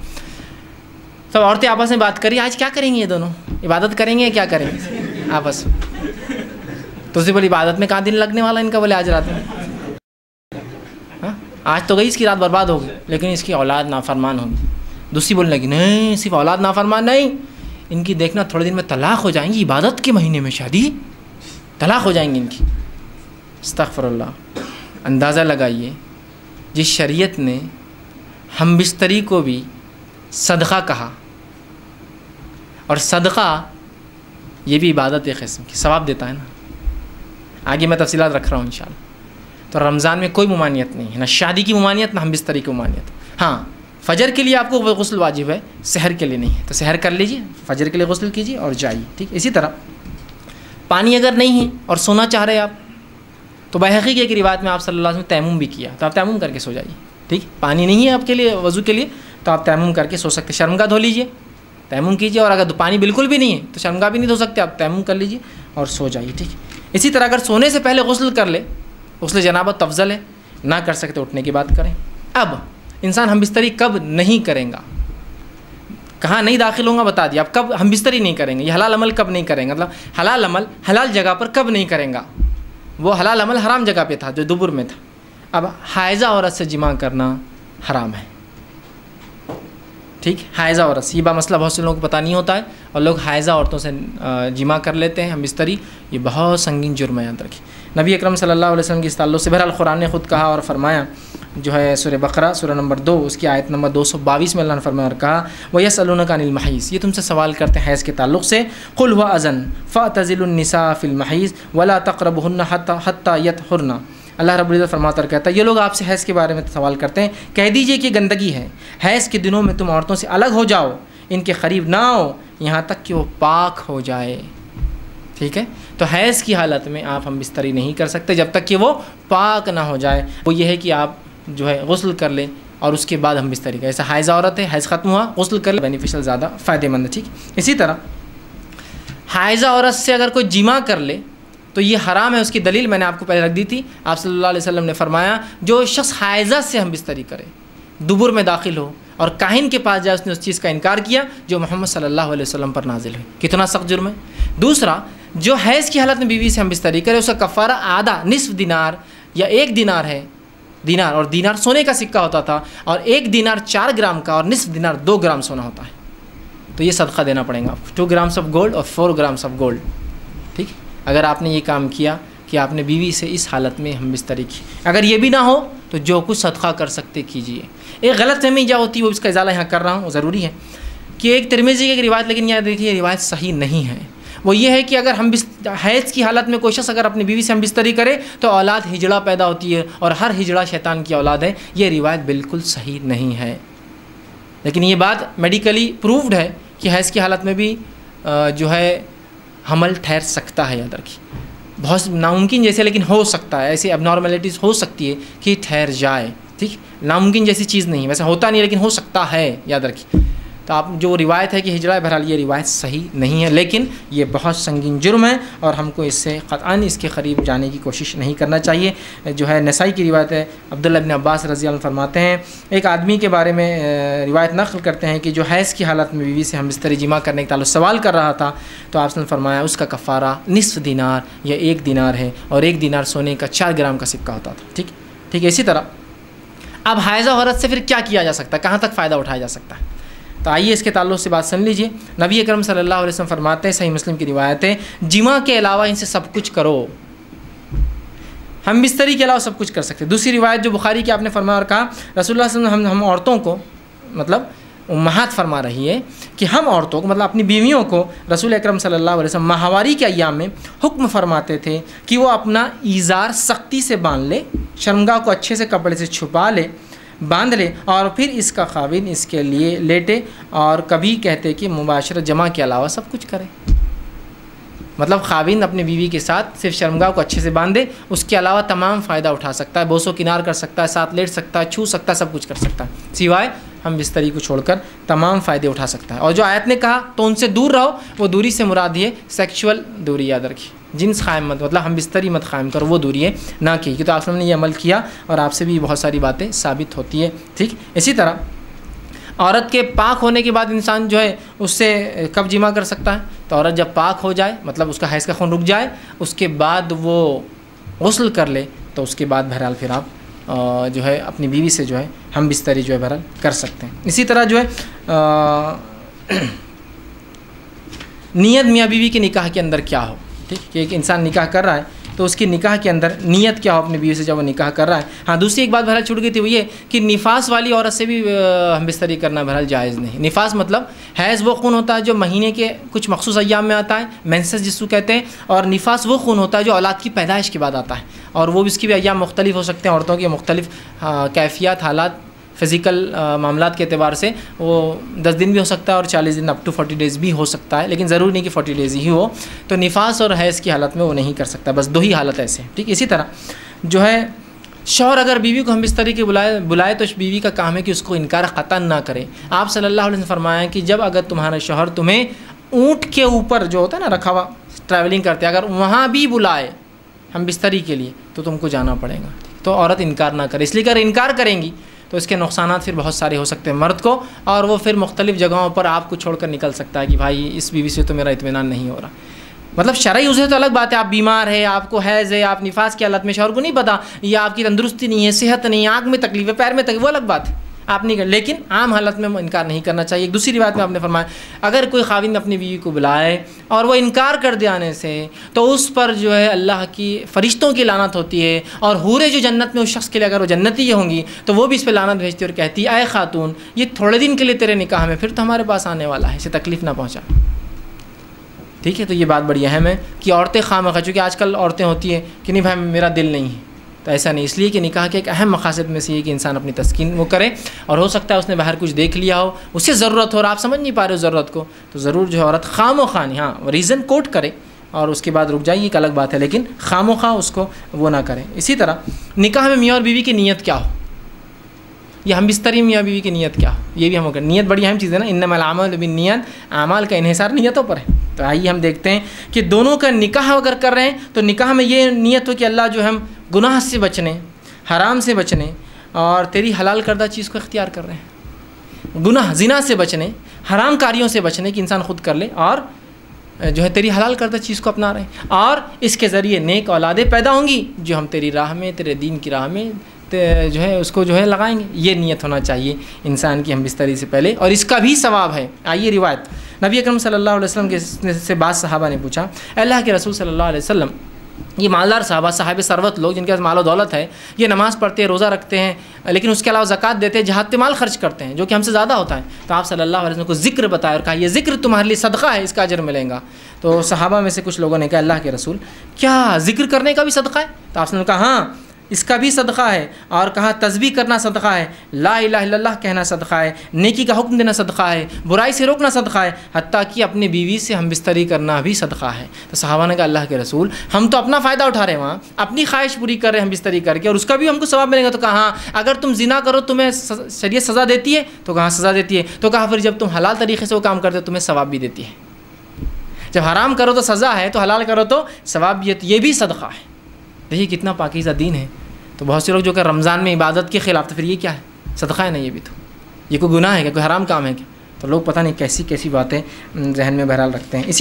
सब औरतें आपस में बात करी, आज क्या करेंगे ये दोनों, इबादत करेंगे या क्या करेंगे आपस में। तो उसे बोली इबादत में कहाँ दिन लगने वाला इनका, बोले आज रात में, हाँ आज तो गई इसकी रात बर्बाद होगी, लेकिन इसकी औलाद नाफरमान होगी। दूसरी बोलने लगी नहीं सिर्फ औलाद नाफरमान नहीं, इनकी देखना थोड़े दिन में तलाक हो जाएंगी, इबादत के महीने में शादी, तलाक हो जाएंगी इनकी। अस्तग़फ़िरुल्लाह। अंदाज़ा लगाइए, जिस शरीयत ने हम बिस्तरी को भी सदक़ा कहा, और सदक़ा ये भी इबादत एक किस्म की सवाब देता है ना। आगे मैं तफसीलात रख रहा हूँ इंशाअल्लाह। तो रमज़ान में कोई मुमानियत नहीं है, ना शादी की मुमानियत ना हम बिस्तरी की मुमानियत। हाँ फ़जर के लिए आपको गुस्ल वाजिब है, सहर के लिए नहीं है, तो सहर कर लीजिए, फ़जर के लिए गुस्ल कीजिए और जाइए, ठीक। इसी तरह पानी अगर नहीं है और सोना चाह रहे आप, तो बैहक़ी की एक रिवायत में आप सल्लल्लाहु अलैहि वसल्लम तैमुम भी किया, तो आप तैमुम करके सो जाइए, ठीक। पानी नहीं है आपके लिए वज़ू के लिए, तो आप तैमुम करके सो सकते। शर्मगाह धो लीजिए, तैमुम कीजिए, और अगर पानी बिल्कुल भी नहीं है तो शर्मगाह भी नहीं धो सकते, आप तैमुम कर लीजिए और सो जाइए, ठीक। इसी तरह अगर सोने से पहले गुस्ल कर ले, गुस्ल जनाबत अफजल है, ना कर सकते उठने की बात करें। अब इंसान हम बिस्तरी कब नहीं करेगा, कहाँ नहीं दाखिल होगा बता दिया, अब कब हम बिस्तरी नहीं करेंगे, ये हलाल अमल कब नहीं करेंगे, मतलब हलाल अमल हलाल जगह पर कब नहीं करेंगे। वो हलाल अमल हराम जगह पे था जो दुबुर में था। अब हाइज़ा औरत से जिमा करना हराम है, ठीक। हाइज़ा औरत से, ये मसला बहुत से लोगों को पता नहीं होता है, और लोग हाइज़ा औरतों से जिमा कर लेते हैं हम बिस्तरी, ये बहुत संगीन जुर्म है, याद रखिए। नबी अकरम सल्लल्लाहु अलैहि वसल्लम के इस ताल्लुक़ से बहरहाल कुरान ने ख़ुद कहा और फरमाया, जो है सूरह बकरा सूरह नंबर 2 उसकी आयत नंबर 222 में अल्लाह ने फरमाया और कहा, वयसअलूनका अनिल महईज़, ये तुमसे सवाल करते हैं हैज़ के ताल्लुक़ से, कुल हुवा अज़न फ़अतज़िलुन निसा फ़िल महईज़ वला तक़रबुहुन्ना हत्ता यतहुरना। अल्लाह रब्बुल इज़्ज़त फरमाता कहता है, ये लोग आपसे हैज़ के बारे में सवाल करते हैं, कह दीजिए कि गंदगी है, हैज़ के दिनों में तुम औरतों से अलग हो जाओ, इनके करीब ना आओ यहाँ तक कि वो पाक हो जाए, ठीक है। तो हैज़ की हालत में आप हम बिस्तरी नहीं कर सकते जब तक कि वो पाक ना हो जाए। वो ये है कि आप जो है गुस्ल कर लें और उसके बाद हम बिस्तरी का, ऐसा हाइज़ा औरत है, हैज़ ख़त्म हुआ, गुस्ल कर ले, बेनिफिशियल ज़्यादा फ़ायदेमंद है, ठीक। इसी तरह हाइज़ा औरत से अगर कोई जिमा कर ले तो ये हराम है, उसकी दलील मैंने आपको पहले रख दी थी। आप सल्लल्लाहु अलैहि वसल्लम ने फरमाया, जो शख्स हाइज़ा से हम बिस्तरी करे, दुबुर में दाखिल हो और काहिन के पास जाए, उसने उस चीज़ का इनकार किया जो मोहम्मद सल्लल्लाहु अलैहि वसल्लम पर नाजिल हुई, कितना सख्त जुर्म है। दूसरा, जो हैज़ की हालत में बीवी से हम बिस्तरी करे, उसका कफ़ारा आधा निस्फ दिनार या 1 दिनार है। दिनार, और दिनार सोने का सिक्का होता था, और 1 दिनार 4 ग्राम का और निस्फ दिनार 2 ग्राम सोना होता है। तो ये सदका देना पड़ेगा आपको, 2 ग्राम्स ऑफ गोल्ड और 4 ग्राम्स ऑफ गोल्ड, ठीक। अगर आपने ये काम किया कि आपने बीवी से इस हालत में हम बिस्तरी की, अगर ये भी ना हो तो जो कुछ सदका कर सकते कीजिए। एक गलत फहमी क्या होती है, वो इसका इजाला यहाँ कर रहा हूँ, ज़रूरी है कि एक तिरमिज़ी की एक रिवायत, लेकिन यहाँ देखिए रिवायत सही नहीं है। वो ये है कि अगर हम हैज़ की हालत में कोई शख्स अगर अपनी बीवी से हम बिस्तरी करे तो औलाद हिजड़ा पैदा होती है, और हर हिजड़ा शैतान की औलाद है। ये रिवायत बिल्कुल सही नहीं है, लेकिन ये बात मेडिकली प्रूव्ड है कि हैज़ की हालत में भी जो है हमल ठहर सकता है। याद रखिए, बहुत नामुमकिन जैसे, लेकिन हो सकता है, ऐसी एबनॉर्मलिटीज़ हो सकती है कि ठहर जाए, ठीक। नामुमकिन जैसी चीज़ नहीं, वैसे होता नहीं, लेकिन हो सकता है, याद रखिए। तो आप जो रिवायत है कि हिजड़ा, बहरहाल ये रिवायत सही नहीं है, लेकिन ये बहुत संगीन जुर्म है और हमको इससे क़तअन इसके करीब जाने की कोशिश नहीं करना चाहिए। जो है नसाई की रिवायत है, अब्दुल्लाह इब्न अब्बास रज़ी अल्लाह अन्हु फरमाते हैं, एक आदमी के बारे में रिवायत नक़ल करते हैं कि जो हैज़ की हालत में बीवी से हम बिस्तरी जिमा करने के ताल्लुक़ सवाल कर रहा था, तो आपने फरमाया उसका कफ़ारा निस्फ़ दिनार या 1 दिनार है, और 1 दिनार सोने का 4 ग्राम का सिक्का होता था, ठीक ठीक। इसी तरह अब हाइज़ा औरत से फिर क्या किया जा सकता है, कहाँ तक फ़ायदा उठाया जा सकता है, तो आइए इसके ताल्लुक़ से बात सुन लीजिए। नबी अकरम सल्लल्लाहु अलैहि वसल्लम फरमाते हैं, सही मुस्लिम की रिवायत है, जिमा के अलावा इनसे सब कुछ करो, हम बिस्तरी के अलावा सब कुछ कर सकते हैं। दूसरी रिवायत जो बुखारी की आपने फरमाया और कहा, रसूलुल्लाह सल्लल्लाहु अलैहि वसल्लम हम औरतों को, मतलब उम्महात फरमा रही है कि हम औरतों को, मतलब अपनी बीवियों को, रसूल अकरम सल्लल्लाहु अलैहि वसल्लम माहवारी के अय्याम में हुक्म फरमाते थे कि वो अपना ईज़ार सख्ती से बांध ले, शर्मगाह को अच्छे से कपड़े से छुपा ले, बांध ले, और फिर इसका खाविन इसके लिए लेटे, और कभी कहते कि मुबाशरत जमा के अलावा सब कुछ करे। मतलब खाविन अपने बीवी के साथ सिर्फ शर्मगाह को अच्छे से बांधे, उसके अलावा तमाम फ़ायदा उठा सकता है, बोसो किनार कर सकता है, साथ लेट सकता है, छू सकता है, सब कुछ कर सकता है, सिवाय हम बिस्तरी को छोड़कर तमाम फ़ायदे उठा सकता है। और जो आयत ने कहा तो उनसे दूर रहो, वो दूरी से मुराद ये सेक्सुअल दूरी याद रखिए, जिन्स कायम मत, मतलब हम बिस्तरी मत कायम करो, वो दूरी है ना की। तो आप ने ये अमल किया और आपसे भी बहुत सारी बातें साबित होती है। ठीक इसी तरह औरत के पाक होने के बाद इंसान जो है उससे कब जिमा कर सकता है? तो औरत जब पाक हो जाए, मतलब उसका हैज़ का खून रुक जाए, उसके बाद वो गुस्ल कर ले, तो उसके बाद बहरहाल फिर आप जो है अपनी बीवी से जो है हम बिस्तरी जो है बहरहाल कर सकते हैं। इसी तरह जो है नियत मियाँ बीवी के निकाह के अंदर क्या हो, ठीक, कि एक इंसान निकाह कर रहा है तो उसकी निकाह के अंदर नियत क्या हो अपनी बीवी से जब वो निकाह कर रहा है। हाँ, दूसरी एक बात बहरहाल छूट गई थी, वो ये कि निफास वाली औरत से भी हम बिस्तरी करना बहरहाल जायज़ नहीं। निफास मतलब हैज़ वो खून होता है जो महीने के कुछ मखसूस अय्याम में आता है, मेंसेस जिसको कहते हैं, और निफास वो खून होता है जो औलाद की पैदाइश के बाद आता है, और वो इसके भी अय्याम मुख्तलिफ हो सकते हैं, औरतों के मुख्तलिफ कैफियत, हालात, फ़िज़िकल मामलात के अतबार से वो 10 दिन भी हो सकता है और 40 दिन अप टू 40 डेज़ भी हो सकता है, लेकिन ज़रूरी नहीं कि 40 डेज़ ही हो। तो निफास और हैज़ की हालत में वो नहीं कर सकता, बस 2 ही हालत ऐसे हैं। ठीक, इसी तरह जो है शौहर अगर बीवी को हम इस तरीके बुलाए तो बीवी का काम है कि उसको इनकार क़तन ना करे। आप सल्लल्लाहु अलैहि वसल्लम फरमाया कि जब अगर तुम्हारा शौहर तुम्हें ऊँट के ऊपर जो होता है ना रखा हुआ, ट्रैवलिंग करते हैं, अगर वहाँ भी बुलाए हम बिस्तरी के लिए तो तुमको जाना पड़ेगा। तो औरत इनकार ना करे, इसलिए अगर इनकार करेंगी तो इसके नुकसानात फिर बहुत सारे हो सकते हैं मर्द को, और वो फिर मुख्तलिफ जगहों पर आपको छोड़कर निकल सकता है कि भाई इस बीवी से तो मेरा इत्मीनान नहीं हो रहा। मतलब शरई उसे तो अलग बात है, आप बीमार है, आपको हैज़ है, आप निफास की हालत में, शौहर को नहीं पता, या आपकी तंदुरुस्ती नहीं है, सेहत नहीं है, आँख में तकलीफ है, पैर में तकलीफ, वो अलग बात है, आप नहीं कर, लेकिन आम हालत में इनकार नहीं करना चाहिए। एक दूसरी बात में आपने फरमाया अगर कोई खाविंद अपनी बीवी को बुलाए और वो इनकार कर दे आने से, तो उस पर जो है अल्लाह की फ़रिश्तों की लानत होती है, और हूरें जो जन्नत में उस शख्स के लिए अगर वो जन्नती होंगी तो वो भी इस पर लानत भेजती है और कहती है, ऐ खातून ये थोड़े दिन के लिए तेरे निकाह में, फिर तो हमारे पास आने वाला है, इसे तकलीफ़ ना पहुँचा। ठीक है, तो ये बात बड़ी अहम है कि औरतें खामखा, चूँकि आजकल औरतें होती हैं कि नहीं भाई मेरा दिल नहीं है, तो ऐसा नहीं, इसलिए कि निकाह के एक अहम मकासद में से ये कि इंसान अपनी तस्कीन वो करे, और हो सकता है उसने बाहर कुछ देख लिया हो, उसे ज़रूरत हो और आप समझ नहीं पा रहे हो ज़रूरत को, तो ज़रूर जो है औरत खामोखानी, हाँ रीज़न कोट करे और उसके बाद रुक जाए, एक अलग बात है, लेकिन खामोखा उसको वो ना करें। इसी तरह निकाह में मियाँ और बीवी की नीयत क्या हो, ये हम बिस्तरी मियाँ बीवी की नीयत क्या हो, ये भी हम करें। नीयत बड़ी अहम चीज़ है ना, इन्नमल आमालु बिन्नियत, आमाल का इन्हिसार नीयतों पर है। तो आइए हम देखते हैं कि दोनों का निकाह अगर कर रहे हैं तो निकाह में ये नीयत हो कि अल्लाह जो हम गुनाह से बचने, हराम से बचने और तेरी हलाल करदा चीज़ को इख्तियार कर रहे हैं, गुनाह ज़िना से बचने, हराम कारियों से बचने की इंसान खुद कर ले, और जो है तेरी हलाल करदा चीज़ को अपना रहे हैं, और इसके ज़रिए नेक औलादें पैदा होंगी जो हम तेरी राह में, तेरे दीन की राह में जो है उसको जो है लगाएंगे। ये नीयत होना चाहिए इंसान की हम बिस्तरी से पहले, और इसका भी सवाब है। आइए रिवायत, नबी अकरम सल्लल्लाहु अलैहि वसल्लम के से बाद सहाबा ने पूछा, अल्लाह के रसूल सल्लल्लाहु अलैहि वसल्लम, ये मालदार साहबा, साहिब सरवत लोग जिनके पास माल दौलत है, ये नमाज़ पढ़ते हैं, रोज़ा रखते हैं, लेकिन उसके अलावा ज़कात देते हैं, जहाद पे माल खर्च करते हैं, जो कि हमसे ज़्यादा होता है। तो आप सल्लल्लाहु अलैहि वसल्लम को ज़िक्र बताया और कहा ये ज़िक्र तुम्हारे लिए सदका है, इसका अजर मिलेगा। तो सहाबा में से कुछ लोगों ने कहा अल्लाह के रसूल क्या ज़िक्र करने का भी सदका है? तो आपने कहा हाँ इसका भी सदका है, और कहा तस्बीह करना सदका है, ला इलाहा इल्लल्लाह कहना सदका है, नेकी का हुक्म देना सदका है, बुराई से रोकना सदका है, हत्ता कि अपनी बीवी से हम बिस्तरी करना भी सदका है। तो सहाबा ने कहा अल्लाह के रसूल हम तो अपना फ़ायदा उठा रहे हैं, वहाँ अपनी ख्वाहिश पूरी कर रहे हैं हम बिस्तरी करके, और उसका भी हमको सवाब मिलेगा। तो कहा हाँ अगर तुम जिना करो तुम्हें शरीयत सज़ा देती है? तो कहा सज़ा देती है। तो कहा फिर जब तुम हलाल तरीके से वो काम करते हो तुम्हें सवाब भी देती है। जब हराम करो तो सज़ा है, तो हलाल करो तो सवाब भी है, तो ये भी सदका है। देखिए कितना पाकीज़ा दीन है। तो बहुत से लोग जो कि रमज़ान में इबादत के ख़िलाफ़, तो फिर ये क्या है? सदका है ना, ये भी तो, ये कोई गुनाह है क्या, कोई हराम काम है क्या? तो लोग पता नहीं कैसी कैसी बातें जहन में बहरहाल रखते हैं। इसी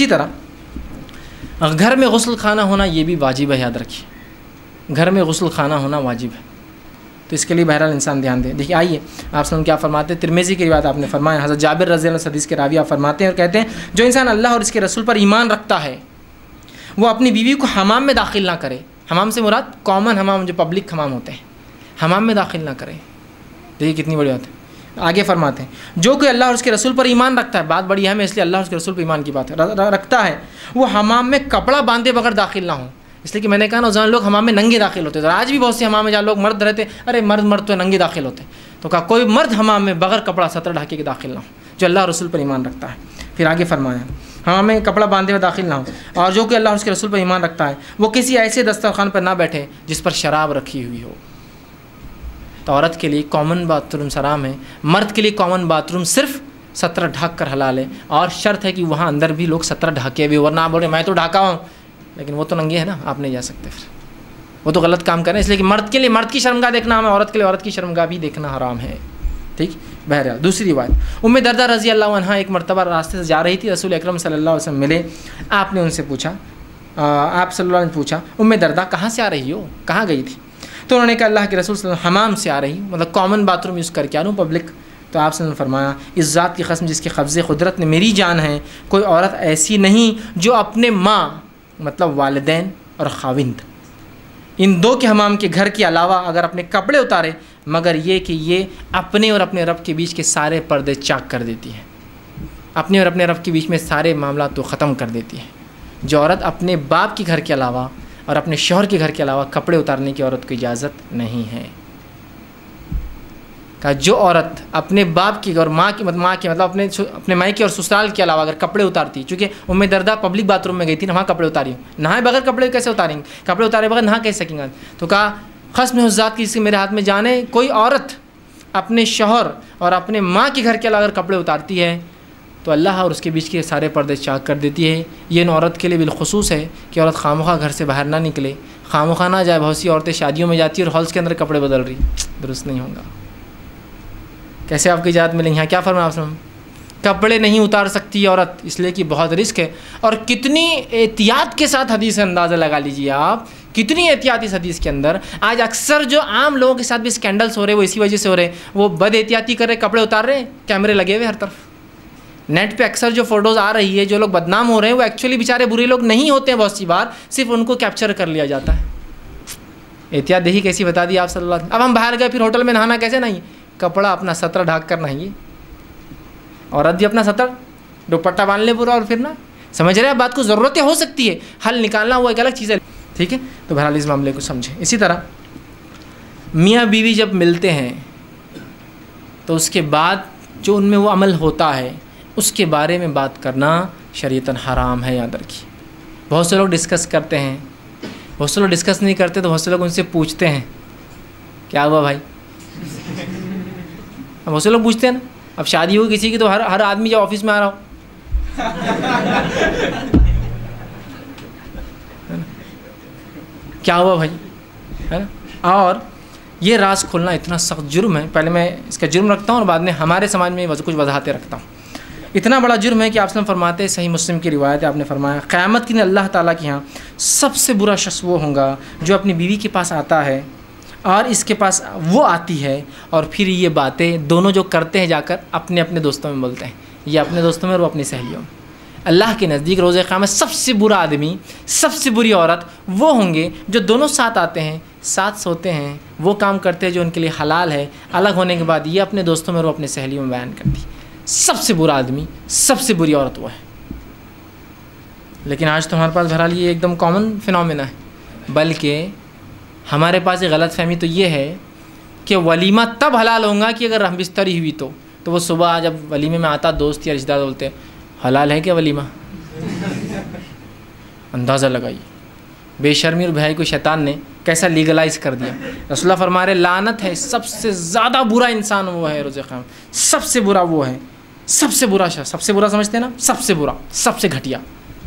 तरह घर में गुस्ल खाना होना ये भी वाजिब है, याद रखिए घर में गुस्ल खाना होना वाजिब है, तो इसके लिए बहरहाल इंसान ध्यान दें। देखिए आइए आप सब क्या फरमाते हैं, तिरमिज़ी की रिवायत आपने फरमाया, हज़रत जाबिर रज़ी अल्लाह हदीस के रावी आप फरमाते हैं और कहते हैं जो इंसान अल्लाह और इसके रसूल पर ईमान रखता है वो अपनी बीवी को हमाम में दाखिल ना करे। हमाम से मुराद कॉमन हमाम, जो पब्लिक हमाम होते हैं, हमाम में दाखिल ना करें। देखिए कितनी बड़ी बात है। आगे फरमाते हैं, जो कोई अल्लाह और उसके रसूल पर ईमान रखता है, बात बड़ी अहम है इसलिए अल्लाह और उसके रसूल पर ईमान की बात है, रखता है, वो हमाम में कपड़ा बांधे बगैर दाखिल ना हो। इसलिए कि मैंने कहा ना, जहाँ लोग हमाम में नंगे दाखिल होते हैं, आज भी बहुत से हमाम में जहाँ लोग मर्द रहते, अरे मर्द तो नंगे दाखिल होते, तो कहा कोई मर्द हमाम में बगैर कपड़ा सतर ढाके के दाखिल ना हो, जो अल्लाह और रसूल पर ईमान रखता है। फिर आगे फरमाया, हमाम में कपड़ा बांधे हुए दाखिल ना हो, और जो कि अल्लाह और उसके रसूल पर ईमान रखता है वो किसी ऐसे दस्तरखान पर ना बैठे जिस पर शराब रखी हुई हो। तो औरत के लिए कॉमन बाथरूम हराम है, मर्द के लिए कॉमन बाथरूम सिर्फ सतर ढक कर हलाल है, और शर्त है कि वहाँ अंदर भी लोग सतर ढके भी, वरना आप बोले मैं तो ढका हूँ, लेकिन वो तो नंगे है ना, आप नहीं जा सकते, फिर वो तो गलत काम करें। इसलिए कि मर्द के लिए मर्द की शर्मगाह देखना हमें, औरत के लिए औरत की शर्मगाह भी देखना हराम है। ठीक। बहरहाल दूसरी बात, उम्मे दर्दा रज़ी अल्लाह अन्हा एक मरतबा रास्ते से जा रही थी, रसूल अकरम सल्लल्लाहु अलैहि वसल्लम मिले, आपने उनसे पूछा, आप सल्लल्लाहु अलैहि वसल्लम ने पूछा, उम्मे दर्दा कहाँ से आ रही हो, कहाँ गई थी? तो उन्होंने कहा अल्लाह के रसूल सल्लल्लाहु अलैहि वसल्लम हमाम से आ रही, मतलब कॉमन बाथरूम यूज़ करके आ रहा हूँ, पब्लिक। तो आप सल्लल्लाहु अलैहि वसल्लम फरमाया, इस ज़ात की कसम जिसके कब्ज़े कुदरत ने मेरी जान है, कोई औरत ऐसी नहीं जो अपने माँ मतलब वालिदैन और खाविंद इन दो के हमाम के घर के अलावा अगर अपने कपड़े उतारे, मगर ये कि ये अपने और अपने रब के बीच के सारे पर्दे चाक कर देती है, अपने और अपने रब के बीच में सारे मामला तो ख़त्म कर देती है। जो औरत अपने बाप के घर के अलावा और अपने शौहर के घर के अलावा कपड़े उतारने की औरत को इजाज़त नहीं है। का जो औरत अपने बाप की और माँ की मतलब अपने मायके और ससुराल के अलावा अगर कपड़े उतारती, चूँकि उम्मे दर्दा पब्लिक बाथरूम में गई थी ना, वहाँ कपड़े उतारी, नहाए बगैर कपड़े कैसे उतारेंगे, कपड़े उतारे बगैर नहा कैसे सकेंगे? तो कहा क़स्म उस ज़ात की जिसके मेरे हाथ में जाने, कोई औरत अपने शौहर और अपने माँ के घर के अलावा अगर कपड़े उतारती है तो अल्लाह और उसके बीच के सारे पर्दे चाक कर देती है। ये इन औरत के लिए बिलखुसूस है कि औरत खामोखा घर से बाहर ना निकले, खामोखा ना जाए। बहुत सी औरतें शादियों में जाती है और हॉल्स के अंदर कपड़े बदल रही, दुरुस्त नहीं होगा। कैसे आपकी इजाज़त मिलेंगी? यहाँ क्या फरमाया आपने? कपड़े नहीं उतार सकती औरत, इसलिए कि बहुत रिस्क है। और कितनी एहतियात के साथ हदीस से अंदाज़ा लगा लीजिए आप, कितनी एहतियात इस हदीस के अंदर। आज अक्सर जो आम लोगों के साथ भी स्कैंडल्स हो रहे वो इसी वजह से हो रहे, वो बद एहतियाती कर रहे, कपड़े उतार रहे, कैमरे लगे हुए हर तरफ। नेट पे अक्सर जो फ़ोटोज़ आ रही है, जो लोग बदनाम हो रहे हैं वो एक्चुअली बेचारे बुरे लोग नहीं होते हैं, बहुत सी बार सिर्फ उनको कैप्चर कर लिया जाता है। एहतियात देखी कैसी बता दी आप सल्लल्लाहु अलैहि वसल्लम। अब हम बाहर गए, फिर होटल में नहाना कैसे? नहीं, कपड़ा अपना सतर ढाक कर नहाइए, औरत भी अपना सतर दुपट्टा बांध ले पूरा, और फिर ना समझ रहे हैं बात को, ज़रूरतें हो सकती है, हल निकालना वो एक अलग चीज़ है। ठीक है, तो बहरहाल इस मामले को समझें। इसी तरह मियाँ बीवी जब मिलते हैं तो उसके बाद जो उनमें वो अमल होता है उसके बारे में बात करना शरीयतन हराम है, याद रखिए। बहुत से लोग डिस्कस करते हैं, बहुत से लोग डिस्कस नहीं करते, तो बहुत से लोग उनसे पूछते हैं क्या हुआ भाई। बहुत से लोग पूछते हैं ना, अब शादी हो किसी की तो हर आदमी जब ऑफिस में आ रहा हो क्या हुआ भाई, है ना। और ये राज खोलना इतना सख्त जुर्म है। पहले मैं इसका जुर्म रखता हूँ और बाद में हमारे समाज में कुछ वजाहतें रखता हूँ। इतना बड़ा जुर्म है कि आप फरमाते हैं, सही मुस्लिम की रिवायत है, आपने फरमाया क़यामत के दिन अल्लाह ताला के यहाँ सबसे बुरा शख्स वो होगा जो अपनी बीवी के पास आता है और इसके पास वो आती है, और फिर ये बातें दोनों जो करते हैं जाकर अपने अपने दोस्तों में बोलते हैं, ये अपने दोस्तों में और वो अपनी सहेलियों में। अल्लाह के नज़दीक रोज़े क़यामत सबसे बुरा आदमी, सबसे बुरी औरत वो होंगे जो दोनों साथ आते हैं, साथ सोते हैं, वो काम करते हैं जो उनके लिए हलाल है, अलग होने के बाद ये अपने दोस्तों में और वो अपनी सहेलियों में बयान करती है। सबसे बुरा आदमी, सबसे बुरी औरत वो है। लेकिन आज तो हमारे पास बहरहाल ये एकदम कॉमन फिनोमेना है, बल्कि हमारे पास एक गलत फहमी तो ये है कि वलीमा तब हलाल होगा कि अगर हम बिस्तरी हुई तो वो सुबह जब वलीमे में आता दोस्त या रिश्तेदार बोलते हलाल है क्या वलीमा, अंदाज़ा लगाइए बेशर्मी और भाई को शैतान ने कैसा लीगलाइज़ कर दिया। रसूलुल्लाह फरमा रहे लानत है, सबसे ज़्यादा बुरा इंसान वो है रोज़े क़यामत, सबसे बुरा वो है, सबसे बुरा शख्स, सबसे बुरा समझते हैं ना, सबसे बुरा, सबसे घटिया।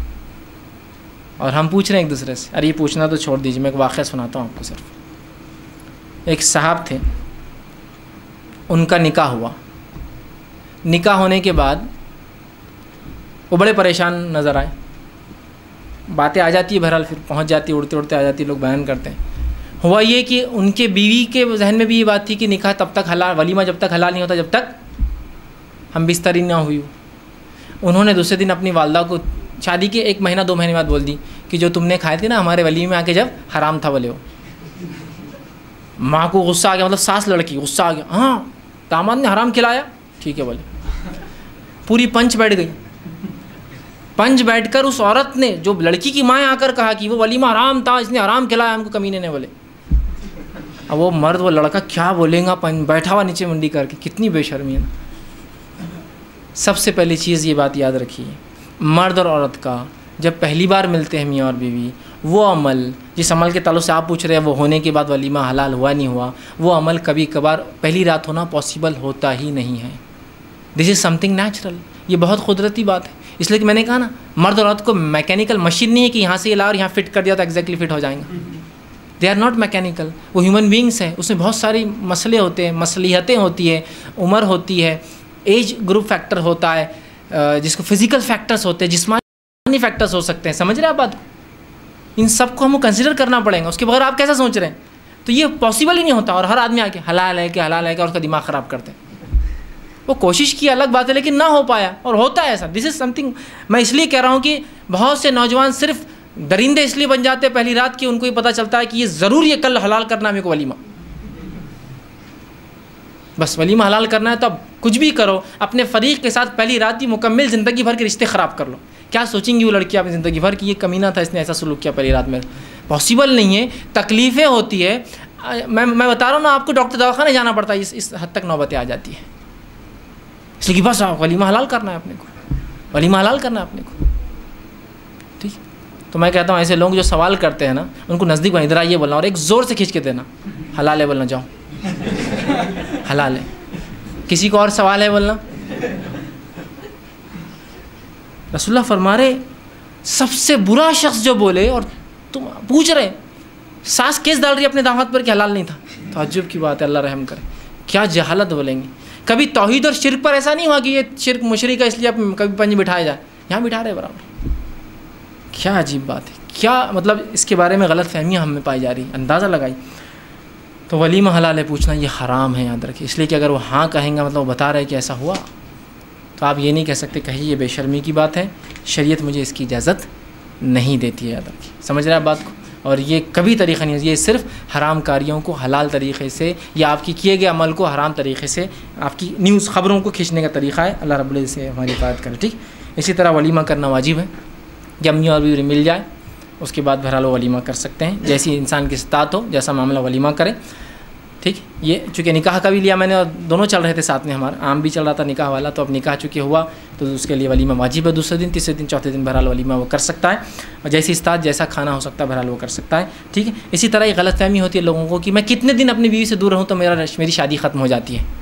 और हम पूछ रहे हैं एक दूसरे से, अरे ये पूछना तो छोड़ दीजिए, मैं एक वाक़या सुनाता हूँ आपको। सिर्फ एक साहब थे, उनका निकाह हुआ, निकाह होने के बाद वो बड़े परेशान नज़र आए, बातें आ जाती है बहरहाल, फिर पहुँच जाती है, उड़ते उड़ते आ जाती है, लोग बयान करते हैं। हुआ ये कि उनके बीवी के जहन में भी ये बात थी कि निकाह तब तक हलाल, वलीमा जब तक हलाल नहीं होता जब तक हम बिस्तरी ना हुई। उन्होंने दूसरे दिन अपनी वालदा को शादी के 1 महीना 2 महीने बाद बोल दी कि जो तुमने खाए थे ना हमारे वलीमे में आके जब हराम था बोले हो। माँ को गुस्सा आ गया, मतलब सास लड़की गुस्सा आ गया, हाँ दामाद ने हराम खिलाया, ठीक है बोले। पूरी पंच बैठ गई। पंच बैठकर उस औरत ने, जो लड़की की माँ आकर कहा कि वो वलीमा हराम था, इसने हराम खिलाया हमको, कमीने ने बोले। अब वो मर्द, वो लड़का क्या बोलेगा, बैठा हुआ नीचे मुंडी करके, कितनी बेशर्मी है ना। सबसे पहली चीज़ ये बात याद रखिए, मर्द और औरत का जब पहली बार मिलते हैं मियाँ और बीवी, वो अमल जिस अमल के ताल्लुक से आप पूछ रहे हैं वो होने के बाद वलीमा हलाल हुआ नहीं हुआ, वो अमल कभी कभार पहली रात होना पॉसिबल होता ही नहीं है। दिस इज़ समथिंग नेचुरल, ये बहुत कुदरती बात है। इसलिए कि मैंने कहा ना, मर्द और औरत को मैकेनिकल मशीन नहीं है कि यहाँ से ये ला और यहाँ फिट कर दिया तो एग्जैक्टली फिट हो जाएंगे। दे आर नॉट मैकेनिकल, वो ह्यूमन बींग्स हैं, उसमें बहुत सारी मसले होते हैं, मसलियतें होती है, उम्र होती है, एज ग्रुप फैक्टर होता है, जिसको फिजिकल फैक्टर्स होते हैं, जिस्मानी फैक्टर्स हो सकते हैं। समझ रहे हैं आप बात को? इन सबको हमको कंसिडर करना पड़ेगा, उसके बगैर आप कैसा सोच रहे हैं? तो ये पॉसिबल ही नहीं होता। और हर आदमी आके हलाल है क्या, हलाल है क्या, और उसका दिमाग ख़राब करते हैं। वो कोशिश की अलग बात है, लेकिन ना हो पाया, और होता है ऐसा। दिस इज़ समथिंग, मैं इसलिए कह रहा हूँ कि बहुत से नौजवान सिर्फ दरिंदे इसलिए बन जाते हैं पहली रात की, उनको ही पता चलता है कि ये ज़रूर ये कल हलाल करना है मेरे को वलीमा, बस वलीमा हलाल करना है। तो अब कुछ भी करो, अपने फ़रीक के साथ पहली रात की मुकम्मल ज़िंदगी भर के रिश्ते ख़राब कर लो। क्या सोचेंगी वो लड़की अपनी ज़िंदगी भर कि ये कमीना था, इसने ऐसा सलूक किया पहली रात में? पॉसिबल नहीं है, तकलीफ़ें होती है। मैं बता रहा हूँ ना आपको, डॉक्टर दवाखाने जाना पड़ता है, इस हद तक नौबतें आ जाती है। इसलिए कि बस वलीमा हलाल करना है अपने को, वलीमा हलाल करना है अपने को, ठीक। तो मैं कहता हूँ ऐसे लोग जो सवाल करते हैं ना, उनको नज़दीक में इधर आइए बोलना, और एक ज़ोर से खींच के देना, हलाल है बोलना, जाओ हलाल है। किसी को और सवाल है बोलना। रसूलुल्लाह फरमा रहे, सबसे बुरा शख्स जो बोले, और तुम पूछ रहे सास केस डाल रही है अपने दामाद पर कि हलाल नहीं था, तो ताज्जुब की बात है, अल्लाह रहम करे। क्या जहालत बोलेंगे। कभी तौहीद और शिर्क पर ऐसा नहीं हुआ कि ये शिर्क मुशरिक है इसलिए आप कभी पंज बिठाया जाए, यहाँ बिठा रहे बराबर। क्या अजीब बात है, क्या मतलब इसके बारे में गलत फहमियाँ हमें पाई जा रही, अंदाज़ा लगाई। तो वलीमा हलाल है पूछना ये हराम है, याद रखिए। इसलिए कि अगर वो हाँ कहेंगे मतलब वो बता रहे कि ऐसा हुआ, तो आप ये नहीं कह सकते कहिए ये बेशर्मी की बात है, शरीयत मुझे इसकी इजाज़त नहीं देती है, याद रखिए। समझ रहे हैं आप बात को? और ये कभी तरीक़ा नहीं है, ये सिर्फ हराम कारियों को हलाल तरीक़े से, या आपकी किए गए अमल को हराम तरीक़े से, आपकी न्यूज़ खबरों को खींचने का तरीक़ा है। अल्लाह रब्बुल इज़्ज़त से हमारी हिफाज़त करे, ठीक। इसी तरह वलीमा करना वाजिब है, जब मियाँ और बीवी मिल जाए उसके बाद बहरहाल वलीमा कर सकते हैं, जैसी इंसान की इस्तात हो, जैसा मामला वलीमा करे, ठीक। ये चूँकि निकाह का भी लिया मैंने, और दोनों चल रहे थे साथ में, हमारा आम भी चल रहा था निकाह वाला, तो अब निकाह चूँकि हुआ तो उसके लिए वलीमा वाजिब है। दूसरे दिन, तीसरे दिन, चौथे दिन बहरहाल वलीमा वो कर सकता है, और जैसी इस्तात जैसा खाना हो सकता है बहरहाल वो कर सकता है, ठीक है। इसी तरह ये गलतफहमी होती है लोगों को कि मैं कितने दिन अपनी बीवी से दूर रहूँ तो मेरी शादी ख़त्म हो जाती है।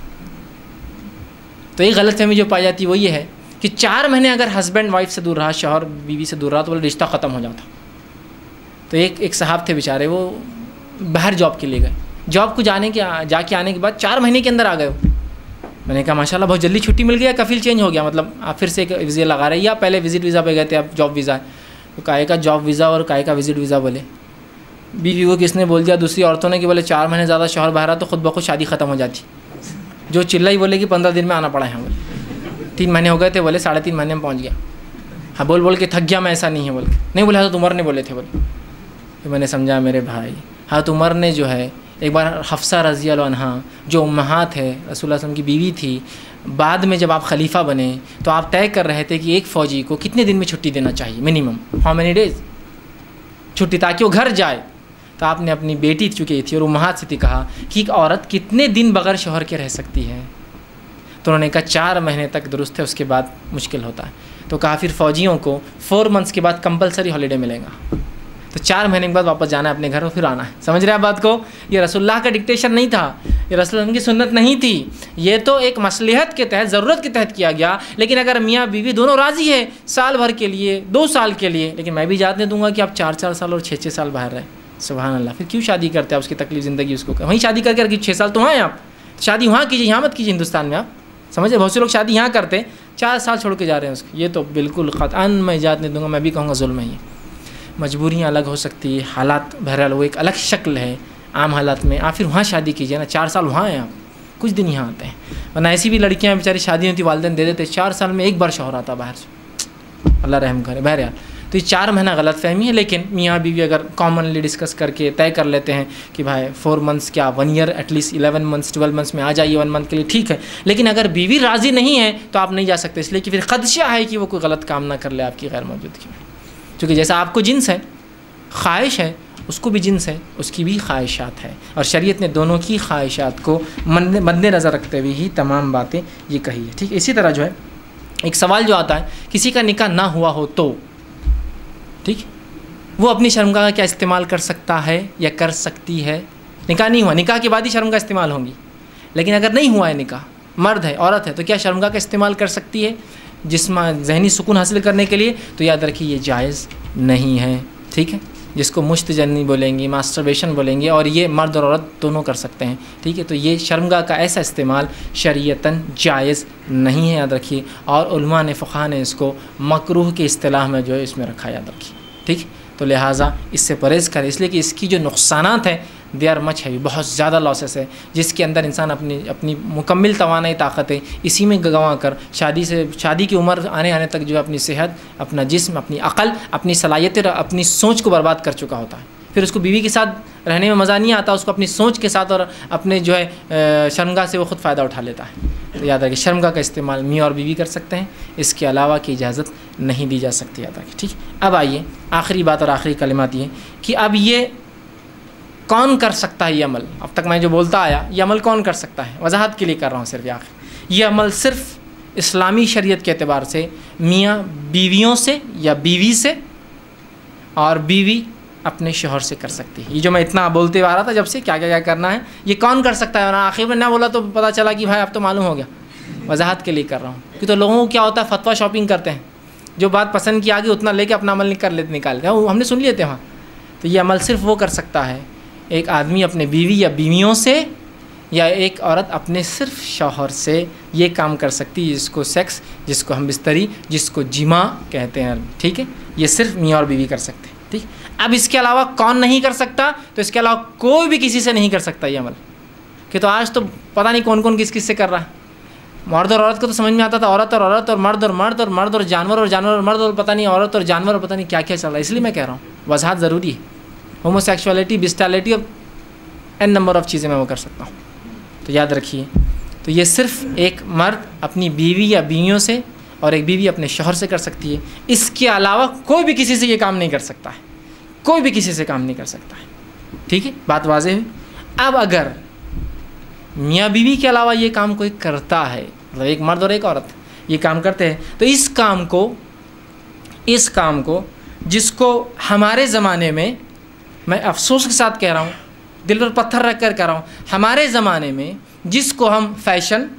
तो ये गलतफहमी जो पाई जाती है वो ये है कि 4 महीने अगर हस्बैंड वाइफ से दूर रहा, शौहर बीवी से दूर रहा, तो बोले रिश्ता ख़त्म हो जाता। तो एक साहब थे बेचारे, वो बाहर जॉब के लिए गए, जॉब को जाके आने के बाद 4 महीने के अंदर आ गए। मैंने कहा माशाल्लाह बहुत जल्दी छुट्टी मिल गया, कफील चेंज हो गया, मतलब आप फिर से एक वीज़ा लगा रहे हैं, या पहले विज़िट वीज़ा पे गए थे आप जॉब वीज़ा है। तो काहे का जॉब वीज़ा और काहे का विज़िट वीज़ा बोले। बीवी को किसने बोल दिया, दूसरी औरतों ने, कि बोले 4 महीने ज़्यादा शौहर बाहर आ तो खुद ब खुद शादी ख़त्म हो जाती। जो चिल्लाई बोले कि 15 दिन में आना पड़ा है, बोले 3 महीने हो गए थे, बोले 3.5 महीने में पहुँच गया। हाँ बोल के थक गया मैं, ऐसा नहीं है बोल के। नहीं बोले हज़रत उमर ने बोले थे, बोले। तो मैंने समझा मेरे भाई, हज़रत उमर ने जो है एक बार हफ्सा रज़ी अल्लाह अन्हा जो उम्महात है रसूलुल्लाह सल्लल्लाहु अलैहि वसल्लम की बीवी थी, बाद में जब आप खलीफा बने तो आप तय कर रहे थे कि एक फ़ौजी को कितने दिन में छुट्टी देना चाहिए, मिनिमम हाउ मेनी डेज़ छुट्टी, ताकि वो घर जाए। तो आपने अपनी बेटी चुकी थी और उम्महात से थी कहा कि एक औरत कितने दिन बग़ैर शौहर के रह सकती है। तो उन्होंने कहा 4 महीने तक दुरुस्त है, उसके बाद मुश्किल होता है। तो कहा फिर फ़ौजियों को 4 मंथ्स के बाद कंपलसरी हॉलीडे मिलेगा, तो 4 महीने के बाद वापस जाना है अपने घर और फिर आना है। समझ रहे हैं आप बात को? ये रसूलुल्लाह का डिक्टेशन नहीं था, ये रसूलुल्लाह की सुन्नत नहीं थी, ये तो एक मसलहत के तहत, ज़रूरत के तहत किया गया। लेकिन अगर मियाँ बीवी दोनों राज़ी है साल भर के लिए, 2 साल के लिए, लेकिन मैं भी इजाज़त नहीं दूंगा कि आप 4-4 साल और 6-6 साल बाहर रहें। सुभान अल्लाह, फिर क्यों शादी करते हैं? उसकी तकलीफ ज़िंदगी उसको वहीं शादी करके रखिए। 6 साल तो वहाँ हैं आप, शादी वहाँ कीजिए, यहाँ मत कीजिए हिंदुस्तान में। आप समझे, बहुत से लोग शादी यहाँ करते हैं, 4 साल छोड़ के जा रहे हैं उसको। ये तो बिल्कुल क़तअन मैं इजाज़त नहीं दूँगा, मैं भी कहूँगा जुल्म है ये। मजबूरियाँ अलग हो सकती है, हालात बहरहाल वो एक अलग शक्ल है आम हालात में। आप फिर वहाँ शादी कीजिए ना, 4 साल वहाँ हैं आप, कुछ दिन यहाँ आते हैं। वरना ऐसी भी लड़कियाँ बेचारी शादी होती, वालिदैन दे देते, 4 साल में एक बार शौहर आता बाहर से, अल्लाह रहम करे। बहरहाल तो ये 4 महीना गलत फहमी है। लेकिन मियाँ बीवी अगर कॉमनली डिस्कस करके तय कर लेते हैं कि भाई 4 मंथ्स क्या 1 ईयर, एटलीस्ट 11 मंथ्स 12 मंथ्स में आ जाइए 1 मंथ के लिए, ठीक है। लेकिन अगर बीवी राज़ी नहीं है तो आप नहीं जा सकते, इसलिए कि फिर खदशा है कि वो कोई गलत काम ना कर ले आपकी गैर मौजूदगी में। क्योंकि जैसा आपको जिन्स है, ख्वाहिश है, उसको भी जिन्स है, उसकी भी ख्वाहिशात है, और शरीयत ने दोनों की ख्वाहिशात को मद्देनज़र रखते हुए ही तमाम बातें ये कही है, ठीक। इसी तरह जो है एक सवाल जो आता है, किसी का निकाह ना हुआ हो तो, ठीक, वो अपनी शर्मगाह का क्या इस्तेमाल कर सकता है या कर सकती है? निकाह नहीं हुआ, निकाह के बाद ही शर्मगाह इस्तेमाल होंगी। लेकिन अगर नहीं हुआ है निकाह, मर्द है औरत है, तो क्या शर्मगाह का इस्तेमाल कर सकती है जिस्म जहनी सुकून हासिल करने के लिए? तो याद रखिए ये जायज़ नहीं है, ठीक है। जिसको मुश्तजनी बोलेंगे, मास्टरबेशन बोलेंगे, और ये मर्द और औरत दोनों कर सकते हैं, ठीक है। तो ये शर्मगाह का ऐसा इस्तेमाल शरीयतन जायज़ नहीं है, याद रखिए। और उलमा ने, फ़ुक़हा ने इसको मकरूह की इस्तिलाह में जो है इसमें रखा, याद रखिए, ठीक। तो लिहाजा इससे परहेज़ करें, इसलिए कि इसकी जो नुकसानात हैं दे आर मच है, बहुत ज़्यादा लॉसेस है, जिसके अंदर इंसान अपनी मुकम्मल तवानाई ताकतें इसी में गंवा कर शादी की उम्र आने तक जो है अपनी सेहत, अपना जिस्म, अपनी अक़ल, अपनी सलाहियतें, अपनी सोच को बर्बाद कर चुका होता है। फिर उसको बीवी के साथ रहने में मज़ा नहीं आता, उसको अपनी सोच के साथ और अपने जो है शर्मगाह से वो ख़ुद फ़ायदा उठा लेता है। तो याद रखिए शर्मगाह का इस्तेमाल मियाँ और बीवी कर सकते हैं, इसके अलावा की इजाज़त नहीं दी जा सकती, याद रखिए, ठीक। अब आइए आखिरी बात और आखिरी कलिमात ये कि अब ये कौन कर सकता है ये अमल? अब तक मैं जो बोलता आया ये अमल कौन कर सकता है? वजाहत के लिए कर रहा हूँ सिर्फ आखिर। ये अमल सिर्फ इस्लामी शरीयत के अतबार से मियाँ बीवियों से या बीवी से, और बीवी अपने शोहर से कर सकती है। ये जो मैं इतना बोलते आ रहा था जब से क्या क्या क्या करना है, ये कौन कर सकता है, ना आखिर में ना बोला तो पता चला कि भाई अब तो मालूम हो गया। वजाहत के लिए कर रहा हूँ कि तो लोगों को क्या होता है, फतवा शॉपिंग करते हैं, जो बात पसंद की आगे उतना लेके अपना अमल निकालते हैं, हमने सुन लिए थे वहाँ। तो ये अमल सिर्फ वो कर सकता है, एक आदमी अपने बीवी या बीवियों से, या एक औरत अपने सिर्फ शौहर से ये काम कर सकती है, जिसको सेक्स, जिसको हम बिस्तरी, जिसको जिमा कहते हैं, ठीक है। ये सिर्फ मियाँ और बीवी कर सकते हैं, ठीक। अब इसके अलावा कौन नहीं कर सकता? तो इसके अलावा कोई भी किसी से नहीं कर सकता ये अमल। कि तो आज तो पता नहीं कौन कौन किस किस से कर रहा है। मर्द और औरत को तो समझ में आता था, औरत और औरत, और मर्द और मर्द, और मर्द और जानवर, और जानवर और मर्द, और पता नहीं औरत और जानवर, और पता नहीं क्या क्या चल रहा है। इसलिए मैं कह रहा हूँ वजाहत ज़रूरी है। होमोसेक्सुअलिटी, बिस्टैलिटी, और एन नंबर ऑफ़ चीज़ें मैं वो कर सकता हूँ। तो याद रखिए, तो ये सिर्फ एक मर्द अपनी बीवी या बीवियों से, और एक बीवी अपने शौहर से कर सकती है। इसके अलावा कोई भी किसी से ये काम नहीं कर सकता है, कोई भी किसी से काम नहीं कर सकता है, ठीक है। बात वाज़ेह हुई। अब अगर मियाँ बीवी के अलावा ये काम कोई करता है, मतलब एक मर्द और एक औरत ये काम करते हैं, तो इस काम को जिसको हमारे ज़माने में, मैं अफसोस के साथ कह रहा हूँ, दिल पर पत्थर रख कर कह रहा हूँ, हमारे ज़माने में जिसको हम फैशन,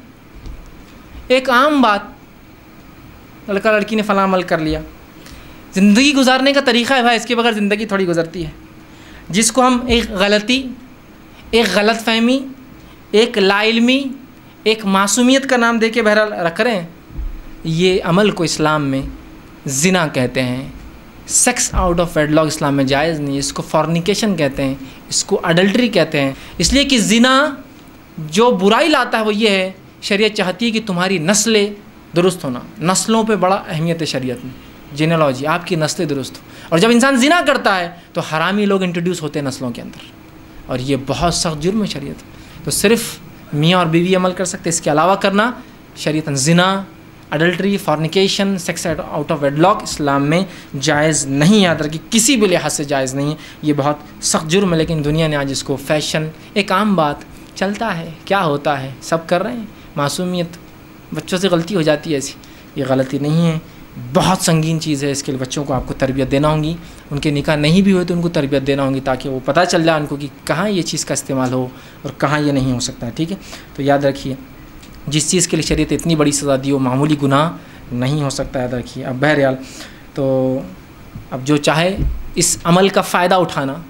एक आम बात, लड़का लड़की ने फलां अमल कर लिया, ज़िंदगी गुजारने का तरीक़ा है भाई, इसके बगैर ज़िंदगी थोड़ी गुजरती है, जिसको हम एक गलती, एक गलत फहमी, एक लाइल्मी, एक मासूमियत का नाम देके बहरहाल रख रहे हैं। ये अमल को इस्लाम में ज़िना कहते हैं, सेक्स आउट ऑफ वेडलॉक इस्लाम में जायज़ नहीं है। इसको फॉर्निकेशन कहते हैं, इसको अडल्ट्री कहते हैं। इसलिए कि ज़िना जो बुराई लाता है वो ये है, शरीयत चाहती है कि तुम्हारी नस्लें दुरुस्त होना, नस्लों पे बड़ा अहमियत है शरीयत में, जीनोलॉजी, आपकी नस्लें दुरुस्त हो। और जब इंसान ज़िना करता है तो हरामी लोग इंट्रोड्यूस होते हैं नस्लों के अंदर, और ये बहुत सख्त जुर्म है शरीयत। तो सिर्फ मियाँ और बीवी अमल कर सकते, इसके अलावा करना शरीयतन ज़िना, adultery, fornication, sex out of wedlock इस्लाम में जायज़ नहीं। याद रखिए किसी भी लिहाज से जायज़ नहीं है, ये बहुत सख्त जुर्म है। लेकिन दुनिया ने आज इसको फ़ैशन, एक आम बात चलता है, क्या होता है, सब कर रहे हैं, मासूमियत, बच्चों से गलती हो जाती है ऐसी, ये गलती नहीं है, बहुत संगीन चीज़ है। इसके लिए बच्चों को आपको तरबियत देना होगी, उनके निकाह नहीं भी हुए तो उनको तरबियत देना होगी, ताकि वो पता चल जाए उनको कि कहाँ ये चीज़ का इस्तेमाल हो और कहाँ ये नहीं हो सकता है, ठीक है। तो याद रखिए जिस चीज़ के लिए शरीयत इतनी बड़ी सज़ा दी वो मामूली गुनाह नहीं हो सकता, याद रखिए। अब बहरहाल तो अब जो चाहे इस अमल का फ़ायदा उठाना,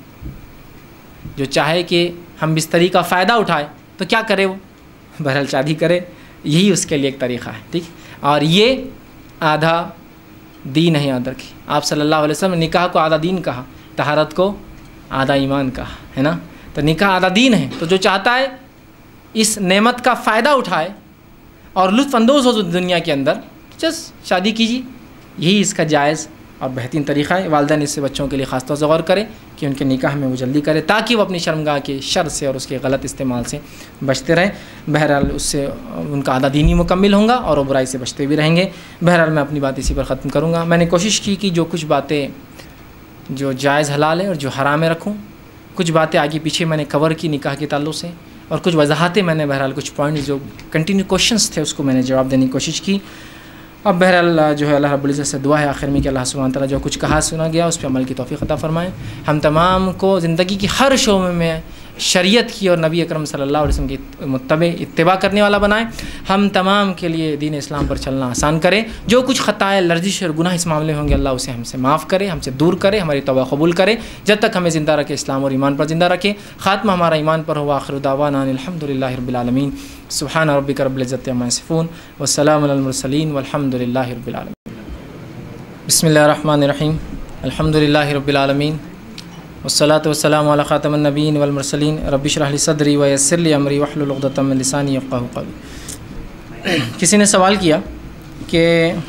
जो चाहे कि हम बिस्तरी का फ़ायदा उठाए तो क्या करे, वो बहरहाल शादी करे, यही उसके लिए एक तरीक़ा है, ठीक। और ये आधा दीन है, याद रखिए। आप सल्लल्लाहु अलैहि वसल्लम ने निकाह को आधा दीन कहा, तहारत को आधा ईमान कहा, है ना। तो निकाह आधा दीन है। तो जो चाहता है इस नेमत का फ़ायदा उठाए और लुत्फ़ अंदोज़ हो दुनिया के अंदर, जस्ट शादी कीजिए, यही इसका जायज़ और बेहतरीन तरीक़ा है। वालिदैन इससे बच्चों के लिए ख़ास तौर से गौर करें कि उनके निकाह में वो जल्दी करे, ताकि वो अपनी शर्मगाह के शर से और उसके गलत इस्तेमाल से बचते रहें। बहरहाल उससे उनका आधा दीनी मुकम्मिल होगा और वो बुराई से बचते भी रहेंगे। बहरहाल मैं अपनी बात इसी पर ख़त्म करूँगा। मैंने कोशिश की कि जो कुछ बातें जो जायज़ हलाल है और जो हराम है रखूँ, कुछ बातें आगे पीछे मैंने कवर की निकाह के ताल्लुक़ से, और कुछ वजाहतें मैंने बहरहाल कुछ पॉइंट्स जो कंटिन्यू क्वेश्चंस थे उसको मैंने जवाब देने की कोशिश की। अब बहरहाल जो है अल्लाह रब्बुल इज़्ज़त से दुआ है आखिर में कि अल्लाह सुब्हानहू तआला जो कुछ कहा सुना गया उस पर अमल की तौफ़ीक़ अता फ़रमाएँ। हम तमाम को ज़िंदगी की हर शोबे में शरीयत की और नबी अकरम सल्लल्लाहु अलैहि वसल्लम की मुत्तबे इत्तिबा करने वाला बनाए। हम तमाम के लिए दीन इस्लाम पर चलना आसान करे। जो कुछ ख़ताए लर्जिश और गुनाह इस मामले होंगे अल्लाह उसे हमसे माफ़ करे, हमसे दूर करे, हमारी तौबा कबूल करे। जब तक हमें ज़िंदा रखे इस्लाम और ईमान पर ज़िंदा रखे। ख़ात्मा हमारा ईमान पर हो। आखिर दावाना अल्हम्दुलिल्लाहि रब्बिल आलमीन। सुब्हान रब्बिका रब्बिल इज़्ज़ति अम्मा यसिफ़ून व सलामुन अलल मुरसलीन वल्हम्दुलिल्लाहि रब्बिल आलमीन। बिस्मिल्लाहिर रहमानिर रहीम। अल्हम्दुलिल्लाहि रब्बिल आलमीन वस्सलातु वस्सलामु अला ख़ातमिन नबिय्यीन वल मुरसलीन। रब्बि इश्रह लिी सदरी व यस्सिर ली अमरी वहलुल उक़दतम मिन लिसानी यफ़क़हू क़ौली। किसी ने सवाल किया कि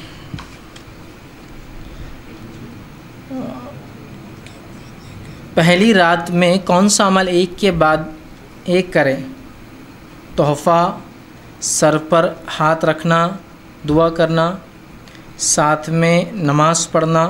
पहली रात में कौन सा अमल एक के बाद एक करें? तोहफ़ा, सर पर हाथ रखना, दुआ करना, साथ में नमाज़ पढ़ना,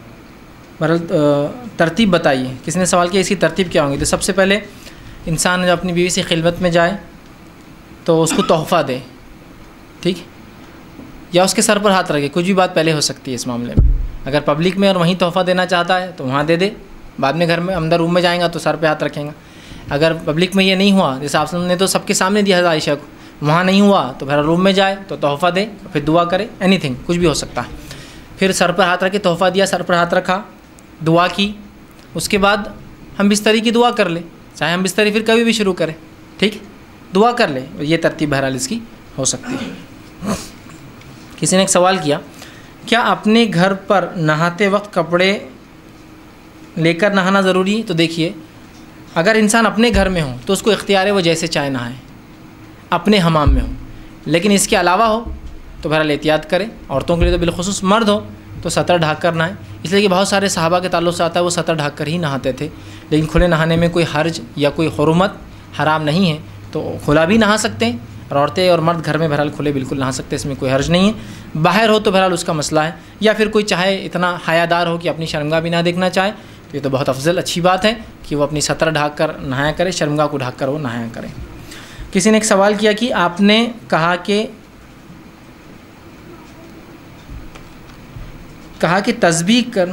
तरतीब बताइए। किसी ने सवाल किया इसकी तरतीब क्या होगी? तो सबसे पहले इंसान जब अपनी बीवी से खिलवत में जाए तो उसको तोहफ़ा दे, ठीक, या उसके सर पर हाथ रखे। कुछ भी बात पहले हो सकती है इस मामले में। अगर पब्लिक में और वहीं तोहफ़ा देना चाहता है तो वहाँ दे दे, बाद में घर में अंदर रूम में जाएगा तो सर पे हाथ रखेगा। अगर पब्लिक में ये नहीं हुआ, जैसे आपने तो सबके सामने दिया था आयशा को, वहाँ नहीं हुआ तो फिर रूम में जाए तो तोहफ़ा दे, फिर दुआ करे। एनीथिंग, कुछ भी हो सकता है। फिर सर पर हाथ रखे, तोहफ़ा दिया, सर पर हाथ रखा, दुआ की, उसके बाद हम बिस्तरी की दुआ कर ले। चाहे हम बिस्तरी फिर कभी भी शुरू करें, ठीक, दुआ कर ले। ये तरतीब बहरहाल इसकी हो सकती है। किसी ने एक सवाल किया, क्या अपने घर पर नहाते वक्त कपड़े लेकर नहाना ज़रूरी है? तो देखिए, अगर इंसान अपने घर में हो तो उसको इख्तियार है वो जैसे चाहे नहाए, अपने हमाम में हो। लेकिन इसके अलावा हो तो बहरहाल एहतियात करें। औरतों के लिए तो बिलखुसूस, मर्द हो तो सतर ढक कर नहाए, इसलिए कि बहुत सारे सहाबा के ताल्लुक़ से आता है वो सतर ढक कर ही नहाते थे। लेकिन खुले नहाने में कोई हर्ज या कोई हुर्मत हराम नहीं है, तो खुला भी नहा सकते हैं। और औरतें और मर्द घर में बहरहाल खुले बिल्कुल नहा सकते हैं, इसमें कोई हर्ज नहीं है। बाहर हो तो बहरहाल उसका मसला है। या फिर कोई चाहे इतना हयादार हो कि अपनी शर्मगाह भी ना देखना चाहे, तो ये तो बहुत अफजल अच्छी बात है कि वो अपनी सतर ढक कर नहाया करे, शर्मगाह को ढक कर वो नहाया करें। किसी ने एक सवाल किया कि आपने कहा कि तस्बीह कर,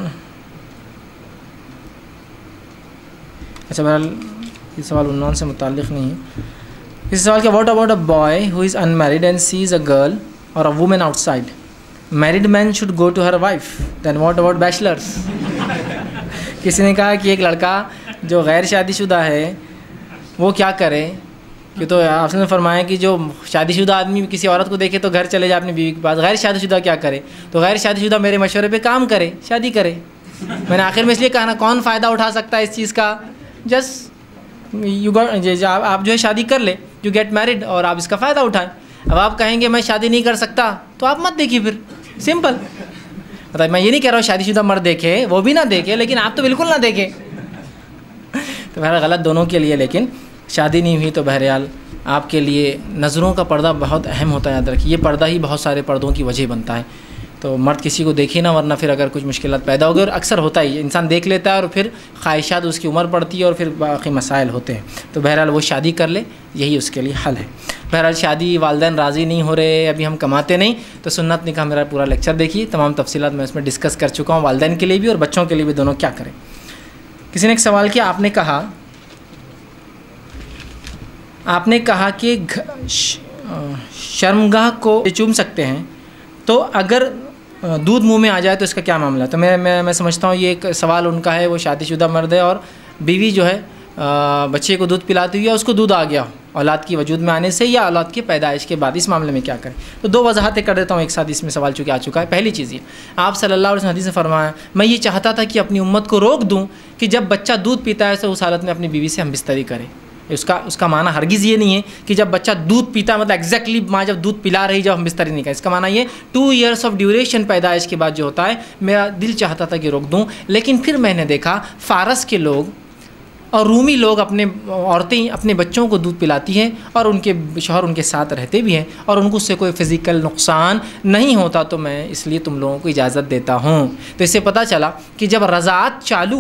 अच्छा बहरहाल ये सवाल उन्वान से मुताल्लिक़ नहीं है। इस सवाल का what about a boy who is unmarried and sees a girl और a woman outside? Married man should go to her wife, then what about bachelors? किसी ने कहा कि एक लड़का जो गैर शादीशुदा है वो क्या करे, कि तो आपने फरमाया कि जो शादीशुदा आदमी किसी औरत को देखे तो घर चले जाए अपनी बीवी के पास, गैर शादीशुदा क्या करे? तो गैर शादीशुदा मेरे मशवरे पे काम करे, शादी करे। मैंने आखिर में इसलिए कहा ना, कौन फ़ायदा उठा सकता है इस चीज़ का? जस्ट यू गॉट, आप जो है शादी कर ले, यू गेट मैरिड, और आप इसका फ़ायदा उठाएं। अब आप कहेंगे मैं शादी नहीं कर सकता, तो आप मत देखिए फिर, सिंपल। मतलब मैं ये नहीं कह रहा हूँ शादीशुदा मर्द देखे, वो भी ना देखे, लेकिन आप तो बिल्कुल ना देखें। तो बहरहाल गलत दोनों के लिए। लेकिन शादी नहीं हुई तो बहरहाल आपके लिए नज़रों का पर्दा बहुत अहम होता है, याद रखिए। ये पर्दा ही बहुत सारे पर्दों की वजह बनता है। तो मर्द किसी को देखे ना, वरना फिर अगर कुछ मुश्किलात पैदा हो गई, और अक्सर होता ही इंसान देख लेता है और फिर ख्वाहिशात उसकी उम्र पड़ती है और फिर बाकी मसाइल होते हैं। तो बहरहाल वो शादी कर ले, यही उसके लिए हल है। बहरहाल शादी, वालिदैन राज़ी नहीं हो रहे, अभी हम कमाते नहीं, तो सुन्नत निकाह मेरा पूरा लेक्चर देखिए, तमाम तफसीलात मैं इसमें डिस्कस कर चुका हूँ, वालिदैन के लिए भी और बच्चों के लिए भी, दोनों क्या करें। किसी ने एक सवाल किया, आपने कहा कि शर्मगाह को चूम सकते हैं, तो अगर दूध मुंह में आ जाए तो इसका क्या मामला? तो मैं समझता हूँ ये एक सवाल उनका है, वो शादीशुदा मर्द है और बीवी जो है बच्चे को दूध पिलाती हुई या उसको दूध आ गया औलाद की वजूद में आने से या औलाद की पैदाइश के बाद, इस मामले में क्या करें? तो दो वजाहतें कर देता हूँ एक साथ, इसमें सवाल चूँकि आ चुका है। पहली चीज़ ये, आप सल्लल्लाहु अलैहि वसल्लम हदीस में फरमाया, मैं ये चाहता था कि अपनी उम्मत को रोक दूँ कि जब बच्चा दूध पीता है तो उस हालत में अपनी बीवी से हम बिस्तरी करें। उसका माना हरगिज़ ये नहीं है कि जब बच्चा दूध पीता मतलब एग्जैक्टली माँ जब दूध पिला रही जब हम बिस्तर नहीं का, इसका माना ये 2 ईयर्स ऑफ ड्यूरेशन पैदाइश के बाद जो होता है, मेरा दिल चाहता था कि रोक दूँ, लेकिन फिर मैंने देखा फ़ारस के लोग और रूमी लोग औरतें अपने बच्चों को दूध पिलाती हैं और उनके शौहर उनके साथ रहते भी हैं और उनको उससे कोई फ़िज़िकल नुकसान नहीं होता, तो मैं इसलिए तुम लोगों को इजाज़त देता हूँ। तो इससे पता चला कि जब रज़ाअत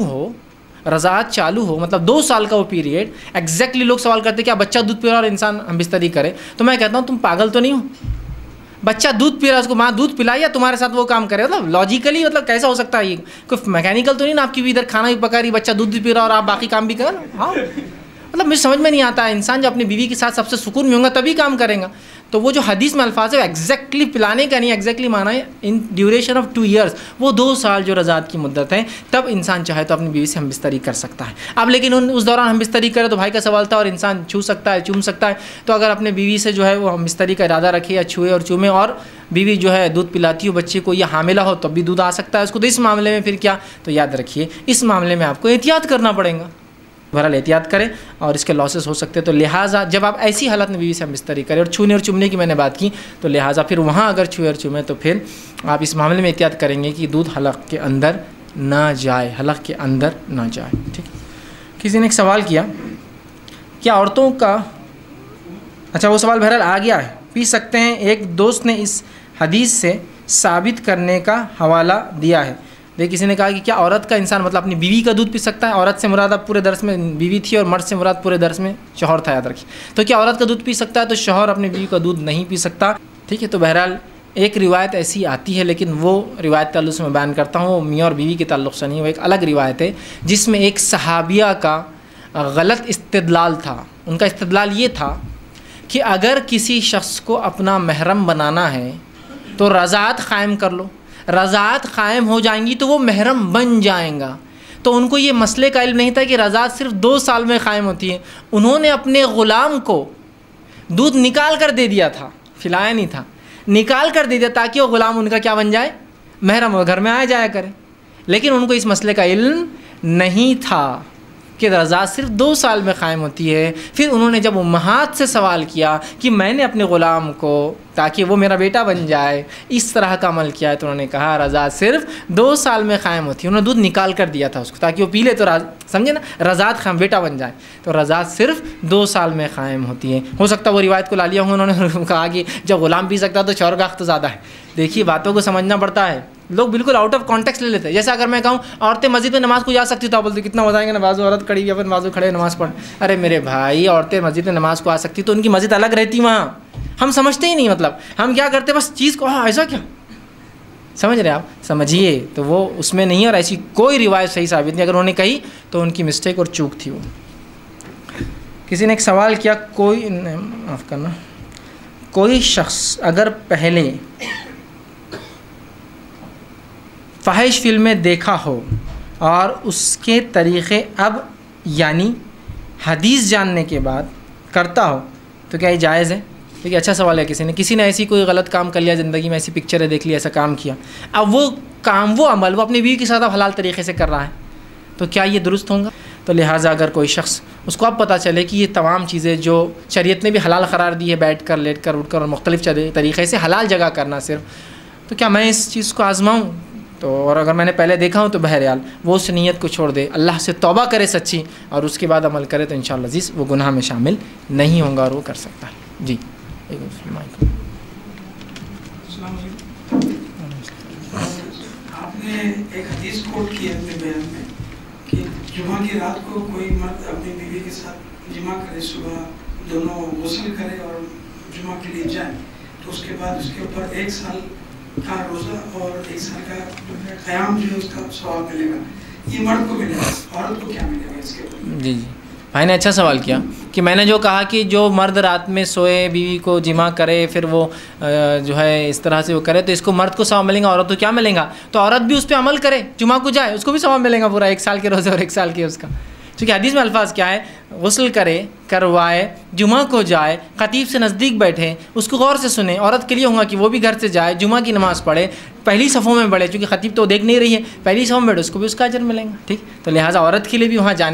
चालू हो मतलब 2 साल का वो पीरियड, एग्जैक्टली लोग सवाल करते क्या बच्चा दूध पी रहा और इंसान हम बिस्तरी करे, तो मैं कहता हूँ तुम पागल तो नहीं हो? बच्चा दूध पी रहा है, उसको माँ दूध पिलाई या तुम्हारे साथ वो काम करे, मतलब लॉजिकली मतलब कैसा हो सकता है ये? कोई मैकेनिकल तो नहीं ना, आपकी भी इधर खाना भी पका रही, बच्चा दूध भी पी रहा और आप बाकी काम भी करें? हाँ, मतलब मुझे समझ में नहीं आता है। इंसान जो अपनी बीवी के साथ सबसे सुकून में होगा तभी काम करेगा। तो वो जो हदीस में अल्फाज है एग्जैक्टली पिलाने का नहीं, एग्जैक्टली माना है इन ड्यूरेशन ऑफ 2 ईयर्स, वो 2 साल जो रज़ात की मुद्दत है, तब इंसान चाहे तो अपनी बीवी से हम बिस्तरी कर सकता है। अब लेकिन उस दौरान हम बिस्तरी करे तो भाई का सवाल था, और इंसान छू सकता है, चूम सकता है, तो अगर अपने बीवी से जो है वो हम बिस्तरी का इरादा रखे या छुए और चूमे और बीवी जो है दूध पिलाती हो बच्चे को या हामिला हो तब भी दूध आ सकता है उसको, तो इस मामले में फिर क्या? तो याद रखिए इस मामले में आपको एहतियात करना पड़ेगा, बहरहाल एहतियात करें और इसके लॉसेस हो सकते हैं। तो लिहाजा जब आप ऐसी हालत में बीवी से हम बिस्तरी करें, और छूने और चुमने की मैंने बात की, तो लिहाजा फिर वहाँ अगर छुए और चुमे तो फिर आप इस मामले में एहतियात करेंगे कि दूध हलक के अंदर ना जाए, ठीक। किसी ने एक सवाल किया, क्या औरतों का, अच्छा वो सवाल बहरहाल आ गया है, पी सकते हैं। एक दोस्त ने इस हदीस से साबित करने का हवाला दिया है। देखिए किसी ने कहा कि क्या औरत का इंसान मतलब अपनी बीवी का दूध पी सकता है? औरत से मुराद अब पूरे दर्स में बीवी थी और मर्द से मुराद पूरे दर्स में शौहर था, याद रखिए। तो क्या औरत का दूध पी सकता है? तो शौहर अपनी बीवी का दूध नहीं पी सकता, ठीक है। तो बहरहाल एक रिवायत ऐसी आती है, लेकिन वो रिवायत ताल्लुक़ से मैं बयान करता हूँ, वो मियाँ और बीवी के ताल्लुक़ से नहीं, वो एक अलग रिवायत है जिसमें एक सहाबिया का गलत इस्तिदलाल था। उनका इस्तिदलाल ये था कि अगर किसी शख्स को अपना महरम बनाना है तो रज़ाअत क़ायम कर लो, रज़ाअत क़ायम हो जाएंगी तो वो महरम बन जाएगा। तो उनको ये मसले का इल्म नहीं था कि रज़ाअत सिर्फ 2 साल में क़ायम होती है। उन्होंने अपने ग़ुलाम को दूध निकाल कर दे दिया था, खिलाया नहीं था, निकाल कर दे दिया ताकि वो ग़ुलाम उनका क्या बन जाए? महरम, घर में आया जाया करे। लेकिन उनको इस मसले का इल्म नहीं था कि रज़ाअत सिर्फ 2 साल में क़ायम होती है। फिर उन्होंने जब उम्महात से सवाल किया कि मैंने अपने ग़ुलाम को ताकि वो मेरा बेटा बन जाए इस तरह का अमल किया है, तो उन्होंने कहा रज़ाअत सिर्फ 2 साल में क़ायम होती है। उन्होंने दूध निकाल कर दिया था उसको ताकि वो पी ले तो समझे ना, रज़ाअत क़ायम बेटा बन जाए। तो रज़ाअत सिर्फ 2 साल में क़ायम होती है। हो सकता है वो रिवायत को ला लिया हो उन्होंने, कहा कि जब ग़ुलाम पी सकता तो शौहर का हक़ तो ज़्यादा है। देखिए बातों को समझना पड़ता है, लोग बिल्कुल आउट ऑफ कॉन्टेक्स्ट ले लेते हैं। जैसे अगर मैं कहूँ औरतें मस्जिद में नमाज़ को जा सकती तो आप बोलते कितना बताएंगे ना, बाजू औरत खड़ी हुई अपन बाजू खड़े नमाज़ पढ़। अरे मेरे भाई, औरतें मस्जिद में नमाज़ को आ सकती तो उनकी मस्जिद अलग रहती वहाँ। हम समझते ही नहीं, मतलब हम क्या करते बस चीज़ को, हाँ ऐसा क्या, समझ रहे आप? समझिए तो वो उसमें नहीं है, और ऐसी कोई रिवायत सही साबित नहीं। अगर उन्होंने कही तो उनकी मिस्टेक और चूक थी वो। किसी ने एक सवाल किया, कोई माफ़ करना, कोई शख्स अगर पहले फ़ाहिश फिल्में देखा हो और उसके तरीक़े अब यानी हदीस जानने के बाद करता हो तो क्या ये जायज़ है? देखिए अच्छा सवाल है। किसी ने ऐसी कोई गलत काम कर लिया ज़िंदगी में, ऐसी पिक्चरें देख ली, ऐसा काम किया, अब वो काम वो अमल वो अपनी बीवी के साथ अब हलाल तरीक़े से कर रहा है, तो क्या ये दुरुस्त होगा? तो लिहाजा अगर कोई शख्स उसको अब पता चले कि ये तमाम चीज़ें जो शरीयत ने भी हलाल करार दी है, बैठ कर लेट कर उठ कर और मुख्तलिफ़ तरीक़े से हलाल जगह करना सिर्फ, तो क्या मैं इस चीज़ को आज़माऊँ? तो और अगर मैंने पहले देखा हूँ तो बहरहाल वो उस नीयत को छोड़ दे, अल्लाह से तौबा करे सच्ची, और उसके बाद अमल करे तो इंशाअल्लाह अज़ीज़ वो गुनाह में शामिल नहीं होगा और वो कर सकता है। जी आपने एक हदीस कोट की है अपने बयान में कि जुमा की रात को कोई मर्द अपनी बीवी के साथ जुमा करे, सुबह दोनों गुस्ल करे और जुमा के लिए जाए, तो उसके बाद उसके ऊपर 1 साल का रोज़ा और 1 साल का क़याम जो है उसका सवाब मिलेगा। ये मर्द को मिलेगा, औरत को क्या मिलेगा इसके ऊपर? जी जी, भाई ने अच्छा सवाल किया कि मैंने जो कहा कि जो मर्द रात में सोए, बीवी को जिमा करे, फिर वो जो है इस तरह से वो करे, तो इसको मर्द को सवाब मिलेगा, औरत को क्या मिलेगा? तो औरत भी उस पर अमल करे, जुमा को जाए, उसको भी सवाब मिलेगा पूरा 1 साल के रोज़े और 1 साल के उसका। क्योंकि हदीस में अल्फाज क्या है? गुस्ल करे, करवाए, जुमा को जाए, खतीब से नज़दीक बैठे, उसको गौर से सुने। औरत के लिए होगा कि वो भी घर से जाए, जुमा की नमाज़ पढ़े, पहली सफ़ों में बढ़े, चूँकि खतीब तो देख नहीं रही है, पहली सफ़ों में बैठे, उसको भी उसका अजर मिलेगा। ठीक, तो लिहाजा औरत के लिए भी वहाँ जाने का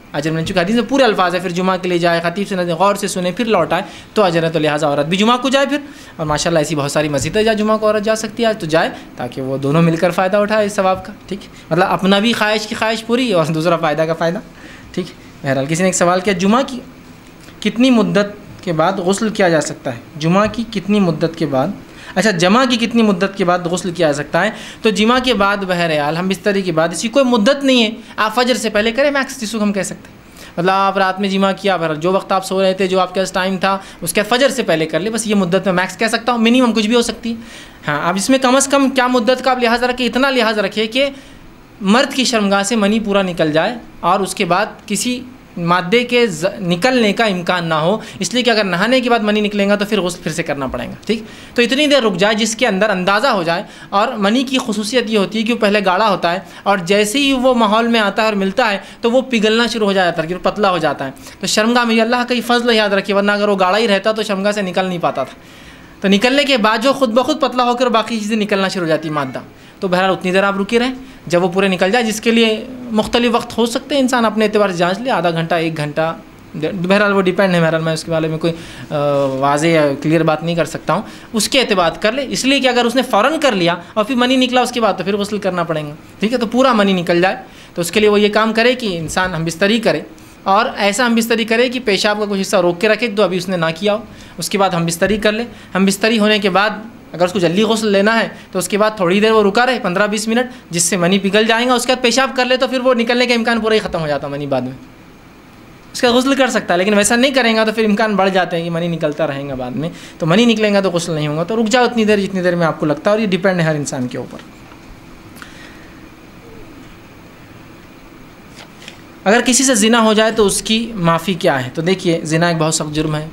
अजर मिलने, चूँकि हदीस में पूरे अल्फाज है, फिर जुमा के लिए जाए, खतीब से गौर से सुने, फिर लौट आए तो अजर है। तो लिहाजा औरत भी जुमा को जाए फिर, और माशाल्लाह ऐसी बहुत सारी मस्जिदें जहाँ जुमा को औरत जा सकती है आज, तो जाए ताकि वो दोनों मिलकर फ़ायदा उठाए इस सवाब का। ठीक, मतलब अपना भी ख्वाहिश की ख्वाहिश पूरी और दूसरा फ़ायदा का फ़ायदा। ठीक, बहरहाल किसी ने एक सवाल किया, जुमा की कितनी मुद्दत के बाद गुस्ल किया जा सकता है? जुमा की कितनी मुद्दत के बाद, अच्छा जमा की कितनी मुद्दत के बाद गुस्ल किया जा सकता है? तो जिमा के बाद बहरहाल हम बिस्तरी के बाद, इसकी कोई मुद्दत नहीं है, आप फजर से पहले करें मैक्स, जिसको हम कह सकते हैं। मतलब आप रात में जिमा किया, बहरहाल जो वक्त आप सो रहे थे, जो आपके पास टाइम था, उसके फजर से पहले कर ले, बस ये मुद्दत में मैक्स कह सकता हूँ। मिनिमम कुछ भी हो सकती है। हाँ, अब इसमें कम से कम क्या मुद्दत का आप लिहाज रखें, इतना लिहाज रखिए कि मर्द की शर्मगाह से मनी पूरा निकल जाए और उसके बाद किसी मादे के निकलने का इम्कान ना हो, इसलिए कि अगर नहाने के बाद मनी निकलेगा तो फिर गुस्ल फिर से करना पड़ेगा। ठीक, तो इतनी देर रुक जाए जिसके अंदर अंदाज़ा हो जाए। और मनी की खुसूसियत ये होती है कि वो पहले गाढ़ा होता है और जैसे ही वो माहौल में आता है और मिलता है तो वो पिघलना शुरू हो जाता है, कि पतला हो जाता है। तो शर्मगाह में अल्लाह का ही फजल याद रखिए, वरना अगर वो गाढ़ा ही रहता तो शर्मगाह से निकल नहीं पाता था। तो निकलने के बाद जो खुद ब खुद पतला होकर बाकी चीज़ें निकलना शुरू हो जाती है मादा, तो बहरहाल उतनी देर आप रुके रहें जब वो पूरे निकल जाए, जिसके लिए मुख्तलिफ वक्त हो सकते हैं, इंसान अपने एतबार से जांच ले, आधा घंटा 1 घंटा, बहरहाल वो डिपेंड है। बहरहाल मैं उसके बारे में कोई वाज़े या क्लियर बात नहीं कर सकता हूँ, उसके एतबार कर ले, इसलिए कि अगर उसने फ़ौरन कर लिया और फिर मनी निकला उसके बाद तो फिर गुस्ल करना पड़ेगा। ठीक है, तो पूरा मनी निकल जाए तो उसके लिए वो ये काम करे कि इंसान हम बिस्तरी करे, और ऐसा हम बिस्तरी करे कि पेशाब का कुछ हिस्सा रोक के रखे तो अभी उसने ना किया हो, उसके बाद हम बिस्तरी कर ले। हम बिस्तरी होने के बाद अगर उसको जल्दी गुस्ल लेना है तो उसके बाद थोड़ी देर वो रुका रहे 15-20 मिनट, जिससे मनी पिघल जाएगा। उसके बाद पेशाब कर ले तो फिर वो निकलने का इम्कान पूरा ही ख़त्म हो जाता मनी, बाद में उसका गुस्ल कर सकता है। लेकिन वैसा नहीं करेगा तो फिर इम्कान बढ़ जाते हैं कि मनी निकलता रहेगा बाद में, तो मनी निकलेगा तो गुस्ल नहीं होगा। तो रुक जाओ उतनी देर जितनी देर में आपको लगता है, और ये डिपेंड है हर इंसान के ऊपर। अगर किसी से ज़िना हो जाए तो उसकी माफ़ी क्या है? तो देखिए, ज़िना एक बहुत सख्त जुर्म है।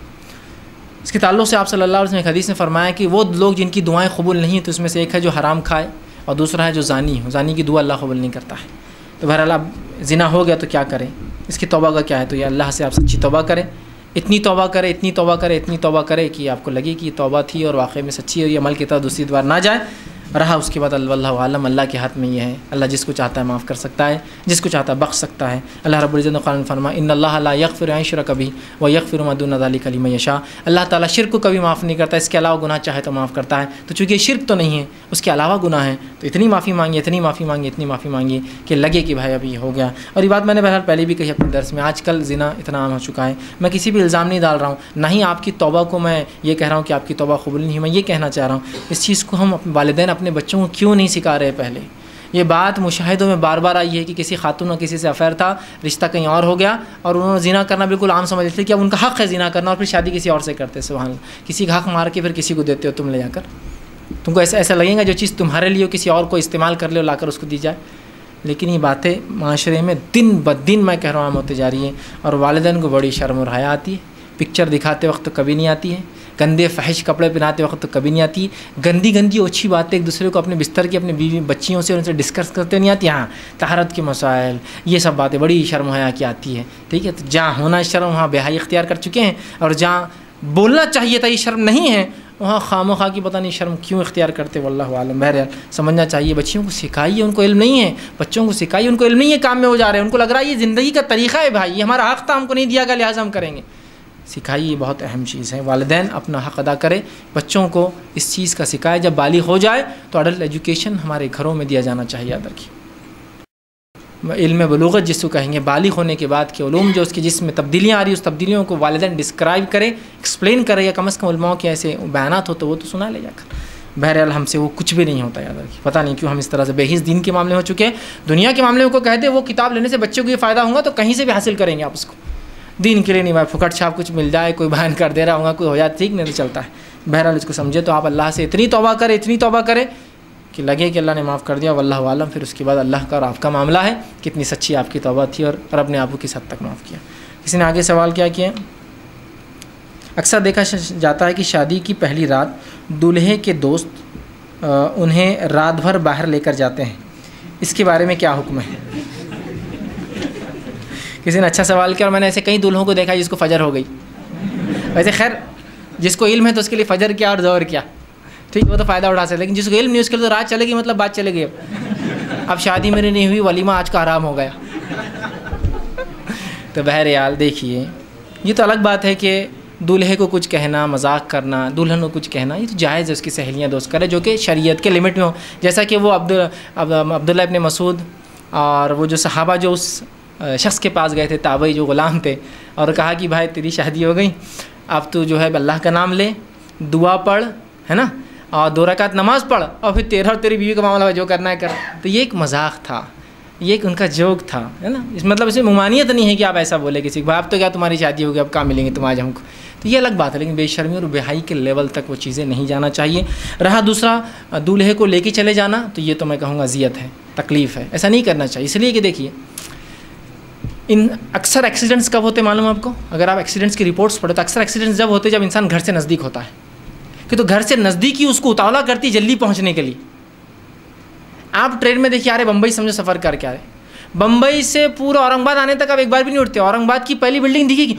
इसके ताल्लुक़ से आप सल्लल्लाहु अलैहि वसल्लम एक हदीस में फरमाया कि वो लोग जिनकी दुआएं कबूल नहीं, तो उसमें से एक है जो हराम खाए और दूसरा है जो ज़ानी हो। ज़ानी की दुआ अल्लाह कबूल नहीं करता है। तो बहरहाल अब ज़िना हो गया तो क्या करें, इसकी तौबा का क्या है? तो ये अल्लाह से आप सच्ची तौबा करें, इतनी तौबा करें, इतनी तौबा करें, इतनी तौबा करें कि आपको लगे कि तौबा थी और वाक़ई में सच्ची है, ये अमल की तरह दूसरी बार ना जाए रहा। उसके बाद अल्लाह आलम, अल्लाह के हाथ में ये है, अल्लाह जिसको चाहता है माफ़ कर सकता है, जिसको चाहता है बख्श सकता है। अल्लाह रब्बुल इज़्ज़त ने कुरान में फरमाया, इन्नल्लाह ला यग़फ़िरु अन युश्रका बिही व यग़फ़िरु मा दूना ज़ालिका लिमन यशा। अल्लाह ताला शिर्क को कभी माफ़ नहीं करता, इसके अलावा गुनाह चाहे तो माफ़ करता है। तो चूँकि शिर्क तो नहीं है, उसके अलावा गुनाह है, तो इतनी माफ़ी मांगी, इतनी माफ़ी मांगी, इतनी माफ़ी मांगी कि लगे कि भाई अभी हो गया। और ये बात मैंने बहरहाल पहले भी कही अपने दर्स में, आजकल ज़िना इतना आम हो चुका है। मैं किसी भी इल्ज़ाम नहीं डाल रहा हूँ, ना ही आपकी तौबा को मैं ये कह रहा हूँ कि आपकी तौबा कबूल नहीं है। मैं ये कहना चाह रहा हूँ, इस चीज़ को हम अपने वालिदैन अपने बच्चों को क्यों नहीं सिखा रहे? पहले ये बात मुशाहिदों में बार बार आई है कि किसी खातून और किसी से अफेयर था, रिश्ता कहीं और हो गया और उन्होंने ज़िना करना बिल्कुल आम समझ लेते कि अब उनका हक़ है ज़िना करना, और फिर शादी किसी और से करते। सुभान अल्लाह, किसी का हक़ मार के फिर किसी को देते हो तुम ले जाकर। तुमको ऐसा लगेगा जो चीज़ तुम्हारे लिए किसी और को इस्तेमाल कर ले और लाकर उसको दी जाए। लेकिन ये बातें माशरे में दिन ब दिन मैं कह रहा हूँ आम होती जा रही हैं, और वालिदैन को बड़ी शर्म और हया आती है। पिक्चर दिखाते वक्त तो कभी नहीं आती है, गंदे फहश कपड़े पहनाते वक्त तो कभी नहीं आती, गंदी गंदी ओछी बातें एक दूसरे को अपने बिस्तर की अपनी बीवी बच्चियों से उनसे डिस्कस करते नहीं आती। हाँ, तहारत के मसाइल, ये सब बातें बड़ी शर्म हया की आती है। ठीक है, तो जहाँ होना शर्म वहाँ बेहाई इख्तियार कर चुके हैं, और जहाँ बोलना चाहिए था ये शर्म नहीं है, वहाँ खामोखा की पता नहीं शर्म क्यों इख्तियार करते। वल्लाहु आलम। बहरहाल समझना चाहिए, बच्चियों को सिखाइए, उनको इल्म नहीं है, बच्चों को सिखाइए, उनको इल्म नहीं है, काम में हो जा रहे हैं, उनको लग रहा है ये ज़िंदगी का तरीक़ा है, भाई ये हमारा हक़ था, हमको नहीं दिया गया लिहाजा हम करेंगे। सिखाइए, बहुत अहम चीज़ है। वालिदैन अपना हक़ अदा करें, बच्चों को इस चीज़ का सिखाए। जब बालिग हो जाए तो अडल्ट एजुकेशन हमारे घरों में दिया जाना चाहिए। याद रखिए, इल्म बलूगत जिसको कहेंगे, बालिग होने के बाद के उलूम जो उसके जिसमें तब्दीलियाँ आ रही, उस तब्दीलियों को वालिदैन डिस्क्राइब करें, एक्सप्लेन करें, या कम अज़ कम उलमाओं के ऐसे बयानात हो तो वो तो सुना ले जाकर। बहरहाल हमसे वो कुछ भी नहीं होता। याद रखिए, पता नहीं क्यों हम इस तरह से बेहिस दीन के मामले हो चुके हैं। दुनिया के मामले को कहते हैं वो किताब लेने से बच्चों को ये फ़ायदा होगा तो कहीं से भी हासिल करेंगे आप उसको, दीन के लिए नहीं। भाई फुकट छाप कुछ मिल जाए, कोई बयान कर दे रहा होगा, कोई हो जाए, ठीक नहीं तो चलता है। बहरहाल इसको समझे तो आप अल्लाह से इतनी तौबा करें, इतनी तौबा करें कि लगे कि अल्लाह ने माफ़ कर दिया। वल्लाहु आलम। फिर उसके बाद अल्लाह का और आपका मामला है, कितनी सच्ची आपकी तौबा थी और रब ने आपको किस हद तक माफ़ किया। किसी ने आगे सवाल क्या किया, अक्सर देखा जाता है कि शादी की पहली रात दूल्हे के दोस्त उन्हें रात भर बाहर लेकर जाते हैं, इसके बारे में क्या हुक्म है? किसी ने अच्छा सवाल किया, और मैंने ऐसे कई दूल्हों को देखा जिसको फ़जर हो गई। वैसे खैर जिसको इल्म है तो उसके लिए फ़जर क्या और ज़ोहर क्या, ठीक, वो तो फ़ायदा उठा सकते, लेकिन जिसको इल्म नहीं उसके लिए तो रात चलेगी, मतलब बात चलेगी। अब शादी मेरी नहीं हुई, वलीमा आज का हराम हो गया। तो बहरहाल देखिए, ये तो अलग बात है कि दूल्हे को कुछ कहना, मजाक करना, दुल्हन को कुछ कहना, ये तो जायज़ है, उसकी सहेलियाँ दोस्त करे जो कि शरीयत के लिमिट में हो। जैसा कि वो अब्दुल्ला इब्न मसूद और वो जो सहाबा जो उस शख्स के पास गए थे, ताबई जो ग़ुलाम थे, और कहा कि भाई तेरी शादी हो गई, अब तू जो है अल्लाह का नाम ले, दुआ पढ़, है ना, और 2 रकात नमाज़ पढ़, और फिर तेरा और तेरी बीवी का मामला जो करना है कर। तो ये एक मजाक था, ये एक उनका जोक था, है ना। इस मतलब इसमें मुमानियत नहीं है कि आप ऐसा बोले किसी को, भाई अब तो क्या तुम्हारी शादी होगी, अब कहाँ मिलेंगे तुम आज हमको। तो ये अलग बात है, लेकिन बेशर्मी और बेहाई के लेवल तक वो चीज़ें नहीं जाना चाहिए। रहा दूसरा दूल्हे को लेके चले जाना, तो ये तो मैं कहूँगा अजियत है, तकलीफ़ है, ऐसा नहीं करना चाहिए। इसलिए कि देखिए, इन अक्सर एक्सीडेंट्स कब होते मालूम आपको? अगर आप एक्सीडेंट्स की रिपोर्ट्स पढ़ो तो अक्सर एक्सीडेंट्स जब होते जब इंसान घर से नज़दीक होता है, कि तो घर से नज़दीक ही उसको उतावला करती जल्दी पहुँचने के लिए। आप ट्रेन में देखिए, आ रहे बम्बई समझो सफ़र करके आ रहे, बम्बई से पूरा औरंगाबाद आने तक आप एक बार भी नहीं उठते, औरंगाबाद की पहली बिल्डिंग दिखेगी,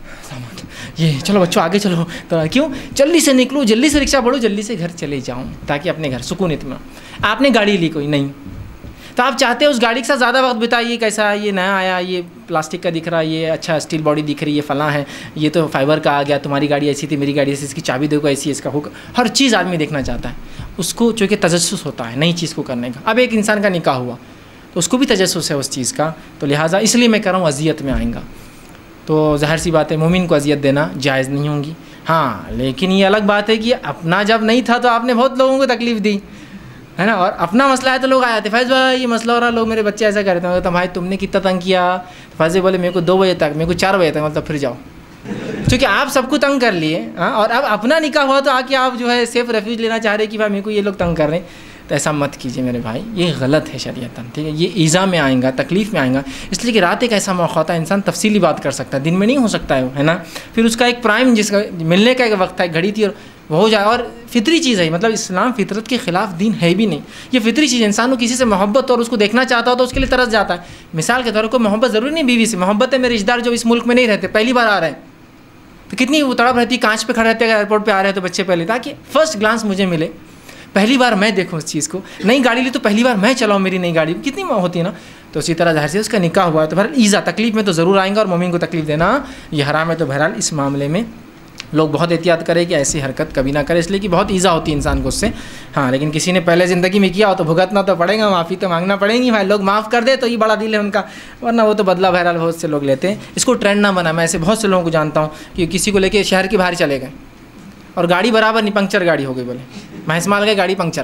ये चलो बच्चों आगे चलो, तो क्यों जल्दी से निकलो, जल्दी से रिक्शा बढ़ो, जल्दी से घर चले जाऊँ ताकि अपने घर सुकून इत्मीनान। आपने गाड़ी ली कोई नहीं, तो आप चाहते हो उस गाड़ी के साथ ज़्यादा वक्त बिताइए, कैसा ये नया आया, ये प्लास्टिक का दिख रहा है, ये अच्छा स्टील बॉडी दिख रही है, फलां है, ये तो फाइबर का आ गया, तुम्हारी गाड़ी ऐसी थी, मेरी गाड़ी ऐसी, इसकी चाबी देखो ऐसी, इसका हुक, हर चीज़ आदमी देखना चाहता है। उसको चूँकि तजस्सुस होता है नई चीज़ को करने का। अब एक इंसान का निकाह हुआ तो उसको भी तजस्सुस है उस चीज़ का, तो लिहाजा इसलिए मैं कह रहा हूँ अजियत में आएगा। तो ज़ाहिर सी बात है मोमिन को अजियत देना जायज़ नहीं होगी। हाँ, लेकिन ये अलग बात है कि अपना जब नहीं था तो आपने बहुत लोगों को तकलीफ़ दी, है ना, और अपना मसला है तो लोग आ जाते, फैज़ भाई ये मसला हो रहा, लोग मेरे बच्चे ऐसा करते हैं, तो भाई तुमने कितना तंग किया, फैज़ बोले मेरे को 2 बजे तक, मेरे को 4 बजे तक, मतलब फिर जाओ, क्योंकि आप सबको तंग कर लिए। हाँ, और अब अपना निकाह हुआ तो आके आप जो है सेफ रेफ्यूज लेना चाह रहे कि भाई मेरे को ये लोग तंग कर रहे हैं, तो ऐसा मत कीजिए मेरे भाई, ये गलत है शरीयतन, ठीक है। ये ईज़ा में आएगा, तकलीफ़ में आएगा, इसलिए कि रात एक ऐसा मौका होता है इंसान तफसीली बात कर सकता है, दिन में नहीं हो सकता है ना। फिर उसका एक प्राइम जिसका मिलने का एक वक्त है, घड़ी थी और वो हो जाए, और फितरी चीज़ है, मतलब इस्लाम फितरत के ख़िलाफ़ दीन है भी नहीं, ये फितरी चीज़। इंसान को किसी से मोहब्बत और उसको देखना चाहता हो तो उसके लिए तरस जाता है। मिसाल के तौर पर मोहब्बत ज़रूरी नहीं बीवी से, मोहब्बत है मेरे रिश्तेदार जो इस मुल्क में नहीं रहते, पहली बार आ रहे हैं, तो कितनी वो तड़प रहती है, कांच पे खड़े रहते हैं, एयरपोर्ट पे आ रहे हैं तो बच्चे पहले, ताकि फ़र्स्ट ग्लांस मुझे मिले, पहली बार मैं देखूँ उस चीज़ को। नई गाड़ी ली तो पहली बार मैं चलाऊँ मेरी नई गाड़ी, कितनी होती है ना। तो उसी तरह ज़ाहिर से उसका निकाह हुआ तो बहरहाल ईज़ा तकलीफ़ में तो ज़रूर आएंगे, और मोमिन को तकलीफ़ देना ये हराम है। तो बहरहाल इस मामले में लोग बहुत एहतियात करें कि ऐसी हरकत कभी ना करें, इसलिए कि बहुत ईज़ा होती है इंसान को उससे। हाँ, लेकिन किसी ने पहले ज़िंदगी में किया हो तो भुगतना तो पड़ेगा, माफ़ी तो मांगना पड़ेगी भाई, लोग माफ़ कर दे तो ये बड़ा दिल है उनका, वरना वो तो बदला बहरहाल बहुत से लोग लेते हैं। इसको ट्रेंड ना बना, मैं ऐसे बहुत से लोगों को जानता हूँ कि किसी को लेके शहर के बाहर चले गए और गाड़ी बराबर नहीं, पंक्चर गाड़ी हो गई, बोले भैंसमाल गए गाड़ी पंक्चर,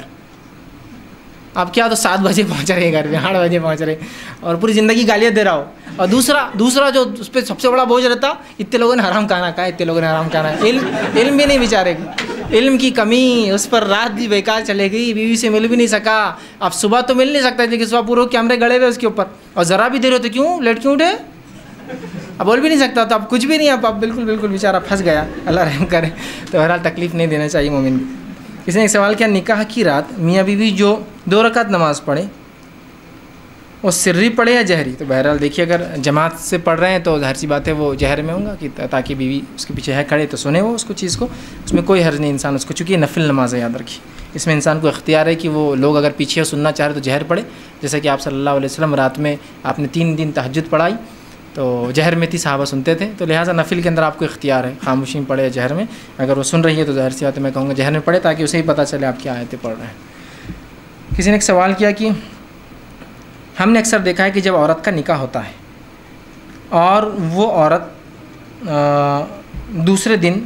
अब क्या तो 7 बजे पहुँच रहे घर में, 8 बजे पहुँच रहे, और पूरी ज़िंदगी गालियाँ दे रहा हो। और दूसरा जो उस पर सबसे बड़ा बोझ रहता, इतने लोगों ने हराम खाना खाया, इतने लोगों ने हराम खाना, इल्म भी नहीं बेचारे, इल्म की कमी, उस पर रात भी बेकार चले गई, बीवी से मिल भी नहीं सका। अब सुबह तो मिल नहीं सकता थी कि सुबह पूरे कैमरे गड़े हुए उसके ऊपर, और ज़रा भी देर होते क्यों लेट क्यों उठे, अब बोल भी नहीं सकता, तो अब कुछ भी नहीं, अब बिल्कुल बेचारा फंस गया, अल्लाह रहम करे। तो बहरहाल तकलीफ़ नहीं देना चाहिए मोमिन को। किसी ने एक सवाल किया, निकाह की रात मियाँ बीवी जो 2 रकात नमाज़ पढ़े वो सिर्री पढ़े या जहरी? तो बहरहाल देखिए, अगर जमात से पढ़ रहे हैं तो जाहिर सी बात है वो जहर में होगा, कि ताकि बीवी उसके पीछे है खड़े तो सुने वो उसको चीज़ को, उसमें कोई हर्ज नहीं इंसान उसको, चूँकि नफिल नमाज है, याद रखिए। इसमें इंसान को इख्तियार है कि वो लोग अगर पीछे सुनना चाह रहे तो जहर पढ़े, जैसे कि आप सल्लल्लाहु अलैहि वसल्लम रात में आपने 3 दिन तहज्जुद पढ़ाई तो जहर में थी, सहाबा सुनते थे, तो लिहाजा नफिल के अंदर आपको इख्तियार है, खामोशी में पढ़े या जहर में। अगर वो सुन रही है तो ज़ाहिर सी बात है मैं कहूँगा जहर में पढ़े, ताकि उसे ही पता चले आप क्या आयतें पढ़ रहे हैं। किसी ने एक सवाल किया कि हमने अक्सर देखा है कि जब औरत का निकाह होता है और वो औरत दूसरे दिन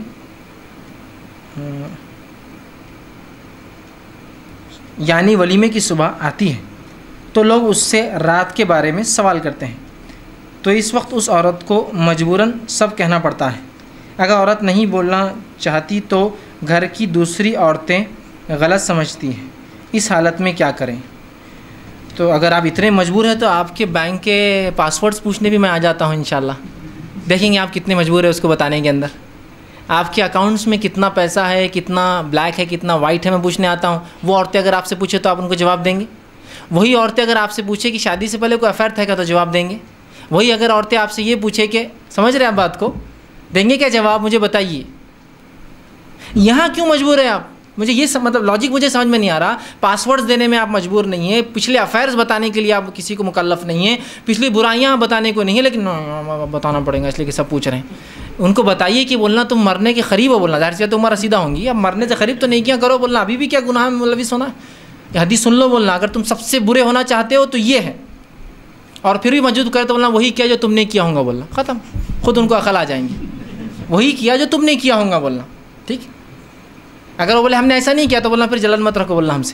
यानी वलीमे की सुबह आती है तो लोग उससे रात के बारे में सवाल करते हैं, तो इस वक्त उस औरत को मजबूरन सब कहना पड़ता है। अगर औरत नहीं बोलना चाहती तो घर की दूसरी औरतें गलत समझती हैं, इस हालत में क्या करें? तो अगर आप इतने मजबूर हैं तो आपके बैंक के पासवर्ड्स पूछने भी मैं आ जाता हूँ इंशाल्लाह। देखेंगे आप कितने मजबूर है उसको बताने के अंदर, आपके अकाउंट्स में कितना पैसा है, कितना ब्लैक है, कितना वाइट है, मैं पूछने आता हूँ। वो औरतें अगर आपसे पूछे तो आप उनको जवाब देंगे? वही औरतें अगर आपसे पूछे कि शादी से पहले कोई अफेयर था क्या तो जवाब देंगे? वही अगर औरतें आपसे ये पूछे कि समझ रहे हैं आप बात को, देंगे क्या जवाब? मुझे बताइए। यहाँ क्यों मजबूर है आप? मुझे ये मतलब लॉजिक मुझे समझ में नहीं आ रहा। पासवर्ड्स देने में आप मजबूर नहीं है, पिछले अफेयर्स बताने के लिए आप किसी को मुकल्लफ नहीं है, पिछली बुराइयाँ बताने को नहीं है, लेकिन बताना पड़ेगा इसलिए कि सब पूछ रहे हैं। उनको बताइए कि बोलना तुम मरने के करीब हो, बोलना जाहिर सी बात उम्र रसीदा होंगी, अब मरने से करीब तो नहीं किया करो, बोलना अभी भी क्या गुनाह में मुलविस होना है, हदीस सुन लो, बोलना अगर तुम सबसे बुरे होना चाहते हो तो ये है, और फिर भी मौजूद करे तो बोलना वही किया जो तुमने किया होगा, बोलना ख़त्म, खुद उनको अकल आ जाएंगी, वही किया जो तुमने किया होगा, बोलना ठीक। अगर वो बोले हमने ऐसा नहीं किया तो बोलना फिर जलन मत रखो, बोलना हमसे।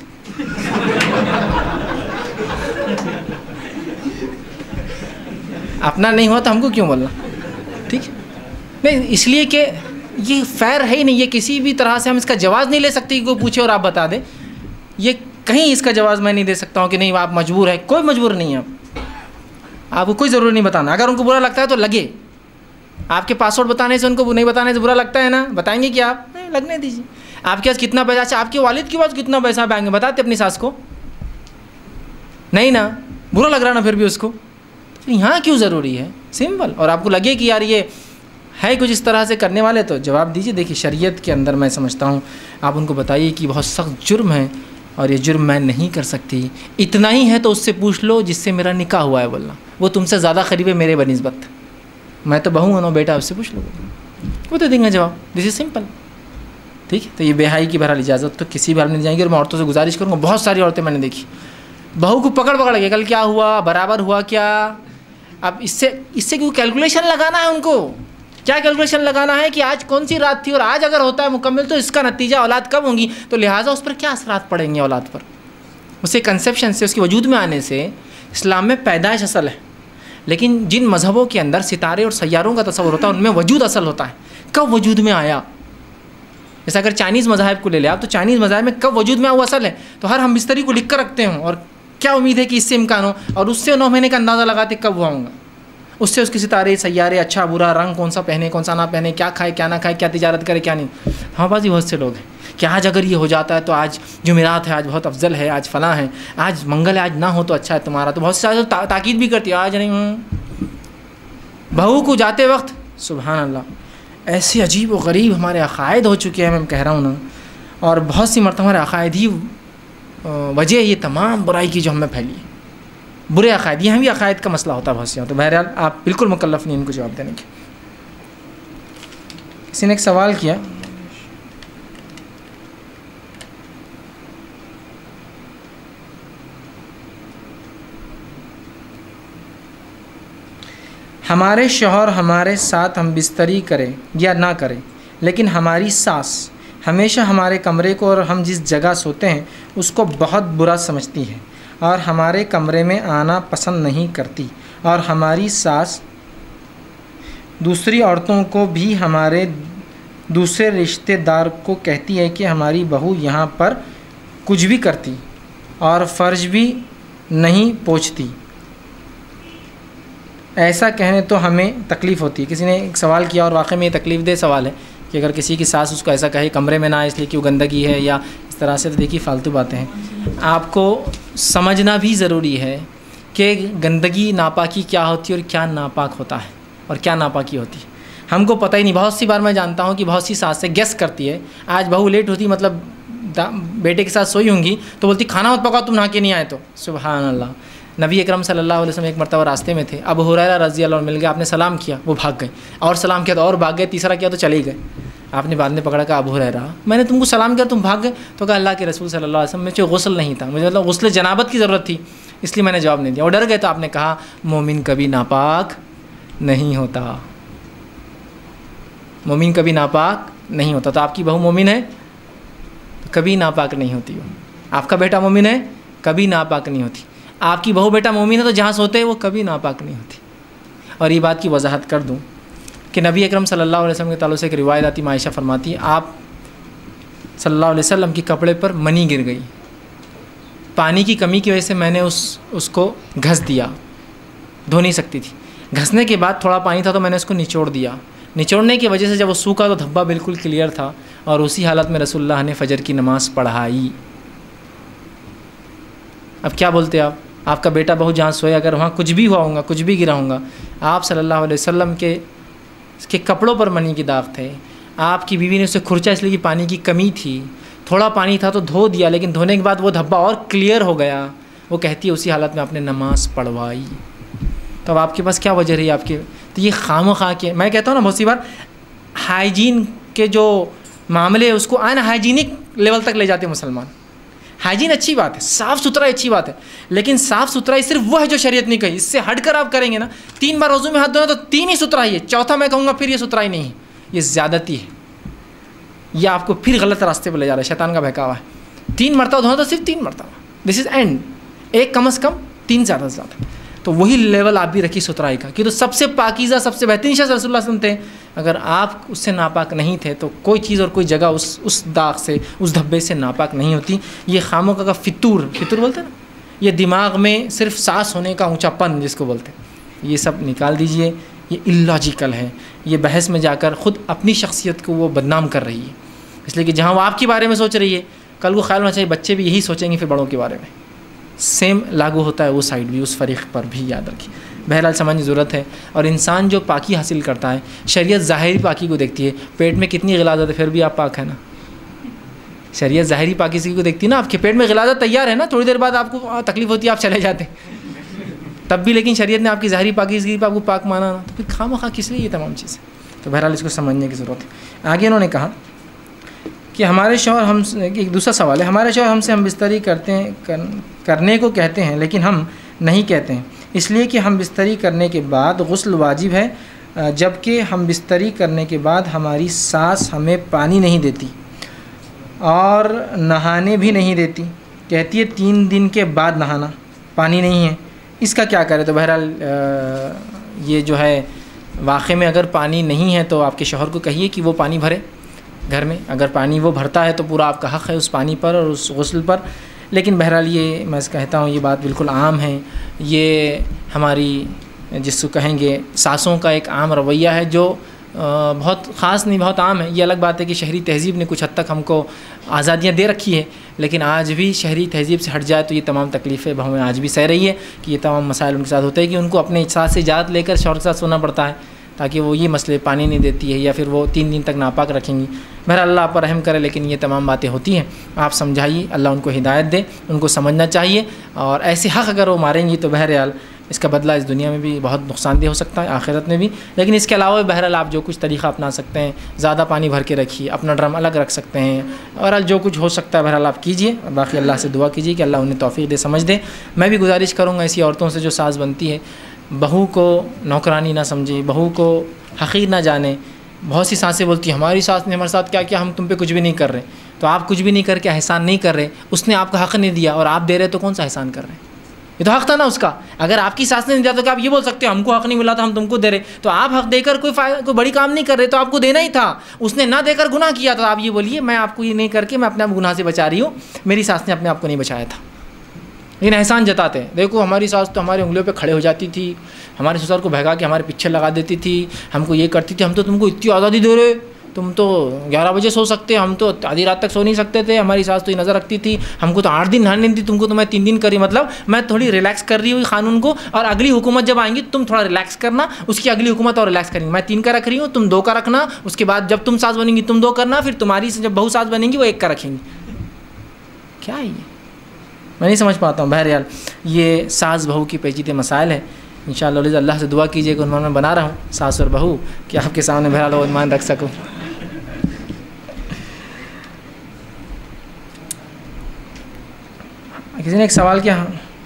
अपना नहीं हुआ तो हमको क्यों बोलना, ठीक नहीं, इसलिए कि ये फ़ैर है ही नहीं, ये किसी भी तरह से हम इसका जवाब नहीं ले सकते कि कोई पूछे और आप बता दें, ये कहीं इसका जवाब मैं नहीं दे सकता हूँ कि नहीं आप मजबूर है, कोई मजबूर नहीं है, आपको कोई ज़रूरत नहीं बताना। अगर उनको बुरा लगता है तो लगे, आपके पासवर्ड बताने से उनको नहीं बताने से बुरा लगता है ना, बताएंगे कि आप नहीं, लगने दीजिए। आपके पास कितना पैसा, अच्छा आपके वालिद के पास कितना पैसा बैंक में, बताते अपनी सास को नहीं ना, बुरा लग रहा ना फिर भी उसको, तो यहाँ क्यों ज़रूरी है, सिंपल। और आपको लगे कि यार ये है कुछ इस तरह से करने वाले तो जवाब दीजिए। देखिए शरीयत के अंदर मैं समझता हूँ आप उनको बताइए कि बहुत सख्त जुर्म है और ये जुर्म मैं नहीं कर सकती, इतना ही है तो उससे पूछ लो जिससे मेरा निकाह हुआ है, बोलना वो तुमसे ज़्यादा करीब है मेरे बनिस्बत, मैं तो बहू हूँ ना बेटा, उससे पूछ लो, वो तो देंगे जवाब, दिस इज़ सिंपल, ठीक है। तो ये बेहाई की बहरहाल इजाज़त तो किसी भी हाल में नहीं जाएंगी। और मैं औरतों से गुजारिश करूँगा, बहुत सारी औरतें मैंने देखी बहू को पकड़ पकड़ के, कल क्या हुआ, बराबर हुआ क्या, अब इससे क्यों कैलकुलेशन लगाना है उनको, क्या कैलकुलेशन लगाना है कि आज कौन सी रात थी और आज अगर होता है मुकम्मल तो इसका नतीजा औलाद कब होंगी, तो लिहाजा उस पर क्या असरात पड़ेंगे औलाद पर, उसे कंसेप्शन से, उसके वजूद में आने से। इस्लाम में पैदाइश असल है, लेकिन जिन मज़हबों के अंदर सितारे और सैयारों का तस्वर होता है उनमें वजूद असल होता है, कब वजूद में आया। जैसे अगर चाइनीज़ मज़ाहिब को ले ले आप, तो चाइनीज़ मज़ाहिब में कब वजूद में आया वो असल है, तो हर हम बिस्तरी को लिख कर रखते हों और क्या उम्मीद है कि इससे इम्कान हो, और उससे 9 महीने का अंदाज़ा लगाते कब हुआ होगा, उससे उसके सितारे सैयारे, अच्छा बुरा, रंग कौन सा पहने कौन सा ना पहने, क्या खाए क्या ना खाए, क्या तिजारत करे क्या नहीं। हमारे पास भी बहुत से लोग हैं कि आज अगर ये हो जाता है तो आज जुमेरात है, आज बहुत अफजल है, आज फलां है, आज मंगल है, आज ना हो तो अच्छा है तुम्हारा, तो बहुत सारे ताकीद भी करती है आज नहीं। बहू को जाते वक्त सुभान अल्लाह, ऐसे अजीब व गरीब हमारे अकायद हो चुके हैं, मैं कह रहा हूँ ना, और बहुत सी मरतबा हमारे अकायद ही वजह ये तमाम बुराई की जो हमें फैली है, बुरे अकायद, यहाँ भी अकायद का मसला होता है बहुत सी। तो बहरहाल आप बिल्कुल मुकल्लफ नहीं इनको जवाब देने के। किसी ने एक सवाल किया, हमारे शौहर हमारे साथ हम बिस्तरी करें या ना करें, लेकिन हमारी सास हमेशा हमारे कमरे को और हम जिस जगह सोते हैं उसको बहुत बुरा समझती है और हमारे कमरे में आना पसंद नहीं करती, और हमारी सास दूसरी औरतों को भी हमारे दूसरे रिश्तेदार को कहती है कि हमारी बहू यहाँ पर कुछ भी करती और फ़र्ज भी नहीं पोंछती। ऐसा कहने तो हमें तकलीफ़ होती है। किसी ने एक सवाल किया और वाकई में ये तकलीफ़ दे सवाल है कि अगर किसी की सास उसको ऐसा कहे कमरे में ना आए इसलिए कि वो गंदगी है या इस तरह से, तो देखिए फालतू बातें हैं। आपको समझना भी ज़रूरी है कि गंदगी नापाकी क्या होती है और क्या नापाक होता है और क्या नापाकी होती है, हमको पता ही नहीं। बहुत सी बार मैं जानता हूँ कि बहुत सी सासें गेस करती है, आज बहू लेट होती मतलब बेटे के साथ सोई होंगी तो बोलती खाना मत पकाओ तुम नहा के नहीं आए तो। सुभान अल्लाह। नबी अकरम सल्लल्लाहु अलैहि वसल्लम एक मरतबा रास्ते में थे, अबू हुरैरा रज़ी अल्लाह अन्हु मिल गए, आपने सलाम किया वो भाग गए, और सलाम किया तो और भाग गए, तीसरा किया तो चले गए। आपने बाद में पकड़ा कहा अबू हुरैरा मैंने तुमको सलाम किया तुम भाग गए, तो कहा अल्लाह के रसूल सल्लल्लाहु अलैहि वसल्लम में गुस्ल नहीं था, मुझे मतलब गुस्ल जनाबत की ज़रूरत थी इसलिए मैंने जवाब नहीं दिया। और डर गए तो आपने कहा मोमिन कभी नापाक नहीं होता, मोमिन कभी नापाक नहीं होता। तो आपकी बहू मोमिन है तो कभी नापाक नहीं होती हो, आपका बेटा मोमिन है कभी नापाक नहीं होती, आपकी बहू बेटा मोमिन है तो जहाँ सोते हैं वो कभी नापाक नहीं होती। और ये बात की वजाहत कर दूँ कि नबी अकरम सल्लल्लाहु अलैहि वसल्लम के ताल्लुक़ से एक रिवायत आती, आयशा फरमाती है आप सल्लल्लाहु अलैहि वसल्लम के कपड़े पर मनी गिर गई, पानी की कमी की वजह से मैंने उसको घस दिया, धो नहीं सकती थी, घसने के बाद थोड़ा पानी था तो मैंने उसको निचोड़ दिया, निचोड़ने की वजह से जब वो सूखा तो धब्बा बिल्कुल क्लियर था, और उसी हालत में रसूलुल्लाह ने फ़जर की नमाज़ पढ़ाई। अब क्या बोलते आप, आपका बेटा बहू जहाँ सोए अगर वहाँ कुछ भी हुआ होगा, कुछ भी गिरा होगा, आप सल्लल्लाहु अलैहि वसल्लम के कपड़ों पर मनी की दाग थे, आपकी बीवी ने उसे खुरचा इसलिए कि पानी की कमी थी, थोड़ा पानी था तो धो दिया, लेकिन धोने के बाद वो धब्बा और क्लियर हो गया। वो कहती है उसी हालत में आपने नमाज़ पढ़वाई, तो अब आपके पास क्या वजह रही आपके? तो ये खामखा के, मैं कहता हूँ ना बहुत सी बार हाइजीन के जो मामले है उसको अनहाइजीनिक लेवल तक ले जाते हैं मुसलमान। हाइजीन अच्छी बात है, साफ़ सुथराई अच्छी बात है, लेकिन साफ़ सुथराई सिर्फ वो है जो शरीयत नहीं कही। इससे हटकर आप करेंगे ना, 3 बार वज़ू में हाथ धोना तो 3 ही सुथराई है, चौथा मैं कहूँगा फिर ये सुथराई नहीं है, ये ज़्यादती है, ये आपको फिर गलत रास्ते पर ले जा रहा है, शैतान का बहकावा है। 3 मरतबा धोना तो सिर्फ 3 मरतबा, दिस इज़ एंड, एक कम से कम 3 ज़्यादा से ज़्यादा। तो वही लेवल आप भी रखिए सुथराई का, कि तो सबसे पाकीज़ा सबसे बेहतरीन शख्स रसूलुल्लाह सुनते हैं, अगर आप उससे नापाक नहीं थे तो कोई चीज़ और कोई जगह उस दाग से, उस धब्बे से नापाक नहीं होती। ये खामोका का फितूर बोलते हैं ना, ये दिमाग में सिर्फ सांस होने का ऊंचापन जिसको बोलते हैं, ये सब निकाल दीजिए। ये इलॉजिकल है, ये बहस में जाकर ख़ुद अपनी शख्सियत को वो बदनाम कर रही है, इसलिए कि जहाँ वो आपके बारे में सोच रही है, कल को ख्याल होना चाहिए बच्चे भी यही सोचेंगे फिर बड़ों के बारे में। सेम लागू होता है वो साइड भी, उस फ़रीक़ पर भी, याद रखिए। बहरहाल समझने की ज़रूरत है। और इंसान जो पाकी हासिल करता है, शरीयत ज़ाहिरी पाकी को देखती है, पेट में कितनी ग़िलाज़त है फिर भी आप पाक है ना। शरीयत ज़ाहिरी पाकी को देखती है ना, आपके पेट में ग़िलाज़त तैयार है ना, थोड़ी देर बाद आपको तकलीफ़ होती है, आप चले जाते तब भी, लेकिन शरीयत ने आपकी ज़ाहिरी पाकी पर आपको पाक माना ना, तो फिर खामखा किस लिए ये तमाम चीज़ें। तो बहरहाल इसको समझने की ज़रूरत है। आगे उन्होंने कहा कि हमारे शौहर हम, एक दूसरा सवाल है, हमारे शौहर हमसे हम बिस्तरी करने को कहते हैं लेकिन हम नहीं कहते हैं, इसलिए कि हम बिस्तरी करने के बाद गुस्ल वाजिब है, जबकि हम बिस्तरी करने के बाद हमारी सास हमें पानी नहीं देती और नहाने भी नहीं देती, कहती है 3 दिन के बाद नहाना, पानी नहीं है, इसका क्या करें? तो बहरहाल ये जो है वाक़ई में अगर पानी नहीं है तो आपके शौहर को कहिए कि वो पानी भरे घर में, अगर पानी वो भरता है तो पूरा आपका हक़ है उस पानी पर और उस गुस्ल पर। लेकिन बहरहाल ये मैं कहता हूँ ये बात बिल्कुल आम है, ये हमारी जिसको कहेंगे सासों का एक आम रवैया है जो बहुत ख़ास नहीं, बहुत आम है। ये अलग बात है कि शहरी तहज़ीब ने कुछ हद तक हमको आज़ादियाँ दे रखी है, लेकिन आज भी शहरी तहज़ीब से हट जाए तो ये तमाम तकलीफ़ें हमें आज भी सह रही है कि ये तमाम मसाइल उनके साथ होते हैं कि उनको अपने साथ से इजाज़त लेकर शौहर के साथ सोना पड़ता है, ताकि वो ये मसले पानी नहीं देती है या फिर वो 3 दिन तक नापाक रखेंगी। बहरहाल अल्लाह पर रहम करे, लेकिन ये तमाम बातें होती हैं, आप समझाइए, अल्लाह उनको हिदायत दे, उनको समझना चाहिए। और ऐसे हक़ अगर वो मारेंगी तो बहरहाल इसका बदला इस दुनिया में भी बहुत नुकसानदेह हो सकता है, आखिरत में भी। लेकिन इसके अलावा बहरहाल आप जो कुछ तरीक़ा अपना सकते हैं, ज़्यादा पानी भर के रखिए, अपना ड्रम अलग रख सकते हैं, और जो कुछ हो सकता है बहरहाल आप कीजिए। बाकी अल्लाह से दुआ कीजिए कि अल्लाह उन्हें तौफ़ीक़ दे, समझ दे। मैं भी गुजारिश करूँगा ऐसी औरतों से जो सास बनती है, बहू को नौकरानी ना समझे, बहू को हक़ीर ना जाने। बहुत सी सासें बोलती हैं हमारी सास ने हमारे साथ क्या किया, हम तुम पे कुछ भी नहीं कर रहे। तो आप कुछ भी नहीं करके एहसान नहीं कर रहे, उसने आपका हक़ नहीं दिया और आप दे रहे, तो कौन सा एहसान कर रहे हैं? ये तो हक़ था ना उसका। अगर आपकी सास ने नहीं दिया तो क्या आप ये बोल सकते हो हमको हक़ नहीं मिला था हम तुमको दे रहे? तो आप हक़ देकर कोई बड़ी काम नहीं कर रहे, तो आपको देना ही था। उसने ना देकर गुनाह किया, तो आप ये बोलिए मैं आपको ये नहीं करके मैं अपने आप गुनाह से बचा रही हूँ, मेरी सास ने अपने आप को नहीं बचाया था। लेकिन एहसान जताते हैं, देखो हमारी सास तो हमारी उंगलियों पे खड़े हो जाती थी, हमारे ससुर को भगा के हमारे पीछे लगा देती थी, हमको ये करती थी, हम तो तुमको इतनी आज़ादी दे रहे, तुम तो 11 बजे सो सकते, हम तो आधी रात तक सो नहीं सकते थे, हमारी सास तो ये नज़र रखती थी, हमको तो 8 दिन नहाने नहीं दी, तुमको तो मैं 3 दिन करी। मतलब मैं थोड़ी रिलैक्स कर रही हूँ कानून को, और अगली हुकूमत जब आएंगी तुम थोड़ा रिलैक्स करना, उसकी अगली हुकूमत और रिलैक्स करेंगी। मैं 3 का रख रही हूँ, तुम 2 का रखना, उसके बाद जब तुम सास बनेंगी तुम 2 करना, फिर तुम्हारी जब बहू सास बनेंगी वो 1 का रखेंगी। क्या है ये? मैं नहीं समझ पाता हूँ। बहरहाल ये सास बहू की पेचीदे मसाइल है। इंशाअल्लाह अल्लाह से दुआ कीजिए कि उन्मान मैं बना रहा हूँ सास और बहू कि आपके सामने बहरहाल उन्मान रख सकूँ। किसी ने एक सवाल किया,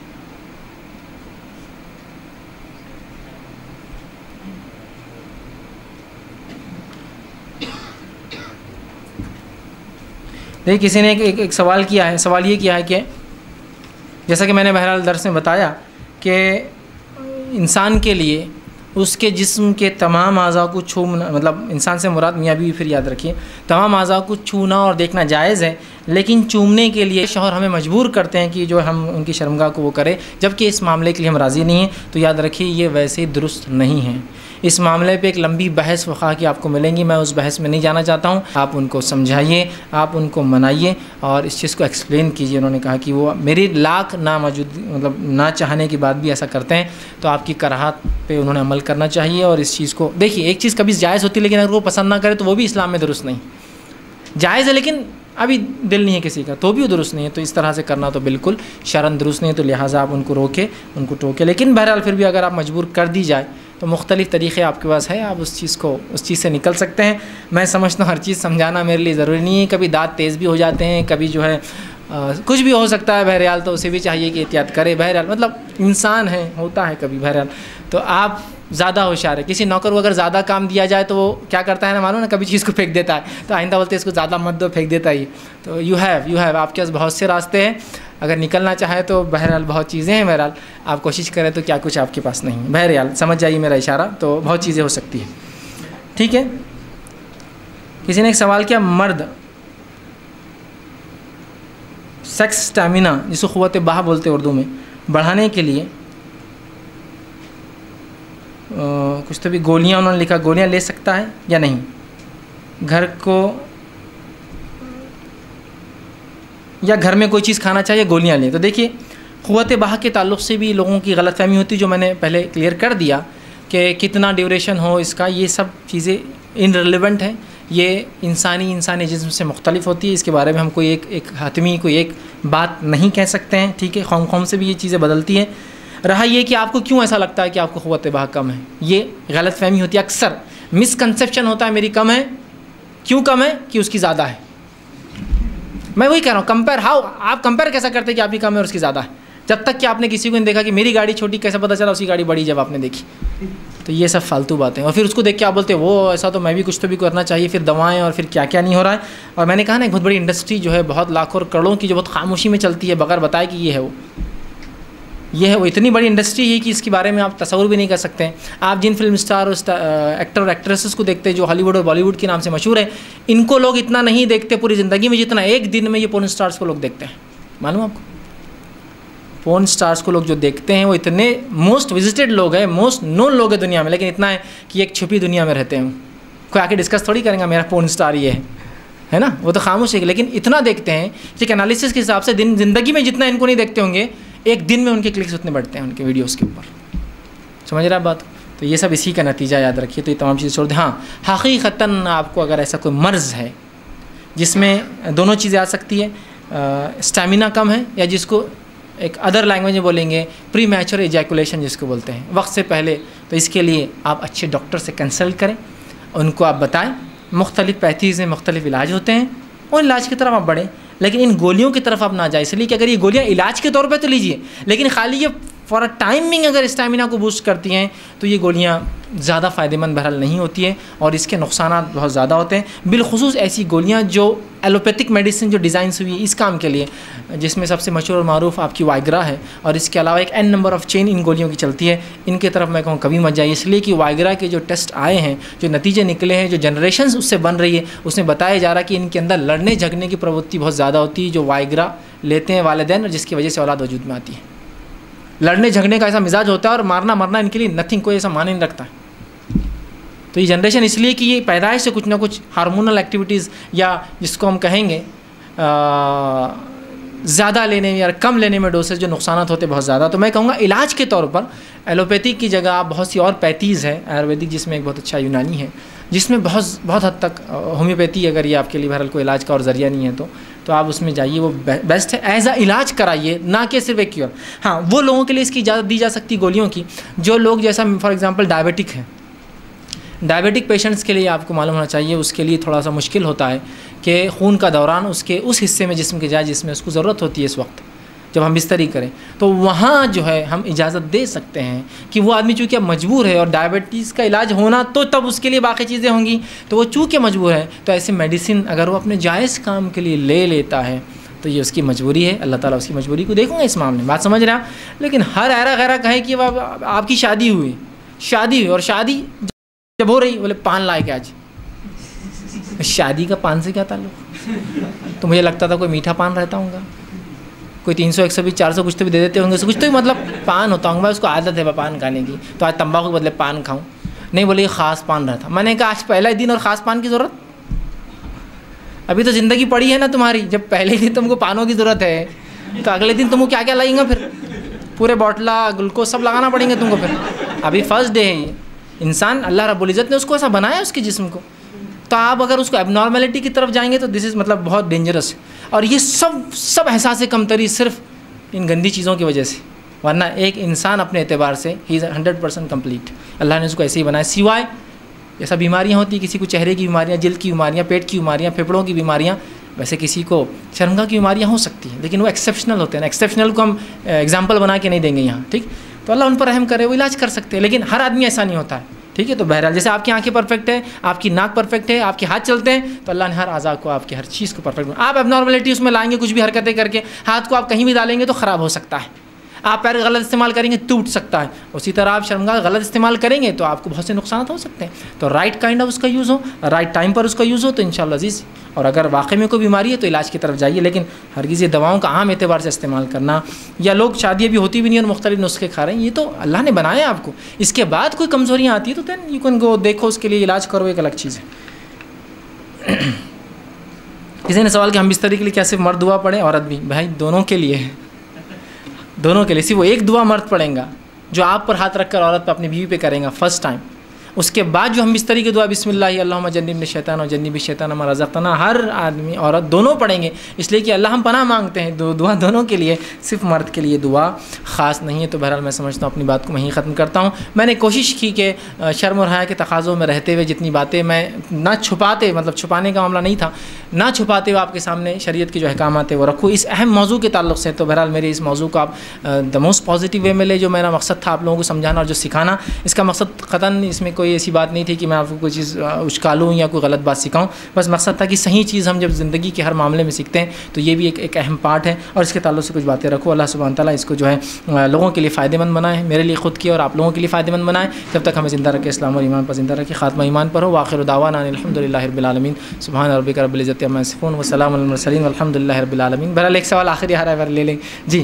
देखिए किसी ने एक सवाल किया है। सवाल ये किया है कि जैसा कि मैंने बहरहाल दर्स में बताया कि इंसान के लिए उसके जिस्म के तमाम आज़ा को छूना, मतलब इंसान से मुराद मियाँ बीवी, फिर याद रखिए, तमाम आज़ा को छूना और देखना जायज़ है, लेकिन चूमने के लिए शौहर हमें मजबूर करते हैं कि जो हम उनकी शर्मगाह को वो करें, जबकि इस मामले के लिए हम राज़ी नहीं हैं। तो याद रखिए ये वैसे दुरुस्त नहीं है। इस मामले पे एक लंबी बहस वक़ा की आपको मिलेंगी, मैं उस बहस में नहीं जाना चाहता हूँ। आप उनको समझाइए, आप उनको मनाइए और इस चीज़ को एक्सप्लेन कीजिए। उन्होंने कहा कि वो मेरी लाख ना मौजूद, मतलब ना चाहने के बाद भी ऐसा करते हैं, तो आपकी कराहत पे उन्होंने अमल करना चाहिए। और इस चीज़ को देखिए, एक चीज़ कभी जायज़ होती है, लेकिन अगर वो पसंद ना करे तो वो भी इस्लाम में दुरुस्त नहीं। जायज़ है लेकिन अभी दिल नहीं है किसी का तो भी वो दुरुस्त नहीं है। तो इस तरह से करना तो बिल्कुल शरन दुरुस्त नहीं है, तो लिहाजा आप उनको रोके, उनको टोके। लेकिन बहरहाल फिर भी अगर आप मजबूर कर दी जाए तो मुख्तलिफ़ तरीक़े आपके पास है, आप उस चीज़ से निकल सकते हैं। मैं समझता हूँ हर चीज़ समझाना मेरे लिए ज़रूरी नहीं है, कभी दाँत तेज़ भी हो जाते हैं, कभी जो है कुछ भी हो सकता है बहरहाल, तो उसे भी चाहिए कि एहतियात करे। बहरहाल मतलब इंसान है, होता है कभी बहरहाल। तो आप ज़्यादा होशियार है, किसी नौकर को अगर ज़्यादा काम दिया जाए तो वो क्या करता है ना, मालूम ना, कभी चीज़ को फेंक देता है, तो आइंदा बोलते हैं इसको ज़्यादा मत दो, फेंक देता ही। तो यू हैव आपके पास बहुत से रास्ते हैं, अगर निकलना चाहे तो बहरहाल बहुत चीज़ें हैं। बहरहाल आप कोशिश करें तो क्या कुछ आपके पास नहीं है। बहरहाल समझ जाइए मेरा इशारा, तो बहुत चीज़ें हो सकती है। ठीक है, किसी ने एक सवाल किया, मर्द सेक्स स्टैमिना जिसको क़ुव्वत बाह बोलते हैं उर्दू में, बढ़ाने के लिए कुछ तो भी गोलियां, उन्होंने लिखा गोलियां ले सकता है या नहीं, घर को या घर में कोई चीज़ खाना चाहिए गोलियां ले। तो देखिए क़ुव्वत बाह के ताल्लुक़ से भी लोगों की गलतफ़हमी होती है, जो मैंने पहले क्लियर कर दिया कि कितना ड्यूरेशन हो इसका, ये सब चीज़ें इनरिलेवेंट है, ये इंसानी जिस्म से मुख्तलिफ होती है। इसके बारे में हम कोई एक हतमी कोई एक बात नहीं कह सकते हैं। ठीक है, खौम से भी ये चीज़ें बदलती हैं। रहा ये कि आपको क्यों ऐसा लगता है कि आपको क़ुव्वत बाह कम है, ये गलतफ़हमी होती है, अक्सर मिसकंसेप्शन होता है मेरी कम है, क्यों कम है कि उसकी ज़्यादा है। मैं वही कह रहा हूँ, कंपेयर हाउ, आप कंपेयर कैसा करते हैं कि आपकी कम है और उसकी ज़्यादा है, जब तक कि आपने किसी को नहीं देखा कि मेरी गाड़ी छोटी, कैसे पता चला उसकी गाड़ी बड़ी जब आपने देखी। तो ये सब फालतू बातें, और फिर उसको देख के आप बोलते हैं वो ऐसा, तो मैं भी कुछ तो भी करना चाहिए, फिर दवाएं और फिर क्या क्या नहीं हो रहा है। और मैंने कहा ना, एक बहुत बड़ी इंडस्ट्री जो है, बहुत लाखों और करोड़ों की, जो बहुत खामोशी में चलती है बगैर बताए कि ये है वो इतनी बड़ी इंडस्ट्री है कि इसके बारे में आप तस्वुर भी नहीं कर सकते हैं। आप जिन फिल्म स्टार और एक्टर और एक्ट्रेसेस को देखते हैं जो हॉलीवुड और बॉलीवुड के नाम से मशहूर है, इनको लोग इतना नहीं देखते पूरी ज़िंदगी में जितना एक दिन में ये पोर्न स्टार्स को लोग देखते हैं। मालूम आपको, पोर्न स्टार्स को लोग जो देखते हैं वो इतने मोस्ट विजिटेड लोग हैं, मोस्ट नोन लोग हैं दुनिया में, लेकिन इतना है कि एक छुपी दुनिया में रहते हैं। कोई आके डिस्कस थोड़ी करेंगे मेरा पोर्न स्टार ये है ना, वो तो खामोश है, लेकिन इतना देखते हैं कि एनालिसिस के हिसाब से दिन ज़िंदगी में जितना इनको नहीं देखते होंगे, एक दिन में उनके क्लिक्स उतने बढ़ते हैं उनके वीडियोस के ऊपर। समझ रहे आप बात? तो ये सब इसी का नतीजा, याद रखिए। तो ये तमाम चीज़ें छोड़ दें। हाँ, हकीकतन आपको अगर ऐसा कोई मर्ज़ है जिसमें दोनों चीज़ें आ सकती है, स्टैमिना कम है, या जिसको एक अदर लैंग्वेज में बोलेंगे प्री मैच्योर एजैकुलेशन जिसको बोलते हैं, वक्त से पहले, तो इसके लिए आप अच्छे डॉक्टर से कंसल्ट करें, उनको आप बताएं। मुख्तलिफ़ पैथीज़ में मुख्तलिफ़ इलाज होते हैं, और इलाज की तरफ आप बढ़ें, लेकिन इन गोलियों की तरफ आप ना जाए। इसलिए कि अगर ये गोलियां इलाज के तौर पे तो लीजिए, लेकिन खाली ये फॉर अ टाइमिंग अगर स्टैमिना को बूस्ट करती हैं तो ये गोलियां ज़्यादा फ़ायदेमंद बहरहाल नहीं होती है, और इसके नुकसानात बहुत ज़्यादा होते हैं। बिलखुसूस ऐसी गोलियां जो एलोपैथिक मेडिसिन जो डिज़ाइन हुई है इस काम के लिए, जिसमें सबसे मशहूर और मारूफ आपकी वाइग्रा है, और इसके अलावा एक n नंबर ऑफ़ चेन इन गोलियों की चलती है। इनके तरफ मैं कहूँ कभी मत जाइए, इसलिए कि वाइग्रा के जो टेस्ट आए हैं, जो नतीजे निकले हैं, जो जनरेशन उससे बन रही है, उसमें बताया जा रहा है कि इनके अंदर लड़ने झगड़ने की प्रवृत्ति बहुत ज़्यादा होती है जो वाइग्रा लेते हैं वालिदैन, और जिसकी वजह से औलाद वजूद में आती है। लड़ने झगड़ने का ऐसा मिजाज होता है, और मारना मरना इनके लिए नथिंग, कोई ऐसा माने नहीं रखता है। तो ये जनरेशन इसलिए कि ये पैदाइश से कुछ ना कुछ हार्मोनल एक्टिविटीज़, या जिसको हम कहेंगे ज़्यादा लेने या कम लेने में डोसेज जो नुकसान होते बहुत ज़्यादा। तो मैं कहूँगा इलाज के तौर पर एलोपैथी की जगह आप बहुत सी और पैथीज़ है, आयुर्वेदिक जिसमें एक बहुत अच्छा यूनानी है, जिसमें बहुत हद तक होम्योपैथी, अगर ये आपके लिए बहरहाल कोई इलाज का और ज़रिया नहीं है तो आप उसमें जाइए, वो बेस्ट है। एज अ इलाज कराइए, ना कि सिर्फ एक क्योर। हाँ, वो लोगों के लिए इसकी इजाज़त दी जा सकती गोलियों की, जो लोग जैसा फॉर एग्ज़ाम्पल डायबिटिक है, डायबिटिक पेशेंट्स के लिए आपको मालूम होना चाहिए, उसके लिए थोड़ा सा मुश्किल होता है कि खून का दौरान उसके उस हिस्से में जिस्म के जाए जिसमें उसको ज़रूरत होती है इस वक्त, जब हम बिस्तरी करें, तो वहाँ जो है हम इजाज़त दे सकते हैं कि वो आदमी चूँकि मजबूर है, और डायबिटीज़ का इलाज होना तो तब उसके लिए बाकी चीज़ें होंगी, तो वो चूँकि मजबूर है, तो ऐसी मेडिसिन अगर वो अपने जायज़ काम के लिए ले लेता है तो ये उसकी मजबूरी है। अल्लाह ताला उसकी मजबूरी को देखूँगा इस मामले में, बात समझ रहे हैं आप। लेकिन हर ऐरा गैरा कहे कि आपकी शादी हुई और शादी जब हो रही बोले पान लाए के आज, शादी का पान से क्या ताल्लुक़? तो मुझे लगता था कोई मीठा पान रहता होगा, कोई 300 120 400 कुछ तो भी दे देते होंगे, कुछ तो मतलब पान होता होगा, उसको आदत है पान खाने की, तो आज तंबाकू के बदले पान खाऊं। नहीं बोले ये ख़ास पान रहता। मैंने कहा आज पहला ही दिन और ख़ास पान की ज़रूरत? अभी तो ज़िंदगी पड़ी है ना तुम्हारी, जब पहले दिन तुमको पानों की ज़रूरत है तो अगले दिन तुमको क्या क्या लगेगा, फिर पूरे बॉटला ग्लूकोज सब लगाना पड़ेंगे तुमको। फिर अभी फर्स्ट डे है ये, इंसान अल्लाह रब्बुल इज़्ज़त ने उसको ऐसा बनाया उसके जिस्म को, तो आप अगर उसको एबनॉर्मेलिटी की तरफ जाएंगे तो दिस इज़ मतलब बहुत डेंजरस है। और ये सब एहसास कमतरी सिर्फ इन गंदी चीज़ों की वजह से, वरना एक इंसान अपने एतबार से ही इज़ 100% कम्प्लीट। अल्लाह ने उसको ऐसे ही बनाया। सिवाय ऐसा बीमारियाँ होती, किसी को चेहरे की बीमारियाँ, जिल्द की बीमारियाँ, पेट की बीमारियाँ, फेफड़ों की बीमारियाँ, वैसे किसी को शर्मगाह की बीमारियाँ हो सकती हैं, लेकिन वो एक्सेप्शनल होते हैं ना। एक्सेप्शनल को हम एग्जाम्पल बना के नहीं देंगे यहाँ, ठीक। तो अल्लाह उन पर रहम करे, वो इलाज कर सकते हैं, लेकिन हर आदमी ऐसा नहीं होता है, ठीक है। तो बहरहाल जैसे आपकी आंखें परफेक्ट है, आपकी नाक परफेक्ट है, आपके हाथ चलते हैं, तो अल्लाह ने हर आज़ा को, आपकी हर चीज़ को परफेक्ट। आप एबनॉर्मलिटी उसमें लाएंगे, कुछ भी हरकतें करके, हाथ को आप कहीं भी डालेंगे तो ख़राब हो सकता है। आप पैर गलत इस्तेमाल करेंगे टूट सकता है। उसी तरह आप शर्मगाह गलत इस्तेमाल करेंगे तो आपको बहुत से नुकसान हो सकते हैं। तो राइट काइंड ऑफ उसका यूज़ हो, राइट टाइम पर उसका यूज़ हो तो इंशाअल्लाह अज़ीज़। और अगर वाकई में कोई बीमारी है तो इलाज की तरफ जाइए, लेकिन हरगिज़ ये दवाओं का आम एतबार से इस्तेमाल करना, या लोग शादियाँ भी होती भी नहीं और मुख्तलिफ नुस्खे खा रहे हैं, ये तो अल्लाह ने बनाया है आपको। इसके बाद कोई कमज़ोरियाँ आती है तो दैन यू कैन गो, देखो उसके लिए इलाज करो, एक अलग चीज़ है। किसी ने सवाल कि हम बिस्तरी के लिए क्या सिर्फ मर्द दुआ पढ़ें, औरत भी? भाई दोनों के लिए है, दोनों के लिए। सिर्फ वो एक दुआ मर्द पढ़ेगा जो आप पर हाथ रखकर औरत पर अपनी बीवी पे करेगा फर्स्ट टाइम। उसके बाद जो हम बिस्तरी की दुआ बिस्मिल्लाह अल्लाहुम्मा जन्निबनी शैतान और जन्निबी शैतान मा रज़क़तना, हर आदमी औरत दोनों पढ़ेंगे, इसलिए कि अल्लाह हम पनाह मांगते हैं। दुआ दोनों के लिए, सिर्फ मर्द के लिए दुआ ख़ास नहीं है। तो बहरहाल मैं समझता हूँ अपनी बात को वहीं ख़त्म करता हूँ। मैंने कोशिश की कि शर्म और हया के तकाज़ों में रहते हुए जितनी बातें मैं ना छुपाते, मतलब छुपाने का मामला नहीं था, ना छुपाते हुए आपके सामने शरीयत के जो अहकामात है वो रखूँ इस अहम मौजू के ताल्लुक़ से। तो बहरहाल मेरे इस मौजू को आप द मोस्ट पॉजिटिव वे में ले। जो मेरा मकसद था आप लोगों को समझाना और जो सिखाना, इसका मकसद क़तन इसमें कोई ऐसी बात नहीं थी कि मैं आपको कोई चीज़ उश्कालूँ या कोई गलत बात सिखाऊँ। बस मकसद था कि सही चीज़ हम जब ज़िंदगी के हर मामले में सीखते हैं तो ये भी एक अहम पार्ट है, और इसके ताल्लुक़ से कुछ बातें रखो। अल्लाह सुब्हान तआला इसको जो है लोगों के लिए फ़ायदेमंद बनाए, मेरे लिए ख़ुद की और आप लोगों के लिए फ़ायदेमंद बनाए। जब तक हमें ज़िंदा रखे, इस्लाम और ईमान पर ज़िंदा रखे, ख़ात्मा ईमान पर हो। आखिर दावाना अल्हम्दुलिल्लाहि रब्बिल आलमीन, सुब्हान रब्बिका रब्बिल इज़्ज़ति अम्मा यसिफ़ून व सलामुन अलल मुरसलीन वल्हम्दुलिल्लाहि रब्बिल आलमीन। बहरहाल एक सवाल आखिरी आ रहा है, ले लें जी।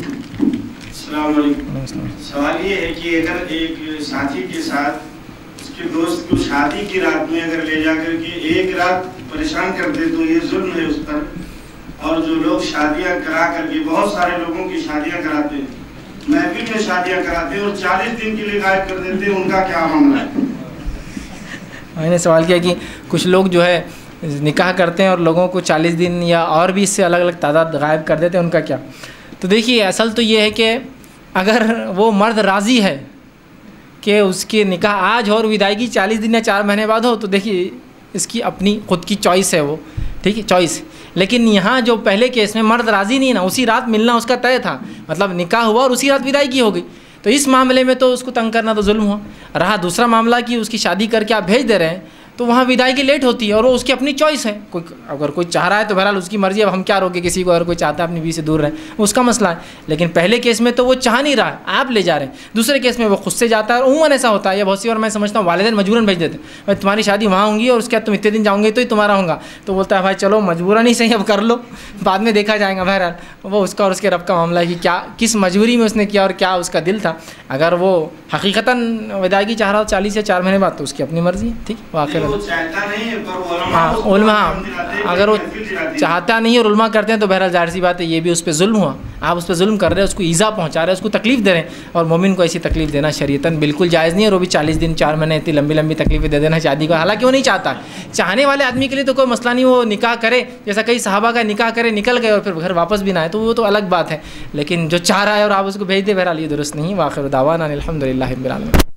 सवाल ये है कि अगर एक साथी के साथ उसके दोस्त को शादी की रात में अगर ले जाकर के एक रात परेशान कर दे तो ये जुल्म है उस पर। और जो लोग शादियां करा करके, बहुत सारे लोगों की शादियां कराते हैं, महफिल में शादियां कराते हैं और 40 दिन के लिए गायब कर देते हैं, उनका क्या मामला है? मैंने सवाल किया कि कुछ लोग जो है निकाह करते हैं और लोगों को 40 दिन या और भी इससे अलग अलग तादाद गायब कर देते हैं, उनका क्या? तो देखिए असल तो ये है कि अगर वो मर्द राज़ी है कि उसके निकाह आज हो और विदायगी 40 दिन या 4 महीने बाद हो, तो देखिए इसकी अपनी ख़ुद की चॉइस है वो, ठीक है, चॉइस। लेकिन यहाँ जो पहले केस में मर्द राज़ी नहीं ना, उसी रात मिलना उसका तय था, मतलब निकाह हुआ और उसी रात विदायगी हो गई, तो इस मामले में तो उसको तंग करना तो जुल्म हुआ। रहा दूसरा मामला कि उसकी शादी करके आप भेज दे रहे हैं, तो वहाँ विदायगी लेट होती है और वो उसकी अपनी चॉइस है। कोई अगर कोई चाह रहा है तो बहरहाल उसकी मर्ज़ी, अब हम क्या रोके किसी को, अगर कोई चाहता है अपनी बीवी से दूर रहे उसका मसला है। लेकिन पहले केस में तो वो चाह नहीं रहा है, आप ले जा रहे हैं। दूसरे केस में वो खुद से जाता है, और उमूमन ऐसा होता है, या बहुत सी बार मैं समझता हूँ वालिदैन मजबूरन भेज देते हैं, भाई तुम्हारी शादी वहाँ होंगी और उसके बाद तुम इतने दिन जाओगे तो ही तुम्हारा होगा, तो बोलता है भाई चलो मजबूरन ही सही, अब कर लो, बाद में देखा जाएगा। बहरहाल वो उसका और उसके रब का मामला है कि क्या किस मजबूरी में उसने किया और क्या उसका दिल था। अगर वो हकीकतन विदायगी चाह रहा हो 40 या 4 महीने बाद तो उसकी अपनी मर्ज़ी है, ठीक। हाँ उलमा, अगर वो चाहता नहीं और उलमा करते हैं तो बहरहाल जाहिर सी बात है ये भी उस पर जुल्म हुआ। आप उस पर जुल्म कर रहे हैं, उसको ईज़ा पहुँचा रहे हैं, उसको तकलीफ़ दे रहे हैं, और मोमिन को ऐसी तकलीफ़ देना शरीयतन बिल्कुल जायज़ नहीं है। और वो भी 40 दिन 4 महीने इतनी लंबी लंबी तकलीफ़ें दे देना शादी को, हालांकि वो नहीं चाहता। चाहने वाले आदमी के लिए तो कोई मसला नहीं, वो निकाह करे, जैसा कई सहाबा का निकाह करे, निकल गए और फिर घर वापस भी ना आए, तो वो तो अलग बात है। लेकिन जो चाह रहा है और आप उसको भेज दे, बहरहाल ये दुरुस्त नहीं। वाखिर दावाना अल्हम्दुलिल्लाहि रब्बिल आलमीन।